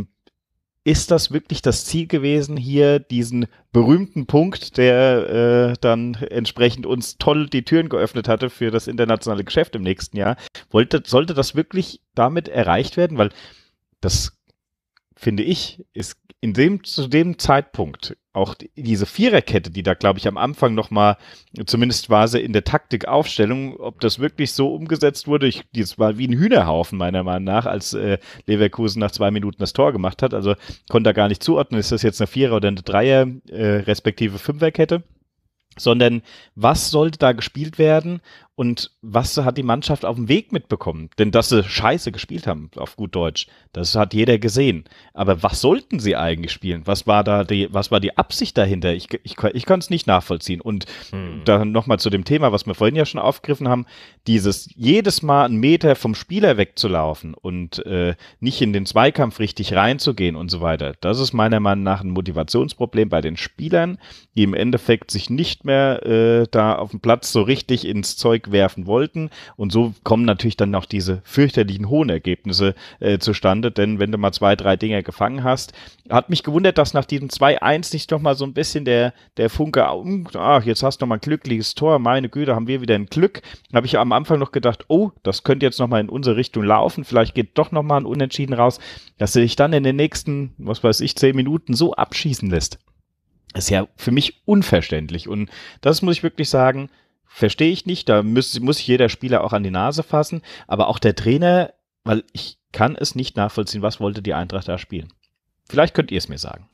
Ist das wirklich das Ziel gewesen, hier diesen berühmten Punkt, der dann entsprechend uns toll die Türen geöffnet hatte für das internationale Geschäft im nächsten Jahr? Sollte das wirklich damit erreicht werden? Weil das, finde ich, ist zu dem Zeitpunkt auch diese Viererkette, die da, glaube ich, am Anfang nochmal, zumindest war sie in der Taktikaufstellung, ob das wirklich so umgesetzt wurde, das war wie ein Hühnerhaufen meiner Meinung nach, als Leverkusen nach 2 Minuten das Tor gemacht hat, also konnte da gar nicht zuordnen, ist das jetzt eine Vierer- oder eine Dreier, respektive Fünferkette, sondern was sollte da gespielt werden und was hat die Mannschaft auf dem Weg mitbekommen? Denn dass sie scheiße gespielt haben, auf gut Deutsch, das hat jeder gesehen. Aber was sollten sie eigentlich spielen? Was war die Absicht dahinter? Ich kann es nicht nachvollziehen. Und dann nochmal zu dem Thema, was wir vorhin ja schon aufgegriffen haben, dieses jedes Mal einen Meter vom Spieler wegzulaufen und nicht in den Zweikampf richtig reinzugehen und so weiter. Das ist meiner Meinung nach ein Motivationsproblem bei den Spielern, die im Endeffekt sich nicht mehr da auf dem Platz so richtig ins Zeug werfen wollten, und so kommen natürlich dann noch diese fürchterlichen hohen Ergebnisse zustande, denn wenn du mal 2, 3 Dinger gefangen hast, hat mich gewundert, dass nach diesem 2-1 nicht noch mal so ein bisschen der Funke, jetzt hast du noch mal ein glückliches Tor, meine Güte, haben wir wieder ein Glück, habe ich am Anfang noch gedacht, oh, das könnte jetzt noch mal in unsere Richtung laufen, vielleicht geht doch noch mal ein Unentschieden raus, dass er sich dann in den nächsten, 10 Minuten so abschießen lässt. Das ist ja für mich unverständlich, und das muss ich wirklich sagen, verstehe ich nicht, da muss sich jeder Spieler auch an die Nase fassen, aber auch der Trainer, weil ich kann es nicht nachvollziehen, was wollte die Eintracht da spielen. Vielleicht könnt ihr es mir sagen.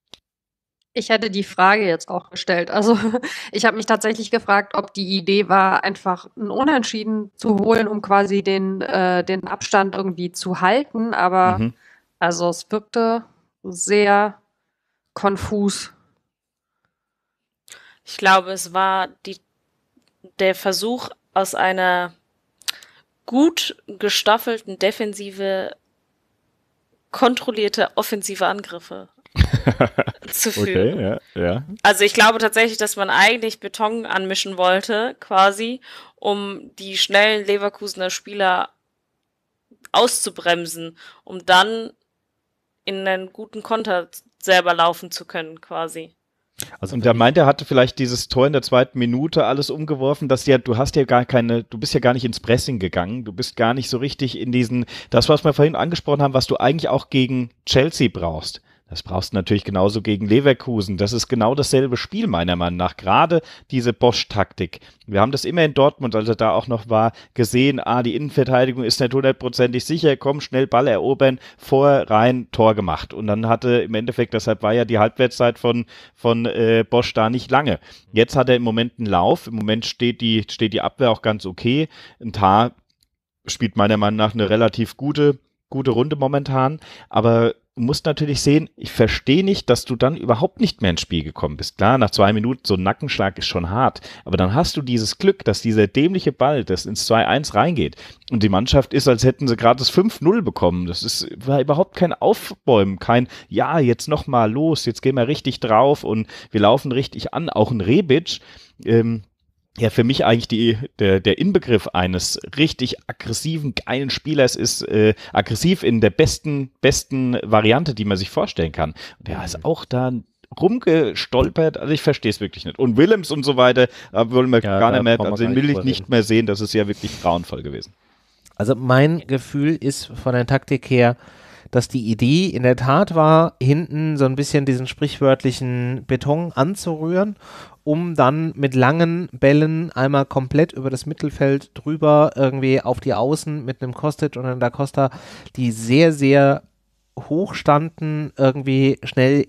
Ich hätte die Frage jetzt auch gestellt. Also ich habe mich tatsächlich gefragt, ob die Idee war, einfach ein Unentschieden zu holen, um quasi den Abstand irgendwie zu halten, aber also es wirkte sehr konfus. Ich glaube, es war der Versuch, aus einer gut gestaffelten Defensive kontrollierte offensive Angriffe zu führen. Okay, ja. Also ich glaube tatsächlich, dass man eigentlich Beton anmischen wollte, quasi, um die schnellen Leverkusener Spieler auszubremsen, um dann in einen guten Konter selber laufen zu können, quasi. Also und der meint, er hatte vielleicht dieses Tor in der 2. Minute alles umgeworfen, dass du bist ja gar nicht ins Pressing gegangen, du bist gar nicht so richtig in das, was wir vorhin angesprochen haben, was du eigentlich auch gegen Chelsea brauchst. Das brauchst du natürlich genauso gegen Leverkusen. Das ist genau dasselbe Spiel, meiner Meinung nach. Gerade diese Bosch-Taktik. Wir haben das immer in Dortmund, als er da auch noch war, gesehen. Die Innenverteidigung ist nicht 100% sicher. Komm, schnell Ball erobern, vor, rein, Tor gemacht. Und dann hatte im Endeffekt, deshalb war ja die Halbwertszeit von Bosch da nicht lange. Jetzt hat er im Moment einen Lauf. Im Moment steht die Abwehr auch ganz okay. Ein Tah spielt meiner Meinung nach eine relativ gute Runde momentan. Aber du musst natürlich sehen, ich verstehe nicht, dass du dann überhaupt nicht mehr ins Spiel gekommen bist. Klar, nach 2 Minuten so ein Nackenschlag ist schon hart, aber dann hast du dieses Glück, dass dieser dämliche Ball, das ins 2-1 reingeht und die Mannschaft ist, als hätten sie gerade das 5-0 bekommen. War überhaupt kein Aufbäumen, jetzt nochmal los, jetzt gehen wir richtig drauf und wir laufen richtig an. Auch ein Rebic, für mich eigentlich der Inbegriff eines richtig aggressiven, geilen Spielers ist aggressiv in der besten Variante, die man sich vorstellen kann. Und der ist auch da rumgestolpert, also ich verstehe es wirklich nicht. Und Willems und so weiter, da wollen wir gar nicht mehr, also den will ich nicht mehr sehen, das ist ja wirklich grauenvoll gewesen. Also mein Gefühl ist von der Taktik her, dass die Idee in der Tat war, hinten so ein bisschen diesen sprichwörtlichen Beton anzurühren, um dann mit langen Bällen einmal komplett über das Mittelfeld drüber irgendwie auf die Außen mit einem Kostic und einem Da Costa, die sehr, sehr hoch standen, irgendwie schnell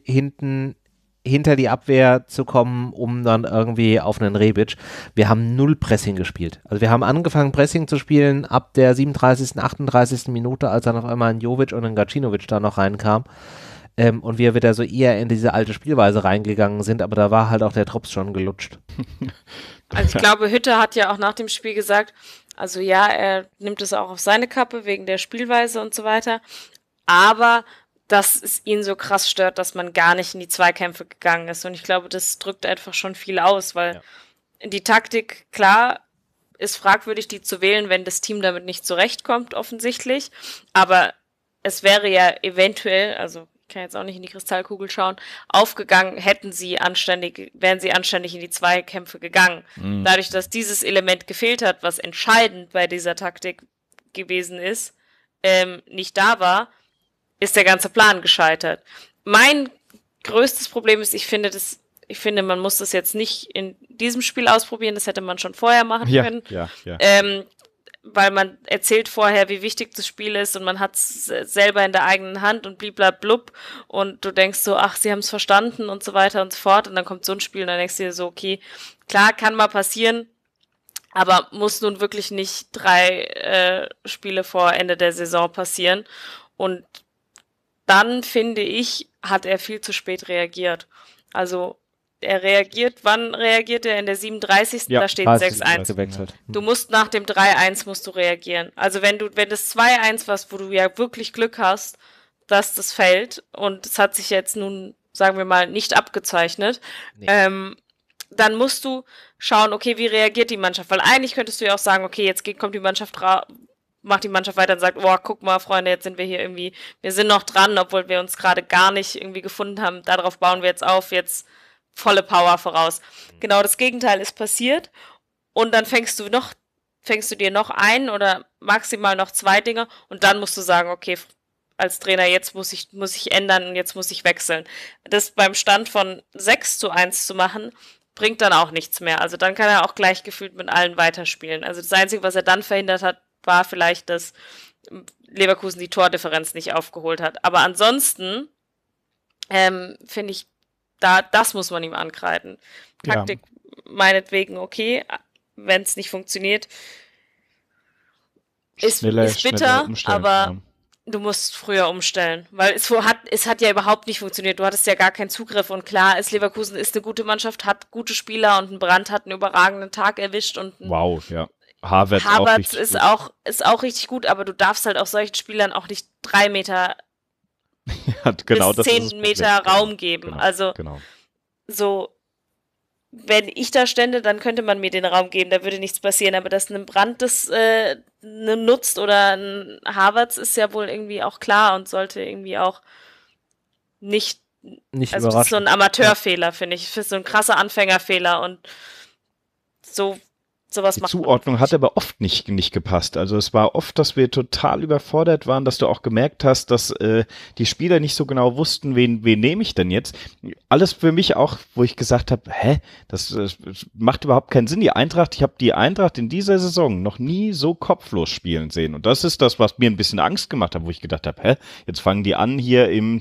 hinter die Abwehr zu kommen, um dann irgendwie auf einen Rebic. Wir haben 0 Pressing gespielt. Also wir haben angefangen Pressing zu spielen ab der 37., 38. Minute, als dann auf einmal ein Jovic und ein Gacinovic da noch reinkam. Und wir wieder so eher in diese alte Spielweise reingegangen sind, aber da war halt auch der Drops schon gelutscht. Also ich glaube, Hütter hat ja auch nach dem Spiel gesagt, also ja, er nimmt es auch auf seine Kappe wegen der Spielweise und so weiter, aber dass es ihn so krass stört, dass man gar nicht in die Zweikämpfe gegangen ist. Und ich glaube, das drückt einfach schon viel aus, weil die Taktik, klar, ist fragwürdig, die zu wählen, wenn das Team damit nicht zurechtkommt, offensichtlich. Aber es wäre ja eventuell, also ich kann jetzt auch nicht in die Kristallkugel schauen, aufgegangen, wären sie anständig in die Zweikämpfe gegangen. Mhm. Dadurch, dass dieses Element gefehlt hat, was entscheidend bei dieser Taktik gewesen ist, nicht da war, ist der ganze Plan gescheitert. Mein größtes Problem ist, ich finde, man muss das jetzt nicht in diesem Spiel ausprobieren, das hätte man schon vorher machen können. Ja. Weil man erzählt vorher, wie wichtig das Spiel ist und man hat es selber in der eigenen Hand und bliblablub und du denkst so, ach, sie haben es verstanden und so weiter und so fort und dann kommt so ein Spiel und dann denkst du dir so, okay, klar, kann mal passieren, aber muss nun wirklich nicht 3 Spiele vor Ende der Saison passieren. Und dann, finde ich, hat er viel zu spät reagiert. Also wann reagiert er? In der 37. Da steht 6-1. Du musst nach dem 3-1 reagieren. Also wenn das 2-1 was, wo du ja wirklich Glück hast, dass das fällt und es hat sich jetzt nun, sagen wir mal, nicht abgezeichnet, dann musst du schauen, okay, wie reagiert die Mannschaft? Weil eigentlich könntest du ja auch sagen, okay, jetzt kommt die Mannschaft macht die Mannschaft weiter und sagt, oh, guck mal, Freunde, jetzt sind wir hier irgendwie, wir sind noch dran, obwohl wir uns gerade gar nicht irgendwie gefunden haben. Darauf bauen wir jetzt auf, jetzt volle Power voraus. Genau das Gegenteil ist passiert und dann fängst du dir noch ein oder maximal noch 2 Dinge und dann musst du sagen, okay, als Trainer, jetzt muss ich ändern und jetzt muss ich wechseln. Das beim Stand von 6-1 zu machen, bringt dann auch nichts mehr. Also dann kann er auch gleich gefühlt mit allen weiterspielen. Also das Einzige, was er dann verhindert hat, war vielleicht, dass Leverkusen die Tordifferenz nicht aufgeholt hat. Aber ansonsten finde ich, das muss man ihm ankreiden. Taktik meinetwegen okay, wenn es nicht funktioniert, ist bitter, aber Du musst früher umstellen, weil es hat ja überhaupt nicht funktioniert. Du hattest ja gar keinen Zugriff und klar, Leverkusen ist eine gute Mannschaft, hat gute Spieler und ein Brandt hat einen überragenden Tag erwischt und wow, ja. Havertz ist auch richtig gut, aber du darfst halt auch solchen Spielern auch nicht 3 Meter genau, bis 10 Meter Raum geben. Genau, also so, wenn ich da stände, dann könnte man mir den Raum geben, da würde nichts passieren, aber dass ein Brandt das nutzt oder ein Havertz ist ja wohl irgendwie auch klar und sollte irgendwie auch nicht also das ist so ein Amateurfehler, finde ich. Das ist so ein krasser Anfängerfehler und sowas macht die Zuordnung hat aber oft nicht gepasst. Also es war oft, dass wir total überfordert waren, dass du auch gemerkt hast, dass die Spieler nicht so genau wussten, wen nehme ich denn jetzt. Alles für mich auch, wo ich gesagt habe, das macht überhaupt keinen Sinn. Ich habe die Eintracht in dieser Saison noch nie so kopflos spielen sehen. Und das ist das, was mir ein bisschen Angst gemacht hat, wo ich gedacht habe, jetzt fangen die an hier im,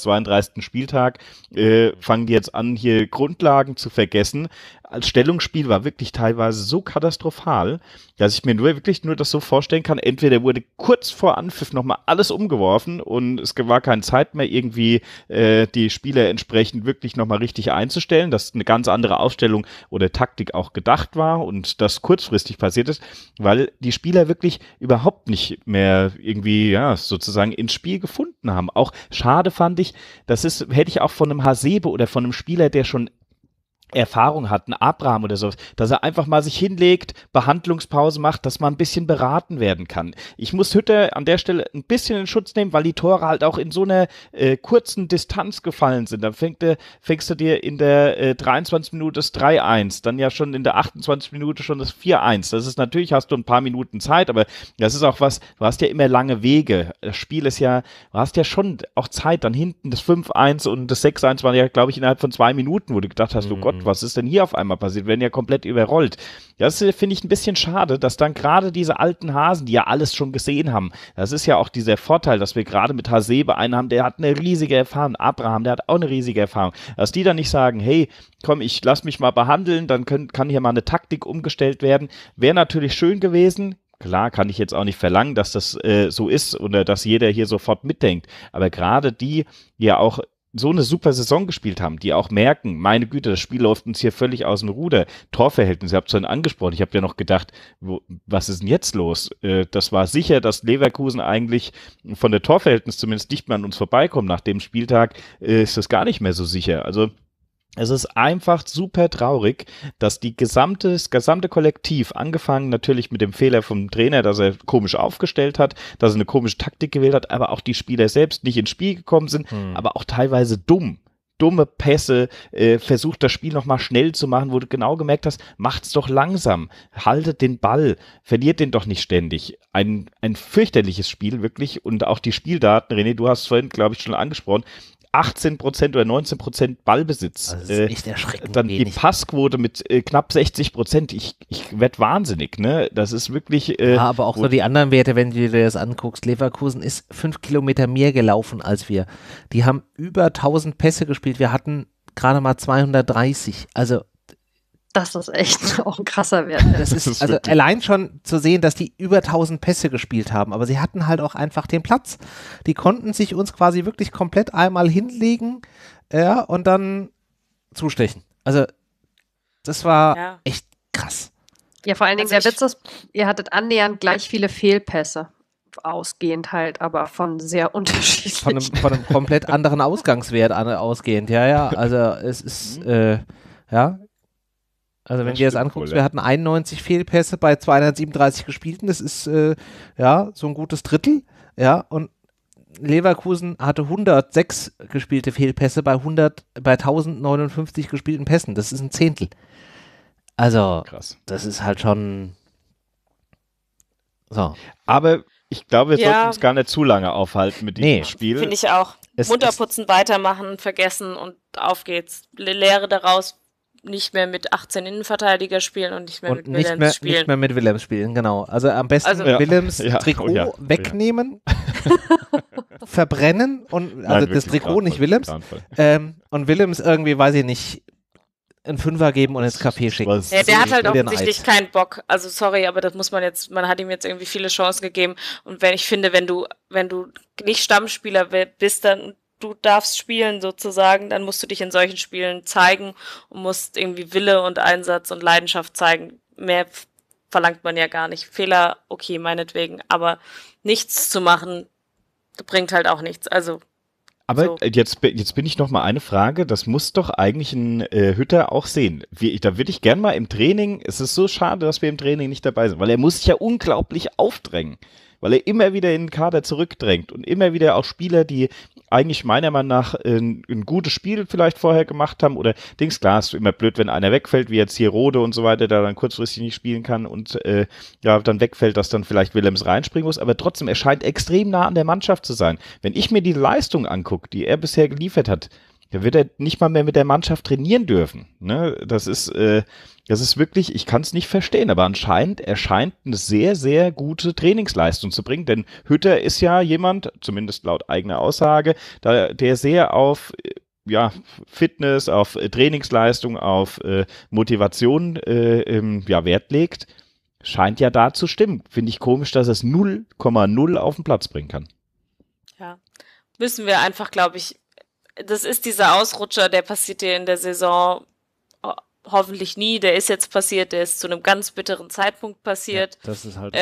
32. Spieltag, fangen die jetzt an, hier Grundlagen zu vergessen. Als Stellungsspiel war wirklich teilweise so katastrophal, dass ich mir wirklich nur das so vorstellen kann, entweder wurde kurz vor Anpfiff nochmal alles umgeworfen und es war keine Zeit mehr, irgendwie die Spieler entsprechend wirklich nochmal richtig einzustellen, dass eine ganz andere Aufstellung oder Taktik auch gedacht war und das kurzfristig passiert ist, weil die Spieler wirklich überhaupt nicht mehr irgendwie, sozusagen ins Spiel gefunden haben. Auch schade fand ich, hätte ich auch von einem Hasebe oder von einem Spieler, der schon Erfahrung hat, ein Abraham oder sowas, dass er einfach mal sich hinlegt, Behandlungspause macht, dass man ein bisschen beraten werden kann. Ich muss Hütter an der Stelle ein bisschen in Schutz nehmen, weil die Tore halt auch in so einer kurzen Distanz gefallen sind. Dann fängst du dir in der 23 Minute das 3-1, dann ja schon in der 28 Minute schon das 4-1. Das ist natürlich, hast du ein paar Minuten Zeit, aber das ist auch was, du hast ja immer lange Wege. Das Spiel ist ja, du hast ja schon auch Zeit, dann hinten das 5-1 und das 6-1 waren ja, glaube ich, innerhalb von 2 Minuten, wo du gedacht hast, oh Gott, was ist denn hier auf einmal passiert? Wir werden ja komplett überrollt. Das finde ich ein bisschen schade, dass dann gerade diese alten Hasen, die ja alles schon gesehen haben, das ist ja auch dieser Vorteil, dass wir gerade mit Hasebe einen haben, der hat eine riesige Erfahrung, Abraham, der hat auch eine riesige Erfahrung, dass die dann nicht sagen, hey, komm, ich lass mich mal behandeln, dann kann hier mal eine Taktik umgestellt werden, wäre natürlich schön gewesen. Klar, kann ich jetzt auch nicht verlangen, dass das so ist oder dass jeder hier sofort mitdenkt, aber gerade die ja auch so eine super Saison gespielt haben, die auch merken, meine Güte, das Spiel läuft uns hier völlig aus dem Ruder. Torverhältnis, ihr habt es schon angesprochen, ich habe ja noch gedacht, was ist denn jetzt los? Das war sicher, dass Leverkusen eigentlich von der Torverhältnis zumindest nicht mehr an uns vorbeikommt. Nach dem Spieltag ist das gar nicht mehr so sicher. Also es ist einfach super traurig, dass das gesamte Kollektiv, angefangen natürlich mit dem Fehler vom Trainer, dass er komisch aufgestellt hat, dass er eine komische Taktik gewählt hat, aber auch die Spieler selbst nicht ins Spiel gekommen sind, aber auch teilweise dumme Pässe, versucht das Spiel nochmal schnell zu machen, wo du genau gemerkt hast, macht's doch langsam, haltet den Ball, verliert den doch nicht ständig. Ein fürchterliches Spiel, wirklich, und auch die Spieldaten, René, du hast es vorhin, glaube ich, schon angesprochen, 18% oder 19% Ballbesitz. Das ist echt erschreckend. Dann wenig. Die Passquote mit knapp 60%. Ich werde wahnsinnig, ne? Das ist wirklich. Aber auch so die anderen Werte, wenn du dir das anguckst. Leverkusen ist 5 Kilometer mehr gelaufen als wir. Die haben über 1000 Pässe gespielt. Wir hatten gerade mal 230. Also. Das ist echt auch ein krasser Wert. Das ist also allein schon zu sehen, dass die über 1000 Pässe gespielt haben, aber sie hatten halt auch einfach den Platz. Die konnten sich uns quasi wirklich komplett einmal hinlegen, und dann zustechen. Also das war echt krass. Ja, vor allen Dingen der Witz ist, ihr hattet annähernd gleich viele Fehlpässe. Ausgehend halt, aber von sehr unterschiedlich. Von einem komplett anderen Ausgangswert ausgehend, ja. Also es ist, Also wenn du dir das anguckst, wir hatten 91 Fehlpässe bei 237 gespielten, das ist so ein gutes Drittel, und Leverkusen hatte 106 gespielte Fehlpässe bei 1059 gespielten Pässen, das ist ein Zehntel. Also krass. Das ist halt schon so. Aber ich glaube, wir sollten uns gar nicht zu lange aufhalten mit diesem Spiel. Finde ich auch. Munterputzen, weitermachen, vergessen und auf geht's. Lehre daraus. Nicht mehr mit 18 Innenverteidiger spielen und nicht mehr mit Willems spielen. Nicht mehr mit Willems spielen, genau. Also am besten Willems Trikot wegnehmen, verbrennen und das Trikot, nicht Willems. Und Willems irgendwie, weiß ich nicht, einen Fünfer geben und ins Café schicken. Ja, der hat halt offensichtlich keinen Bock. Also sorry, aber das muss man hat ihm jetzt irgendwie viele Chancen gegeben. Und wenn du nicht Stammspieler bist, dann du darfst spielen sozusagen, dann musst du dich in solchen Spielen zeigen und musst irgendwie Wille und Einsatz und Leidenschaft zeigen. Mehr verlangt man ja gar nicht. Fehler, okay, meinetwegen, aber nichts zu machen, bringt halt auch nichts. Also aber so. Jetzt bin ich noch mal eine Frage, das muss doch eigentlich ein Hütter auch sehen. Da würde ich gern mal im Training, es ist so schade, dass wir im Training nicht dabei sind, weil er muss sich ja unglaublich aufdrängen, weil er immer wieder in den Kader zurückdrängt und immer wieder auch Spieler, die eigentlich meiner Meinung nach ein gutes Spiel vielleicht vorher gemacht haben oder klar, ist immer blöd, wenn einer wegfällt, wie jetzt hier Rode und so weiter, der dann kurzfristig nicht spielen kann und dann wegfällt, dass dann vielleicht Willems reinspringen muss, aber trotzdem, er scheint extrem nah an der Mannschaft zu sein. Wenn ich mir die Leistung angucke, die er bisher geliefert hat, dann wird er nicht mal mehr mit der Mannschaft trainieren dürfen. Ne? Das ist wirklich, ich kann es nicht verstehen, aber anscheinend erscheint eine sehr, sehr gute Trainingsleistung zu bringen, denn Hütter ist ja jemand, zumindest laut eigener Aussage, der sehr auf Fitness, auf Trainingsleistung, auf Motivation Wert legt. Scheint ja da zu stimmen. Finde ich komisch, dass er es 0,0 auf den Platz bringen kann. Ja, müssen wir einfach, glaube ich, das ist dieser Ausrutscher, der passiert dir in der Saison hoffentlich nie. Der ist jetzt passiert, der ist zu einem ganz bitteren Zeitpunkt passiert. Ja, das ist halt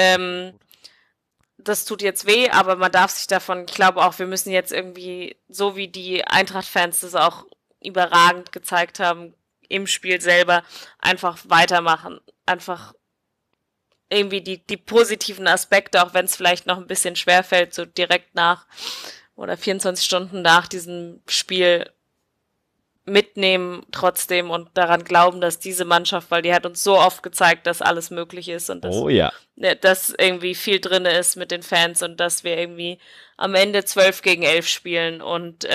das tut jetzt weh, aber man darf sich davon, ich glaube auch, wir müssen jetzt irgendwie, so wie die Eintracht-Fans das auch überragend gezeigt haben, im Spiel selber, einfach weitermachen. Einfach irgendwie die positiven Aspekte, auch wenn es vielleicht noch ein bisschen schwerfällt, so direkt nach oder 24 Stunden nach diesem Spiel mitnehmen trotzdem und daran glauben, dass diese Mannschaft, weil die hat uns so oft gezeigt, dass alles möglich ist und dass irgendwie viel drin ist mit den Fans und dass wir irgendwie am Ende 12-11 spielen und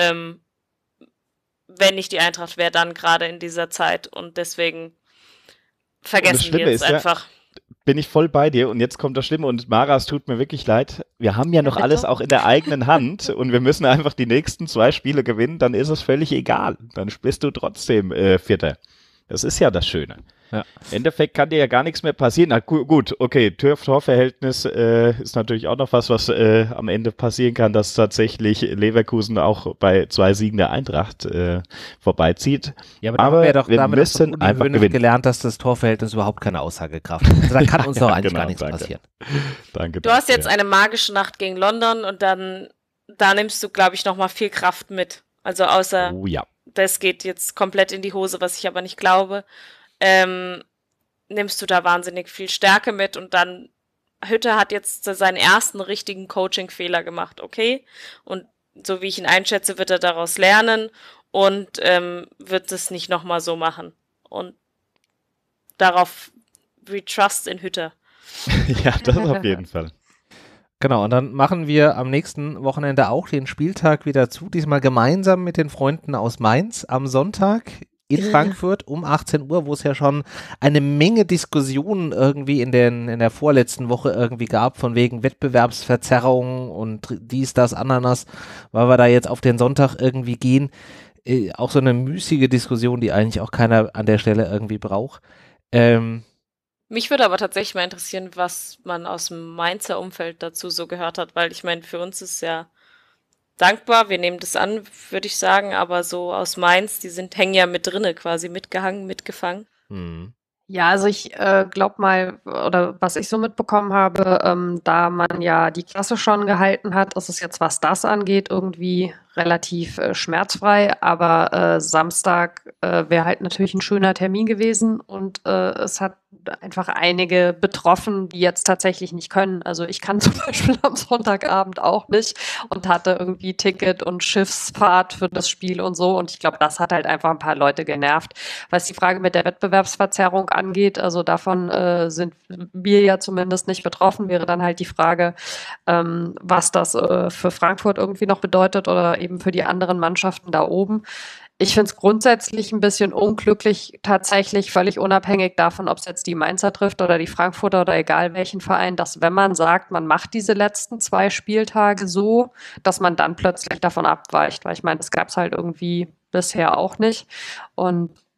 wenn nicht die Eintracht wäre, dann gerade in dieser Zeit und deswegen vergessen wir es einfach. Bin ich voll bei dir und jetzt kommt das Schlimme und Mara, es tut mir wirklich leid, wir haben ja noch alles auch in der eigenen Hand und wir müssen einfach die nächsten 2 Spiele gewinnen, dann ist es völlig egal, dann bist du trotzdem Vierter. Das ist ja das Schöne. Ja. Im Endeffekt kann dir ja gar nichts mehr passieren. Na gut, okay, Tor-Verhältnis ist natürlich auch noch was am Ende passieren kann, dass tatsächlich Leverkusen auch bei 2 Siegen der Eintracht vorbeizieht. Ja, aber wir müssen einfach gewinnen. Gelernt, dass das Torverhältnis überhaupt keine Aussagekraft hat. Also da kann uns doch eigentlich gar nichts passieren. Danke. Du hast jetzt eine magische Nacht gegen London und dann da nimmst du, glaube ich, nochmal viel Kraft mit. Also außer das geht jetzt komplett in die Hose, was ich aber nicht glaube. Nimmst du da wahnsinnig viel Stärke mit und dann Hütter hat jetzt seinen ersten richtigen Coaching-Fehler gemacht, okay? Und so wie ich ihn einschätze, wird er daraus lernen und wird es nicht nochmal so machen. Und darauf we trust in Hütter. Ja, das auf jeden Fall. Genau, und dann machen wir am nächsten Wochenende auch den Spieltag wieder zu, diesmal gemeinsam mit den Freunden aus Mainz am Sonntag in Frankfurt um 18 Uhr, wo es ja schon eine Menge Diskussionen irgendwie in der vorletzten Woche irgendwie gab, von wegen Wettbewerbsverzerrung und dies, das, Ananas, weil wir da jetzt auf den Sonntag irgendwie gehen. Auch so eine müßige Diskussion, die eigentlich auch keiner an der Stelle irgendwie braucht. Mich würde aber tatsächlich mal interessieren, was man aus dem Mainzer Umfeld dazu so gehört hat, weil ich meine, für uns ist ja dankbar, wir nehmen das an, würde ich sagen, aber so aus Mainz, die hängen ja mit drinne quasi, mitgehangen, mitgefangen. Mhm. Ja, also ich glaube mal, oder was ich so mitbekommen habe, da man ja die Klasse schon gehalten hat, ist es jetzt, was das angeht, irgendwie relativ schmerzfrei, aber Samstag wäre halt natürlich ein schöner Termin gewesen und es hat einfach einige betroffen, die jetzt tatsächlich nicht können. Also ich kann zum Beispiel am Sonntagabend auch nicht und hatte irgendwie Ticket und Schiffsfahrt für das Spiel und so und ich glaube, das hat halt einfach ein paar Leute genervt. Was die Frage mit der Wettbewerbsverzerrung angeht, also davon sind wir ja zumindest nicht betroffen, wäre dann halt die Frage, was das für Frankfurt irgendwie noch bedeutet oder eben für die anderen Mannschaften da oben. Ich finde es grundsätzlich ein bisschen unglücklich, tatsächlich völlig unabhängig davon, ob es jetzt die Mainzer trifft oder die Frankfurter oder egal welchen Verein, dass wenn man sagt, man macht diese letzten 2 Spieltage so, dass man dann plötzlich davon abweicht, weil ich meine, das gab es halt irgendwie bisher auch nicht und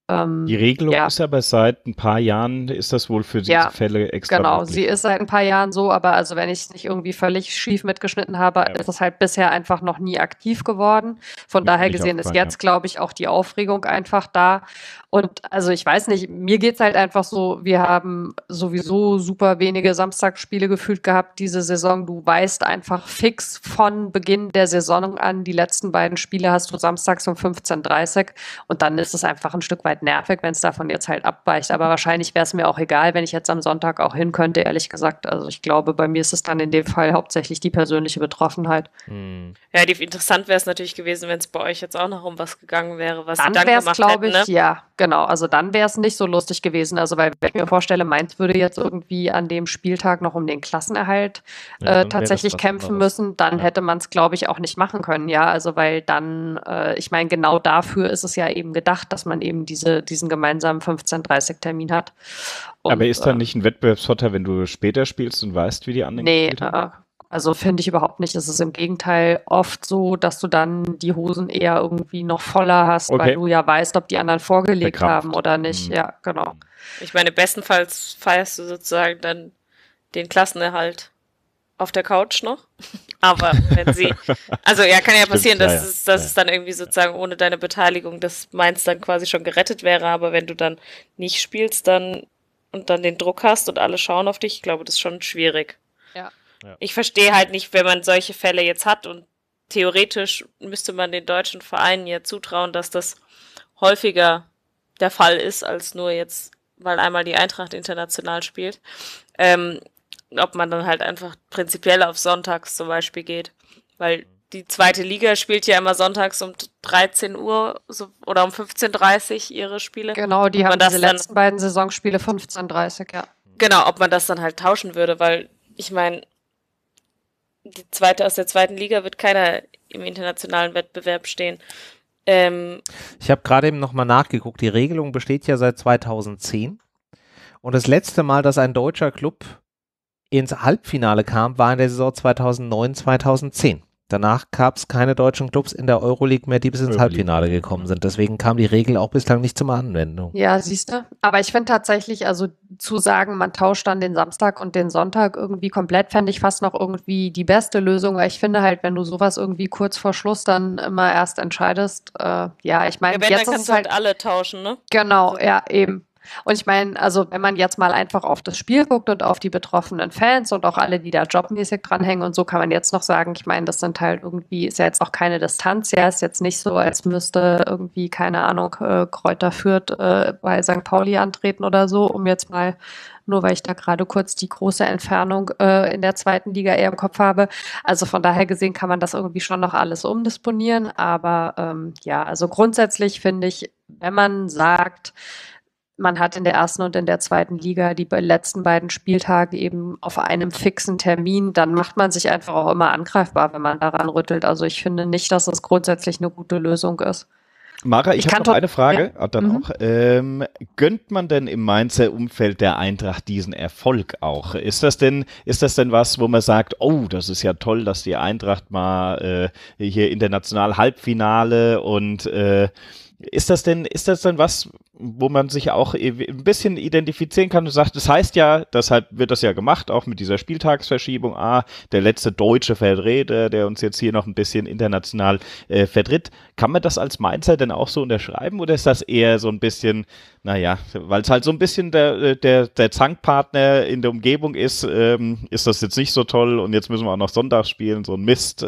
Die Regelung ist aber seit ein paar Jahren, ist das wohl für diese Fälle extra genau, möglich. Sie ist seit ein paar Jahren so, aber also wenn ich es nicht irgendwie völlig schief mitgeschnitten habe, ist es halt bisher einfach noch nie aktiv geworden. Von daher gesehen ist jetzt, glaube ich, auch die Aufregung einfach da. Und also ich weiß nicht, mir geht's halt einfach so, wir haben sowieso super wenige Samstagsspiele gefühlt gehabt diese Saison. Du weißt einfach fix von Beginn der Saison an, die letzten beiden Spiele hast du samstags um 15:30 Uhr und dann ist es einfach ein Stück weit nervig, wenn es davon jetzt halt abweicht. Aber wahrscheinlich wäre es mir auch egal, wenn ich jetzt am Sonntag auch hin könnte, ehrlich gesagt. Also ich glaube, bei mir ist es dann in dem Fall hauptsächlich die persönliche Betroffenheit. Ja, interessant wäre es natürlich gewesen, wenn es bei euch jetzt auch noch um was gegangen wäre, was dann sie dann gemacht glaube ich, hätten, ne? Ja, genau. Also dann wäre es nicht so lustig gewesen. Also weil wenn ich mir vorstelle, Mainz würde jetzt irgendwie an dem Spieltag noch um den Klassenerhalt tatsächlich kämpfen müssen, dann hätte man es, glaube ich, auch nicht machen können. Ja, also weil dann, ich meine, genau dafür ist es ja eben gedacht, dass man eben diesen gemeinsamen 15:30 Termin hat. Und, aber ist da nicht ein Wettbewerbsvorteil, wenn du später spielst und weißt, wie die anderen gespielt haben? Also finde ich überhaupt nicht. Es ist im Gegenteil oft so, dass du dann die Hosen eher irgendwie noch voller hast, weil du ja weißt, ob die anderen vorgelegt haben oder nicht. Ja, genau. Ich meine, bestenfalls feierst du sozusagen dann den Klassenerhalt auf der Couch noch. Aber wenn sie, also ja, kann ja passieren, dass es dann irgendwie sozusagen ohne deine Beteiligung, dass Mainz dann quasi schon gerettet wäre. Aber wenn du dann nicht spielst, dann und dann den Druck hast und alle schauen auf dich, ich glaube, das ist schon schwierig. Ja. Ich verstehe halt nicht, wenn man solche Fälle jetzt hat und theoretisch müsste man den deutschen Vereinen ja zutrauen, dass das häufiger der Fall ist, als nur jetzt, weil einmal die Eintracht international spielt. Ob man dann halt einfach prinzipiell auf sonntags zum Beispiel geht. Weil die zweite Liga spielt ja immer sonntags um 13 Uhr oder um 15:30 Uhr ihre Spiele. Genau, die haben diese letzten beiden Saisonspiele 15:30 Uhr, ja. Genau, ob man das dann halt tauschen würde, weil ich meine, aus der zweiten Liga wird keiner im internationalen Wettbewerb stehen. Ich habe gerade eben nochmal nachgeguckt. Die Regelung besteht ja seit 2010. Und das letzte Mal, dass ein deutscher Club ins Halbfinale kam, war in der Saison 2009, 2010. Danach gab es keine deutschen Clubs in der Euroleague mehr, die bis ins Halbfinale gekommen sind. Deswegen kam die Regel auch bislang nicht zur Anwendung. Ja, siehst du. Aber ich finde tatsächlich, also zu sagen, man tauscht dann den Samstag und den Sonntag irgendwie komplett, fände ich fast noch irgendwie die beste Lösung. Weil ich finde halt, wenn du sowas irgendwie kurz vor Schluss dann immer erst entscheidest, ja, ich meine, jetzt dann kannst du halt alle tauschen, ne? Genau, ja, eben. Und ich meine, also wenn man jetzt mal einfach auf das Spiel guckt und auf die betroffenen Fans und auch alle, die da jobmäßig dranhängen und so, kann man jetzt noch sagen, ich meine, das sind halt irgendwie, ist ja jetzt auch keine Distanz, ja, ist jetzt nicht so, als müsste irgendwie, keine Ahnung, Kräuter Fürth bei St. Pauli antreten oder so, um jetzt mal, nur weil ich da gerade kurz die große Entfernung in der zweiten Liga eher im Kopf habe. Also von daher gesehen kann man das irgendwie schon noch alles umdisponieren, aber ja, also grundsätzlich finde ich, wenn man sagt, man hat in der ersten und in der zweiten Liga die letzten beiden Spieltage eben auf einem fixen Termin, dann macht man sich einfach auch immer angreifbar, wenn man daran rüttelt. Also ich finde nicht, dass es grundsätzlich eine gute Lösung ist. Mara, ich habe noch eine Frage. Ja. Dann auch. Gönnt man denn im Mainzer Umfeld der Eintracht diesen Erfolg auch? Ist das denn was, wo man sagt, oh, das ist ja toll, dass die Eintracht mal hier international Halbfinale und ist das denn was, wo man sich auch ein bisschen identifizieren kann und sagt, das heißt ja, deshalb wird das ja gemacht, auch mit dieser Spieltagsverschiebung, der letzte deutsche Vertreter, der uns jetzt hier noch ein bisschen international vertritt. Kann man das als Mainzer denn auch so unterschreiben oder ist das eher so ein bisschen, naja, weil es halt so ein bisschen der Zankpartner in der Umgebung ist das jetzt nicht so toll und jetzt müssen wir auch noch Sonntags spielen, so ein Mist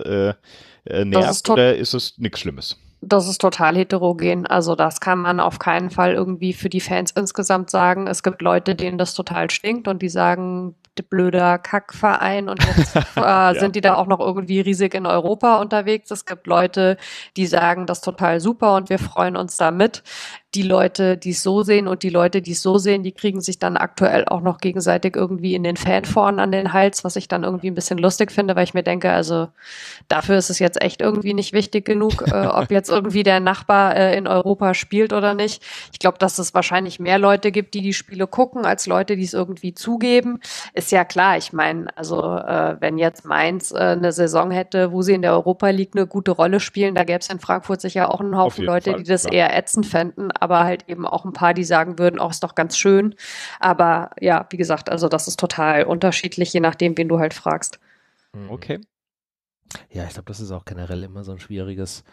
nervt oder ist es nichts Schlimmes? Das ist total heterogen. Also das kann man auf keinen Fall irgendwie für die Fans insgesamt sagen. Es gibt Leute, denen das total stinkt und die sagen, blöder Kackverein und jetzt sind die da auch noch irgendwie riesig in Europa unterwegs. Es gibt Leute, die sagen, das ist total super und wir freuen uns da mit. Die Leute, die es so sehen und die Leute, die es so sehen, die kriegen sich dann aktuell auch noch gegenseitig irgendwie in den Fanforen an den Hals, was ich dann irgendwie ein bisschen lustig finde, weil ich mir denke, also dafür ist es jetzt echt irgendwie nicht wichtig genug, ob jetzt irgendwie der Nachbar in Europa spielt oder nicht. Ich glaube, dass es wahrscheinlich mehr Leute gibt, die Spiele gucken, als Leute, die es irgendwie zugeben. Ist ja klar, ich meine, also wenn jetzt Mainz eine Saison hätte, wo sie in der Europa League eine gute Rolle spielen, da gäbe es in Frankfurt sicher auch einen Haufen Leute, die das eher ätzend fänden. aber halt eben auch ein paar, die sagen würden, auch ist doch ganz schön. Aber ja, wie gesagt, also das ist total unterschiedlich, je nachdem, wen du halt fragst. Okay. Ja, ich glaube, das ist auch generell immer so ein schwieriges,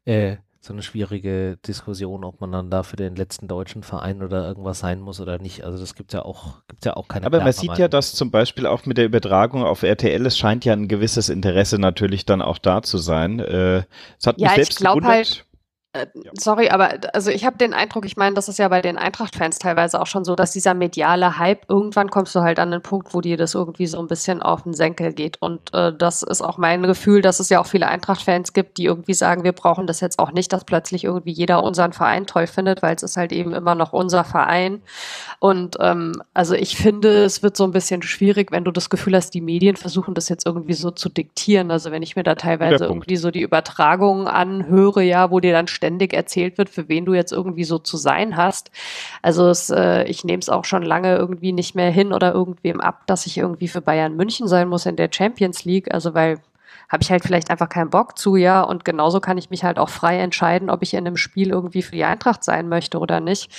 so eine schwierige Diskussion, ob man dann da für den letzten deutschen Verein oder irgendwas sein muss oder nicht. Also das gibt ja auch keine. Aber man sieht ja, dass zum Beispiel auch mit der Übertragung auf RTL, es scheint ja ein gewisses Interesse natürlich dann auch da zu sein. Es hat mich selbst gewundert. Halt, sorry, aber also ich habe den Eindruck, ich meine, das ist ja bei den Eintracht-Fans teilweise auch schon so, dass dieser mediale Hype, irgendwann kommst du halt an den Punkt, wo dir das irgendwie so ein bisschen auf den Senkel geht. Und das ist auch mein Gefühl, dass es ja auch viele Eintracht-Fans gibt, die irgendwie sagen, wir brauchen das jetzt auch nicht, dass plötzlich irgendwie jeder unseren Verein toll findet, weil es ist halt eben immer noch unser Verein. Und also ich finde, es wird so ein bisschen schwierig, wenn du das Gefühl hast, die Medien versuchen das jetzt irgendwie so zu diktieren. Also wenn ich mir da teilweise irgendwie so die Übertragungen anhöre, ja, wo dir dann ständig erzählt wird, für wen du jetzt irgendwie so zu sein hast. Also ich nehme es auch schon lange irgendwie nicht mehr hin oder irgendwem ab, dass ich irgendwie für Bayern München sein muss in der Champions League. Also weil habe ich halt vielleicht einfach keinen Bock zu, ja. Und genauso kann ich mich halt auch frei entscheiden, ob ich in einem Spiel irgendwie für die Eintracht sein möchte oder nicht.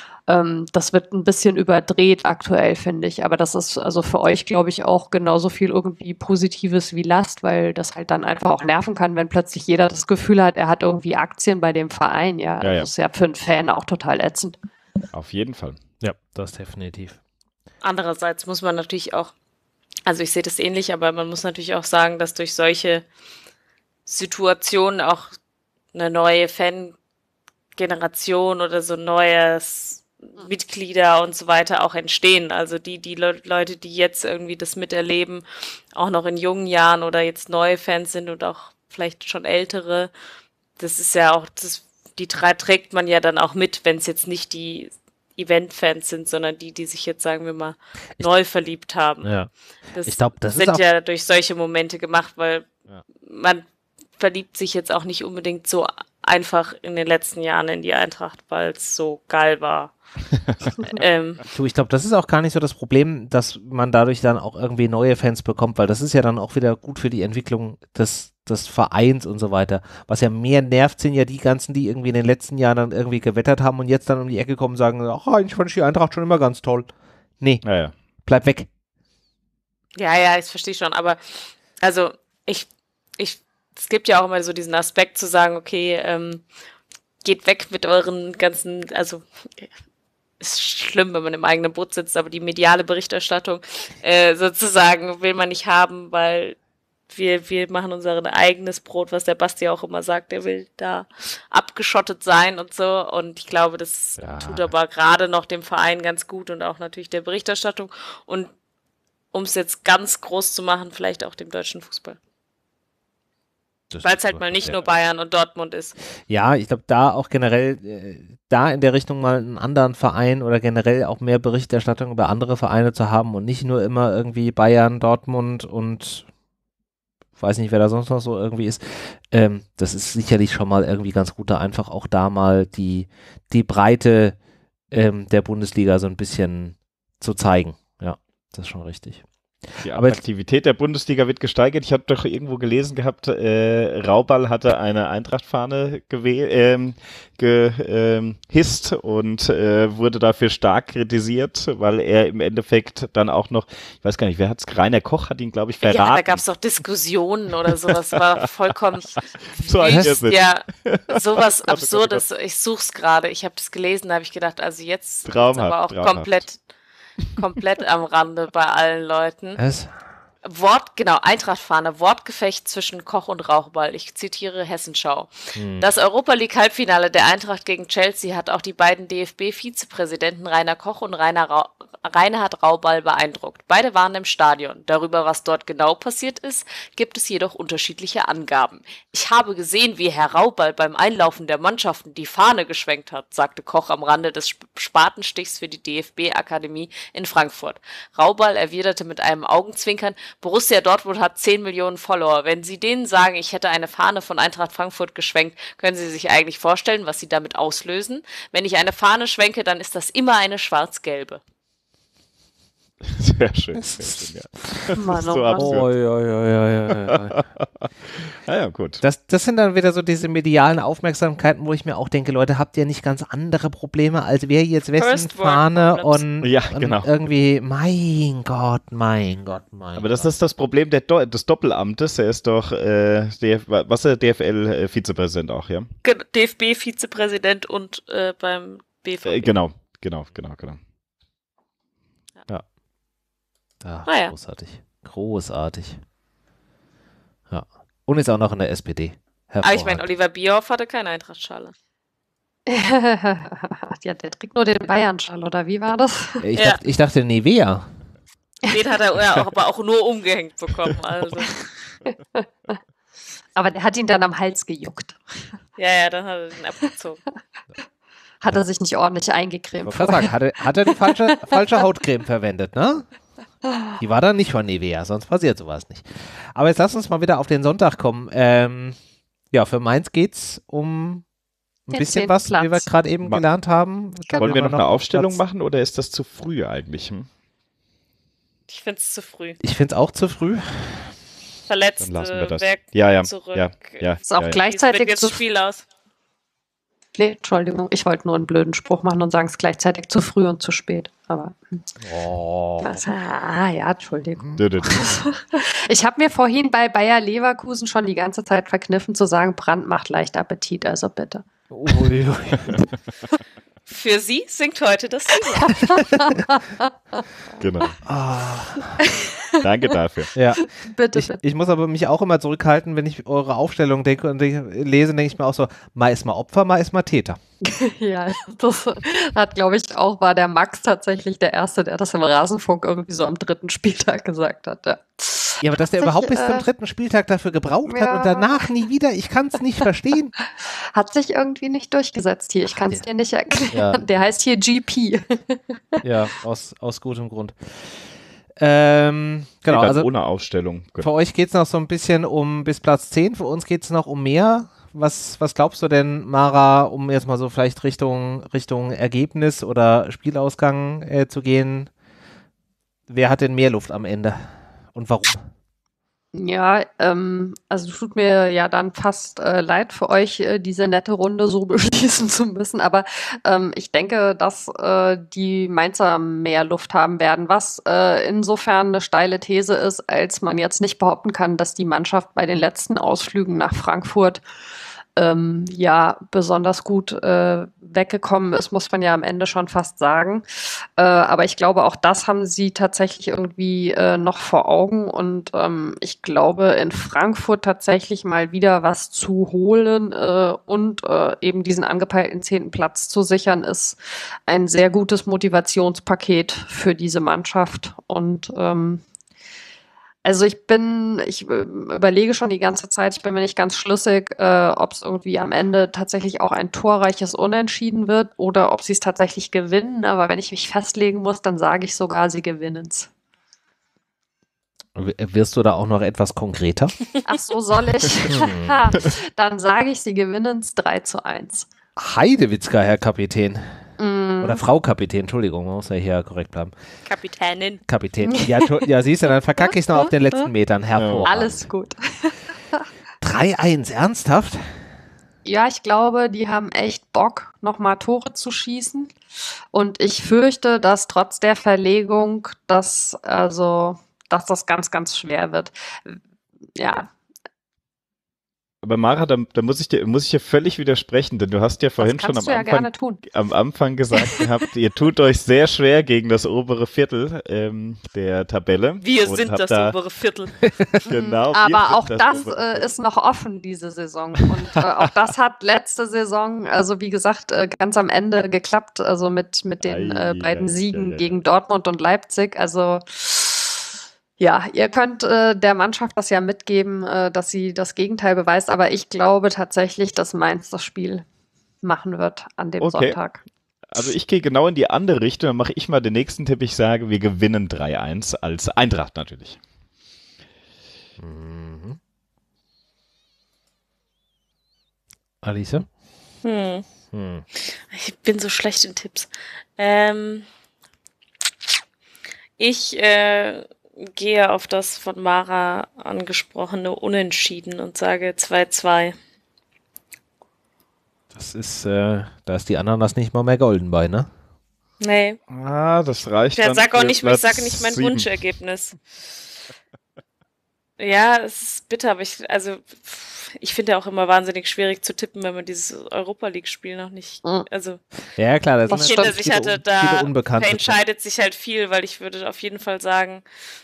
Das wird ein bisschen überdreht aktuell, finde ich. Aber das ist also für euch, glaube ich, auch genauso viel irgendwie Positives wie Last, weil das halt dann einfach auch nerven kann, wenn plötzlich jeder das Gefühl hat, er hat irgendwie Aktien bei dem Verein. Ja, das ist ja für einen Fan auch total ätzend. Auf jeden Fall. Ja, das definitiv. Andererseits muss man natürlich auch, also ich sehe das ähnlich, aber man muss natürlich auch sagen, dass durch solche Situationen auch eine neue Fangeneration oder so neues Mitglieder und so weiter auch entstehen. Also die Leute, die jetzt irgendwie das miterleben, auch noch in jungen Jahren oder jetzt neue Fans sind und auch vielleicht schon ältere, das ist ja auch, die trägt man ja dann auch mit, wenn es jetzt nicht die Event-Fans sind, sondern die sich jetzt, sagen wir mal, neu verliebt haben. Ja. Ich glaube, das sind ja durch solche Momente gemacht, weil man verliebt sich jetzt auch nicht unbedingt so einfach in den letzten Jahren in die Eintracht, weil es so geil war. Du, ich glaube, das ist auch gar nicht so das Problem, dass man dadurch dann auch irgendwie neue Fans bekommt, weil das ist ja dann auch wieder gut für die Entwicklung des Vereins und so weiter. Was ja mehr nervt, sind ja die ganzen, die irgendwie in den letzten Jahren dann irgendwie gewettert haben und jetzt dann um die Ecke kommen und sagen, ach, eigentlich fand ich die Eintracht schon immer ganz toll. Nee, bleib weg. Ja, ich verstehe schon, aber also es gibt ja auch immer so diesen Aspekt zu sagen, okay, geht weg mit euren ganzen, also ist schlimm, wenn man im eigenen Boot sitzt, aber die mediale Berichterstattung sozusagen will man nicht haben, weil wir machen unser eigenes Brot, was der Basti auch immer sagt, der will da abgeschottet sein und so. Und ich glaube, das tut aber gerade noch dem Verein ganz gut und auch natürlich der Berichterstattung. Und um es jetzt ganz groß zu machen, vielleicht auch dem deutschen Fußball. Weil es halt mal nicht nur Bayern und Dortmund ist. Ja, ich glaube, da auch generell, da in der Richtung mal einen anderen Verein oder generell auch mehr Berichterstattung über andere Vereine zu haben und nicht nur immer irgendwie Bayern, Dortmund und weiß nicht, wer da sonst noch so irgendwie ist. Das ist sicherlich schon mal irgendwie ganz gut, da einfach auch da mal die Breite der Bundesliga so ein bisschen zu zeigen. Ja, das ist schon richtig. Die Attraktivität der Bundesliga wird gesteigert. Ich habe doch irgendwo gelesen gehabt, Raubal hatte eine Eintracht-Fahne gehisst und wurde dafür stark kritisiert, weil er im Endeffekt dann auch noch, ich weiß gar nicht, wer hat's, Rainer Koch hat ihn, glaube ich, verraten. Ja, da gab es doch Diskussionen oder sowas, war vollkommen so sowas Absurdes. Ich such's gerade, ich habe das gelesen, da habe ich gedacht, also jetzt ist aber auch komplett am Rande bei allen Leuten. Was? Eintracht-Fahne, Wortgefecht zwischen Koch und Rauchball. Ich zitiere Hessenschau. Das Europa League Halbfinale der Eintracht gegen Chelsea hat auch die beiden DFB-Vizepräsidenten Rainer Koch und Reinhard Raubal beeindruckt. Beide waren im Stadion. Darüber, was dort genau passiert ist, gibt es jedoch unterschiedliche Angaben. Ich habe gesehen, wie Herr Raubal beim Einlaufen der Mannschaften die Fahne geschwenkt hat, sagte Koch am Rande des Spatenstichs für die DFB-Akademie in Frankfurt. Raubal erwiderte mit einem Augenzwinkern, Borussia Dortmund hat 10 Millionen Follower. Wenn Sie denen sagen, ich hätte eine Fahne von Eintracht Frankfurt geschwenkt, können Sie sich eigentlich vorstellen, was Sie damit auslösen? Wenn ich eine Fahne schwenke, dann ist das immer eine schwarz-gelbe. Sehr schön, ja. Mann, so absurd. Ja, gut. Das sind dann wieder so diese medialen Aufmerksamkeiten, wo ich mir auch denke, Leute, habt ihr nicht ganz andere Probleme, als wir jetzt Westenfahne und irgendwie, mein Gott. Aber das ist das Problem des Doppelamtes. Er ist doch DFL-Vizepräsident auch, ja? DFB-Vizepräsident und beim BVB. Genau. Ja. Ach, ja. Großartig. Ja. Und ist auch noch in der SPD. Aber ich meine, Oliver Bierhoff hatte keine Eintrachtschale. Ja, der trägt nur den Bayern-Schal, oder wie war das? Ich dachte Nivea. Den hat er aber auch nur umgehängt bekommen. Also. Aber der hat ihn dann am Hals gejuckt. Ja, dann hat er den abgezogen. Hat er sich nicht ordentlich eingecremt. Ich wollte sagen, hat er die falsche Hautcreme verwendet, ne? Die war dann nicht von Nivea, sonst passiert sowas nicht. Aber jetzt lass uns mal wieder auf den Sonntag kommen. Ja, für Mainz geht's um ein bisschen was, wie wir gerade eben gelernt haben. Wollen wir noch eine Aufstellung machen oder ist das zu früh eigentlich? Ich finde es zu früh. Ich finde es auch zu früh. Verletzt, dann lassen wir das. Zurück. Ja. Ist auch gleichzeitig jetzt Spiel aus. Nee, Entschuldigung, ich wollte nur einen blöden Spruch machen und sagen, es ist gleichzeitig zu früh und zu spät. Aber. Ja, Entschuldigung. Ich habe mir vorhin bei Bayer Leverkusen schon die ganze Zeit verkniffen zu sagen, Brandt macht leicht Appetit, also bitte. Für Sie singt heute das Lied. Genau. Danke dafür. Ja. Bitte. Ich muss aber mich auch immer zurückhalten, wenn ich eure Aufstellung denke und lese, denke ich mir auch so, mal ist mal Opfer, mal ist mal Täter. Ja, das hat, glaube ich, war der Max tatsächlich der Erste, der das im Rasenfunk irgendwie so am 3. Spieltag gesagt hat. Ja, aber dass der überhaupt bis zum 3. Spieltag dafür gebraucht hat und danach nie wieder, ich kann es nicht verstehen. Hat sich irgendwie nicht durchgesetzt hier, ich kann es dir nicht erklären. Ja. Der heißt hier GP. Ja, aus gutem Grund. Genau, also ohne Aufstellung. Gut. Für euch geht es noch so ein bisschen um bis Platz 10, für uns geht es noch um mehr. Was glaubst du denn, Mara, um jetzt mal so vielleicht Richtung Ergebnis oder Spielausgang zu gehen? Wer hat denn mehr Luft am Ende und warum? Ja, also tut mir ja dann fast leid für euch, diese nette Runde so beschließen zu müssen, aber ich denke, dass die Mainzer mehr Luft haben werden, was insofern eine steile These ist, als man jetzt nicht behaupten kann, dass die Mannschaft bei den letzten Ausflügen nach Frankfurt besonders gut weggekommen ist, muss man ja am Ende schon fast sagen. Aber ich glaube, auch das haben sie tatsächlich irgendwie noch vor Augen und ich glaube, in Frankfurt tatsächlich mal wieder was zu holen und eben diesen angepeilten 10. Platz zu sichern, ist ein sehr gutes Motivationspaket für diese Mannschaft und also ich überlege schon die ganze Zeit, ich bin mir nicht ganz schlüssig, ob es irgendwie am Ende tatsächlich auch ein torreiches Unentschieden wird oder ob sie es tatsächlich gewinnen. Aber wenn ich mich festlegen muss, dann sage ich sogar, sie gewinnen es. Wirst du da auch noch etwas konkreter? Ach so, soll ich? Dann sage ich, sie gewinnen es 3:1. Heidewitzka, Herr Kapitän. Oder Frau Kapitän, Entschuldigung, man muss ja hier korrekt bleiben. Kapitän. Ja, siehst du, dann verkacke ich es noch auf den letzten Metern. Hervorragend. Alles gut. 3:1, ernsthaft? Ja, ich glaube, die haben echt Bock, nochmal Tore zu schießen. Und ich fürchte, dass trotz der Verlegung, dass das ganz, ganz schwer wird. Ja. Aber Mara, da muss ich dir völlig widersprechen, denn du hast ja vorhin schon am Anfang gesagt gehabt, ihr tut euch sehr schwer gegen das obere Viertel der Tabelle. Wir sind das obere Viertel. Genau. Aber auch das ist noch offen diese Saison und auch das hat letzte Saison, also wie gesagt, ganz am Ende geklappt, also mit den beiden Siegen gegen Dortmund und Leipzig, also ja, ihr könnt der Mannschaft das ja mitgeben, dass sie das Gegenteil beweist, aber ich glaube tatsächlich, dass Mainz das Spiel machen wird an dem Sonntag. Also ich gehe genau in die andere Richtung, dann mache ich mal den nächsten Tipp. Ich sage, wir gewinnen 3:1 als Eintracht natürlich. Mhm. Alice? Ich bin so schlecht in Tipps. Ich gehe auf das von Mara angesprochene Unentschieden und sage 2-2. Das ist, da ist die Ananas nicht mal mehr golden bei, ne? Nee. Das reicht Ich dann sage für nicht Platz mein 7. Wunschergebnis. Ja, es ist bitter, aber ich finde ja auch immer wahnsinnig schwierig zu tippen, wenn man dieses Europa-League-Spiel noch nicht, Ja, klar, das ich finde, sich hatte da viele Unbekannte. entscheidet sich halt viel, weil ich würde auf jeden Fall sagen,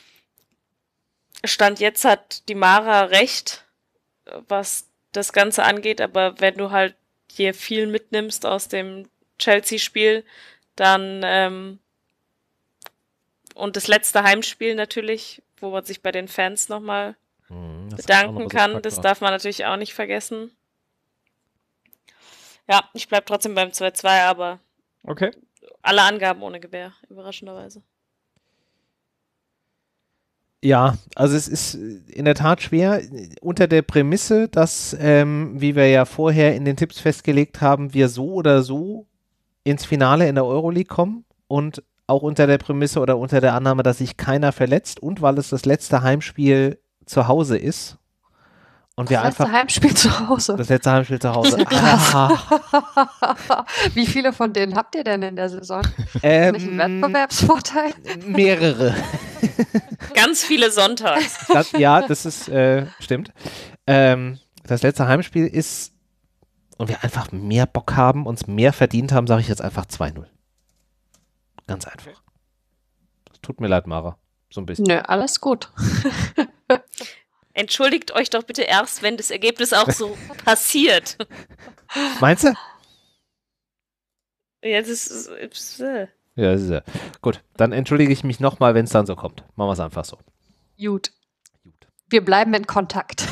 Stand jetzt hat die Mara recht, was das Ganze angeht, aber wenn du halt hier viel mitnimmst aus dem Chelsea-Spiel, dann und das letzte Heimspiel natürlich, wo man sich bei den Fans nochmal bedanken kann, das darf man natürlich auch nicht vergessen. Ja, ich bleib trotzdem beim 2-2, aber okay. Alle Angaben ohne Gewähr, überraschenderweise. Ja, also es ist in der Tat schwer, unter der Prämisse, dass, wie wir ja vorher in den Tipps festgelegt haben, wir so oder so ins Finale in der Euroleague kommen und auch unter der Prämisse oder unter der Annahme, dass sich keiner verletzt und weil es das letzte Heimspiel zu Hause ist. Und wir das letzte Heimspiel zu Hause. Das letzte Heimspiel zu Hause. Wie viele von denen habt ihr denn in der Saison? Ist das nicht ein Wettbewerbsvorteil? Mehrere. Ganz viele Sonntags. Das ist, stimmt. Das letzte Heimspiel ist, und wir einfach mehr Bock haben, uns mehr verdient haben, sage ich jetzt einfach 2-0. Ganz einfach. Das tut mir leid, Mara. So ein bisschen. Nö, alles gut. Entschuldigt euch doch bitte erst, wenn das Ergebnis auch so passiert. Meinst du? Ja, das ist Ja, das ist ja. Gut, dann entschuldige ich mich nochmal, wenn es dann so kommt. Machen wir es einfach so. Gut. Wir bleiben in Kontakt.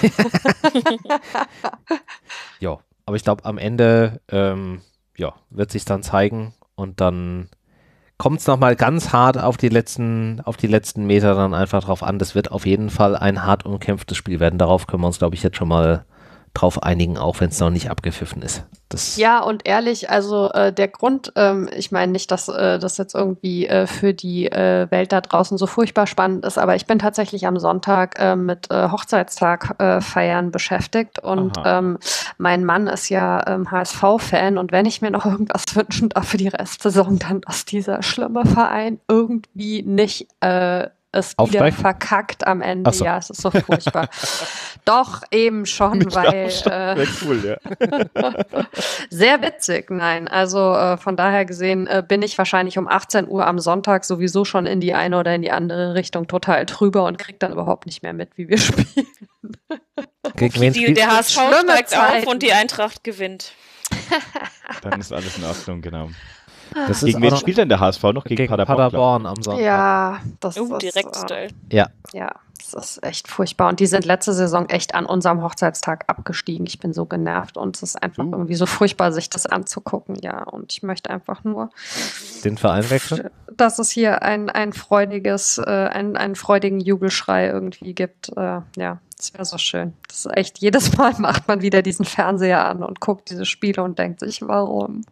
Ja, aber ich glaube, am Ende wird sich dann zeigen und dann kommt es nochmal ganz hart auf die letzten Meter dann einfach drauf an. Das wird auf jeden Fall ein hart umkämpftes Spiel werden. Darauf können wir uns, glaube ich, jetzt schon mal drauf einigen, auch wenn es noch nicht abgepfiffen ist. Ja, und ehrlich, also der Grund, ich meine nicht, dass das jetzt irgendwie für die Welt da draußen so furchtbar spannend ist, aber ich bin tatsächlich am Sonntag mit Hochzeitstag feiern beschäftigt und mein Mann ist ja HSV-Fan und wenn ich mir noch irgendwas wünschen darf für die Restsaison, dann, dass dieser schlimme Verein irgendwie nicht es wieder verkackt am Ende. So. Ja, es ist so furchtbar. Doch, eben schon, mit weil cool, ja. sehr witzig, nein. Also von daher gesehen bin ich wahrscheinlich um 18 Uhr am Sonntag sowieso schon in die eine oder in die andere Richtung total drüber und krieg dann überhaupt nicht mehr mit, wie wir spielen. Der HSV steigt auf und die Eintracht gewinnt. Dann ist alles in Ordnung, genau. Gegen wen spielt denn der HSV noch? Gegen Paderborn am Sonntag. Ja, das ist Direktduell. Ja, das ist echt furchtbar. Und die sind letzte Saison echt an unserem Hochzeitstag abgestiegen. Ich bin so genervt und es ist einfach irgendwie so furchtbar, sich das anzugucken. Ja, und ich möchte einfach nur den Verein wechseln, dass es hier einen freudigen Jubelschrei irgendwie gibt. Ja, das wäre so schön. Das ist echt, jedes Mal macht man wieder diesen Fernseher an und guckt diese Spiele und denkt sich, warum?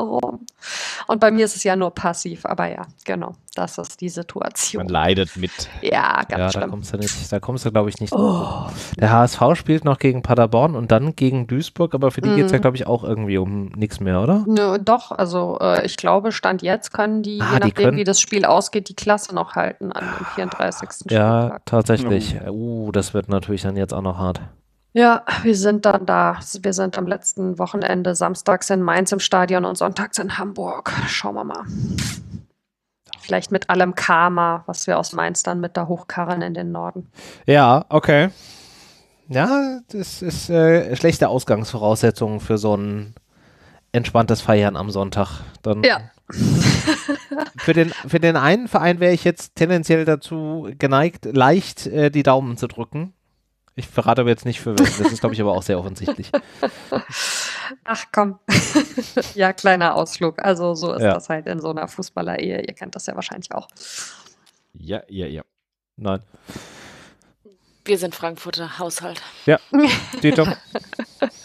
Und bei mir ist es ja nur passiv, aber ja, genau, das ist die Situation. Man leidet mit. Ja, ganz schlimm. Da kommst du, glaube ich, nicht drauf. Der HSV spielt noch gegen Paderborn und dann gegen Duisburg, aber für die geht es ja, glaube ich, auch irgendwie um nichts mehr, oder? Nö, doch, also ich glaube, Stand jetzt können die, je nachdem, wie das Spiel ausgeht, die Klasse noch halten an dem 34. Spieltag. Ja, tatsächlich. Das wird natürlich dann jetzt auch noch hart. Ja, wir sind dann da. Wir sind am letzten Wochenende samstags in Mainz im Stadion und sonntags in Hamburg. Schauen wir mal. Vielleicht mit allem Karma, was wir aus Mainz dann mit da hochkarren in den Norden. Ja, okay. Ja, das ist schlechte Ausgangsvoraussetzungen für so ein entspanntes Feiern am Sonntag. Dann ja. Für den einen Verein wäre ich jetzt tendenziell dazu geneigt, leicht die Daumen zu drücken. Ich verrate aber jetzt nicht für wen. Das ist, glaube ich, aber auch sehr offensichtlich. Ach komm. Ja, kleiner Ausflug. Also so ist das halt in so einer Fußballer-Ehe. Ihr kennt das ja wahrscheinlich auch. Ja. Nein. Wir sind Frankfurter Haushalt. Ja, Dieter.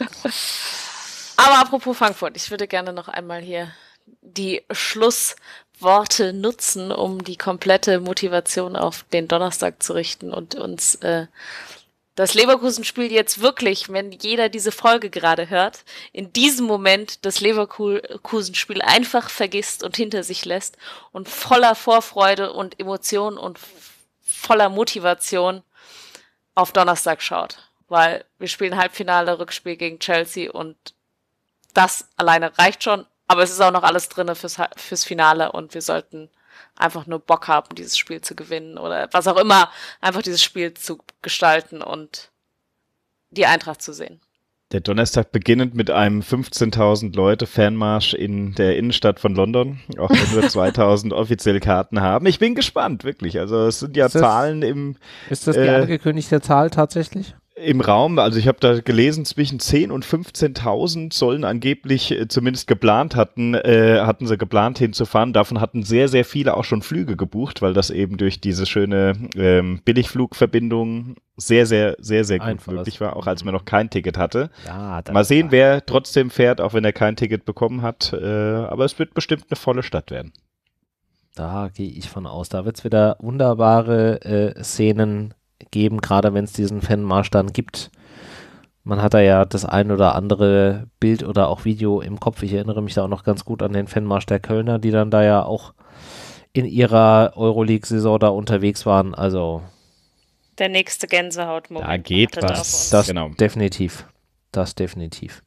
Aber apropos Frankfurt, ich würde gerne noch einmal hier die Schlussworte Worte nutzen, um die komplette Motivation auf den Donnerstag zu richten und uns das Leverkusen-Spiel jetzt wirklich, wenn jeder diese Folge gerade hört, in diesem Moment das Leverkusen-Spiel einfach vergisst und hinter sich lässt und voller Vorfreude und Emotionen und voller Motivation auf Donnerstag schaut. Weil wir spielen Halbfinale, Rückspiel gegen Chelsea und das alleine reicht schon, aber es ist auch noch alles drin fürs Finale und wir sollten einfach nur Bock haben, dieses Spiel zu gewinnen oder was auch immer, einfach dieses Spiel zu gestalten und die Eintracht zu sehen. Der Donnerstag beginnend mit einem 15.000 Leute Fanmarsch in der Innenstadt von London, auch wenn wir 2.000 offiziell Karten haben. Ich bin gespannt, wirklich. Also es sind ja Zahlen im... Ist das die angekündigte Zahl tatsächlich? Im Raum, also ich habe da gelesen, zwischen 10.000 und 15.000 sollen angeblich zumindest hatten sie geplant hinzufahren. Davon hatten sehr, sehr viele auch schon Flüge gebucht, weil das eben durch diese schöne Billigflugverbindung sehr, sehr, sehr, sehr gut möglich war, auch als man noch kein Ticket hatte. Ja, mal sehen, wer trotzdem fährt, auch wenn er kein Ticket bekommen hat. Aber es wird bestimmt eine volle Stadt werden. Da gehe ich von aus. Da wird es wieder wunderbare Szenen geben, gerade wenn es diesen Fanmarsch dann gibt. Man hat da ja das ein oder andere Bild oder auch Video im Kopf. Ich erinnere mich da auch noch ganz gut an den Fanmarsch der Kölner, die dann da ja auch in ihrer Euroleague-Saison da unterwegs waren. Also der nächste Gänsehautmoment. Da geht was. Das genau. Definitiv. Das definitiv.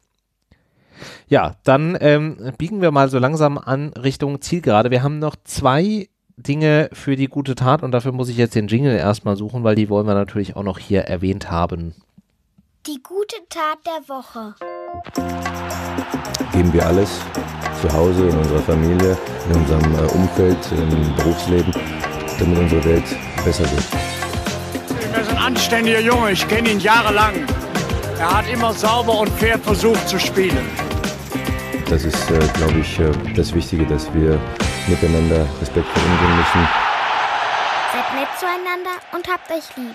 Ja, dann biegen wir mal so langsam an Richtung Zielgerade. Wir haben noch 2 Dinge für die gute Tat und dafür muss ich jetzt den Jingle erstmal suchen, weil die wollen wir natürlich auch noch hier erwähnt haben. Die gute Tat der Woche. Geben wir alles zu Hause, in unserer Familie, in unserem Umfeld, im Berufsleben, damit unsere Welt besser wird. Er ist ein anständiger Junge, ich kenne ihn jahrelang. Er hat immer sauber und fair versucht zu spielen. Das ist, glaube ich, das Wichtige, dass wir miteinander respektvoll umgehen müssen. Seid nett zueinander und habt euch lieb.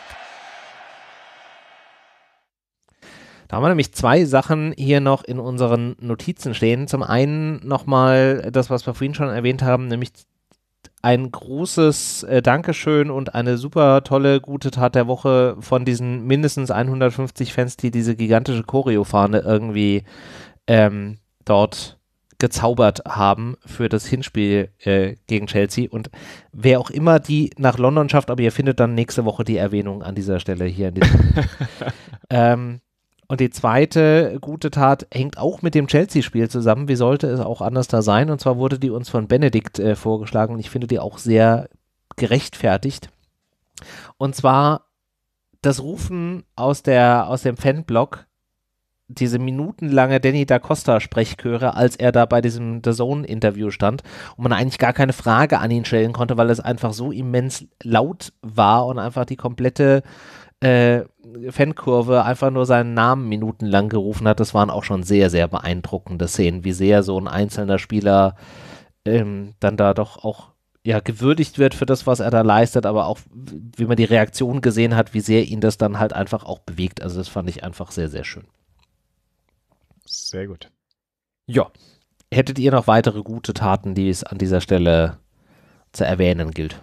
Da haben wir nämlich 2 Sachen hier noch in unseren Notizen stehen. Zum einen nochmal das, was wir vorhin schon erwähnt haben, nämlich ein großes Dankeschön und eine super tolle gute Tat der Woche von diesen mindestens 150 Fans, die diese gigantische Choreo-Fahne irgendwie dort gezaubert haben für das Hinspiel gegen Chelsea. Und wer auch immer die nach London schafft, aber ihr findet dann nächste Woche die Erwähnung an dieser Stelle hier. In diesem und die zweite gute Tat hängt auch mit dem Chelsea-Spiel zusammen. Wie sollte es auch anders da sein? Und zwar wurde die uns von Benedikt vorgeschlagen und ich finde die auch sehr gerechtfertigt. Und zwar das Rufen aus dem Fanblog, diese minutenlange Danny da Costa Sprechchöre, als er da bei diesem The Zone Interview stand und man eigentlich gar keine Frage an ihn stellen konnte, weil es einfach so immens laut war und einfach die komplette Fankurve einfach nur seinen Namen minutenlang gerufen hat. Das waren auch schon sehr, sehr beeindruckende Szenen, wie sehr so ein einzelner Spieler dann da doch auch gewürdigt wird für das, was er da leistet, aber auch, wie man die Reaktion gesehen hat, wie sehr ihn das dann halt einfach auch bewegt. Also das fand ich einfach sehr, sehr schön. Sehr gut. Ja. Hättet ihr noch weitere gute Taten, die es an dieser Stelle zu erwähnen gilt?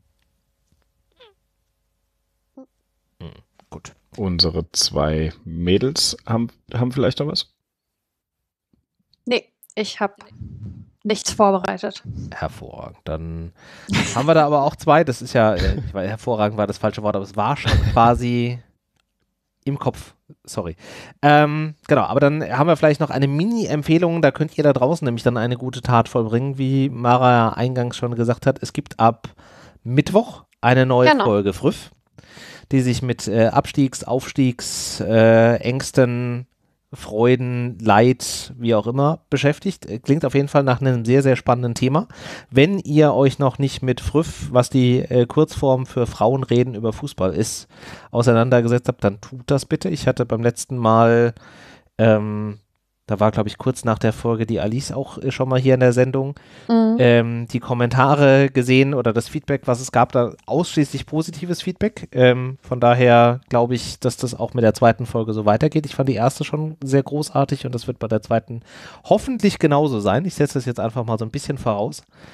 Gut. Unsere 2 Mädels haben vielleicht noch was? Nee, ich habe nichts vorbereitet. Hervorragend. Dann haben wir da aber auch 2. Das ist ja, hervorragend war das falsche Wort, aber es war schon quasi im Kopf. Sorry. Genau, aber dann haben wir vielleicht noch eine Mini-Empfehlung. Da könnt ihr da draußen nämlich dann eine gute Tat vollbringen, wie Mara eingangs schon gesagt hat. Es gibt ab Mittwoch eine neue Folge Früff, die sich mit Abstiegs-, Aufstiegs-, Ängsten, Freuden, Leid, wie auch immer beschäftigt. Klingt auf jeden Fall nach einem sehr, sehr spannenden Thema. Wenn ihr euch noch nicht mit Früff, was die Kurzform für Frauenreden über Fußball ist, auseinandergesetzt habt, dann tut das bitte. Ich hatte beim letzten Mal, da war, glaube ich, kurz nach der Folge die Alice auch schon mal hier in der Sendung, die Kommentare gesehen oder das Feedback, was es gab, da ausschließlich positives Feedback. Von daher glaube ich, dass das auch mit der zweiten Folge so weitergeht. Ich fand die erste schon sehr großartig und das wird bei der zweiten hoffentlich genauso sein. Ich setze das jetzt einfach mal so ein bisschen voraus.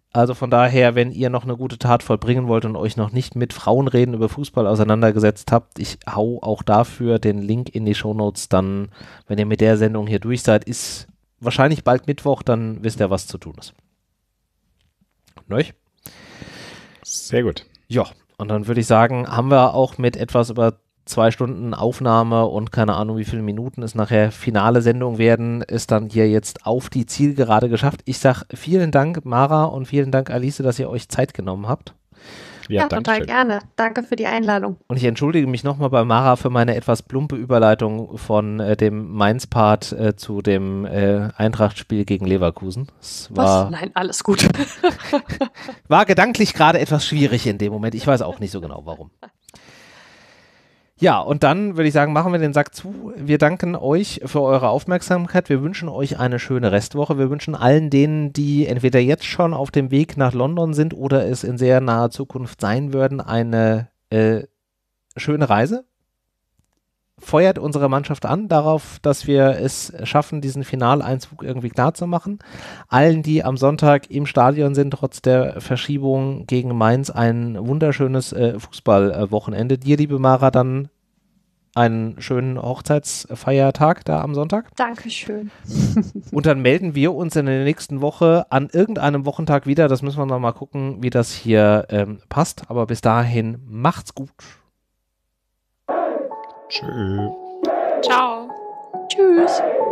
Also von daher, wenn ihr noch eine gute Tat vollbringen wollt und euch noch nicht mit Frauenreden über Fußball auseinandergesetzt habt, ich hau auch dafür den Link in die Shownotes, dann, wenn ihr mit der Sendung hier durch seid, ist wahrscheinlich bald Mittwoch, dann wisst ihr, was zu tun ist. Neuch? Sehr gut. Ja, und dann würde ich sagen, haben wir auch mit etwas über 2 Stunden Aufnahme und keine Ahnung, wie viele Minuten es nachher finale Sendung werden, ist dann hier jetzt auf die Zielgerade geschafft. Ich sage vielen Dank, Mara, und vielen Dank, Alice, dass ihr euch Zeit genommen habt. Ja, total gerne. Danke für die Einladung. Und ich entschuldige mich nochmal bei Mara für meine etwas plumpe Überleitung von dem Mainz-Part zu dem Eintracht-Spiel gegen Leverkusen. Was? Nein, alles gut. War gedanklich gerade etwas schwierig in dem Moment. Ich weiß auch nicht so genau, warum. Ja, und dann würde ich sagen, machen wir den Sack zu. Wir danken euch für eure Aufmerksamkeit. Wir wünschen euch eine schöne Restwoche. Wir wünschen allen denen, die entweder jetzt schon auf dem Weg nach London sind oder es in sehr naher Zukunft sein würden, eine schöne Reise. Feuert unsere Mannschaft an, darauf, dass wir es schaffen, diesen Finaleinzug irgendwie klar zu machen. Allen, die am Sonntag im Stadion sind, trotz der Verschiebung gegen Mainz, ein wunderschönes Fußballwochenende. Dir, liebe Mara, dann einen schönen Hochzeitsfeiertag da am Sonntag. Dankeschön. Und dann melden wir uns in der nächsten Woche an irgendeinem Wochentag wieder. Das müssen wir noch mal gucken, wie das hier passt. Aber bis dahin, macht's gut. Tschö. Ciao. Tschüss.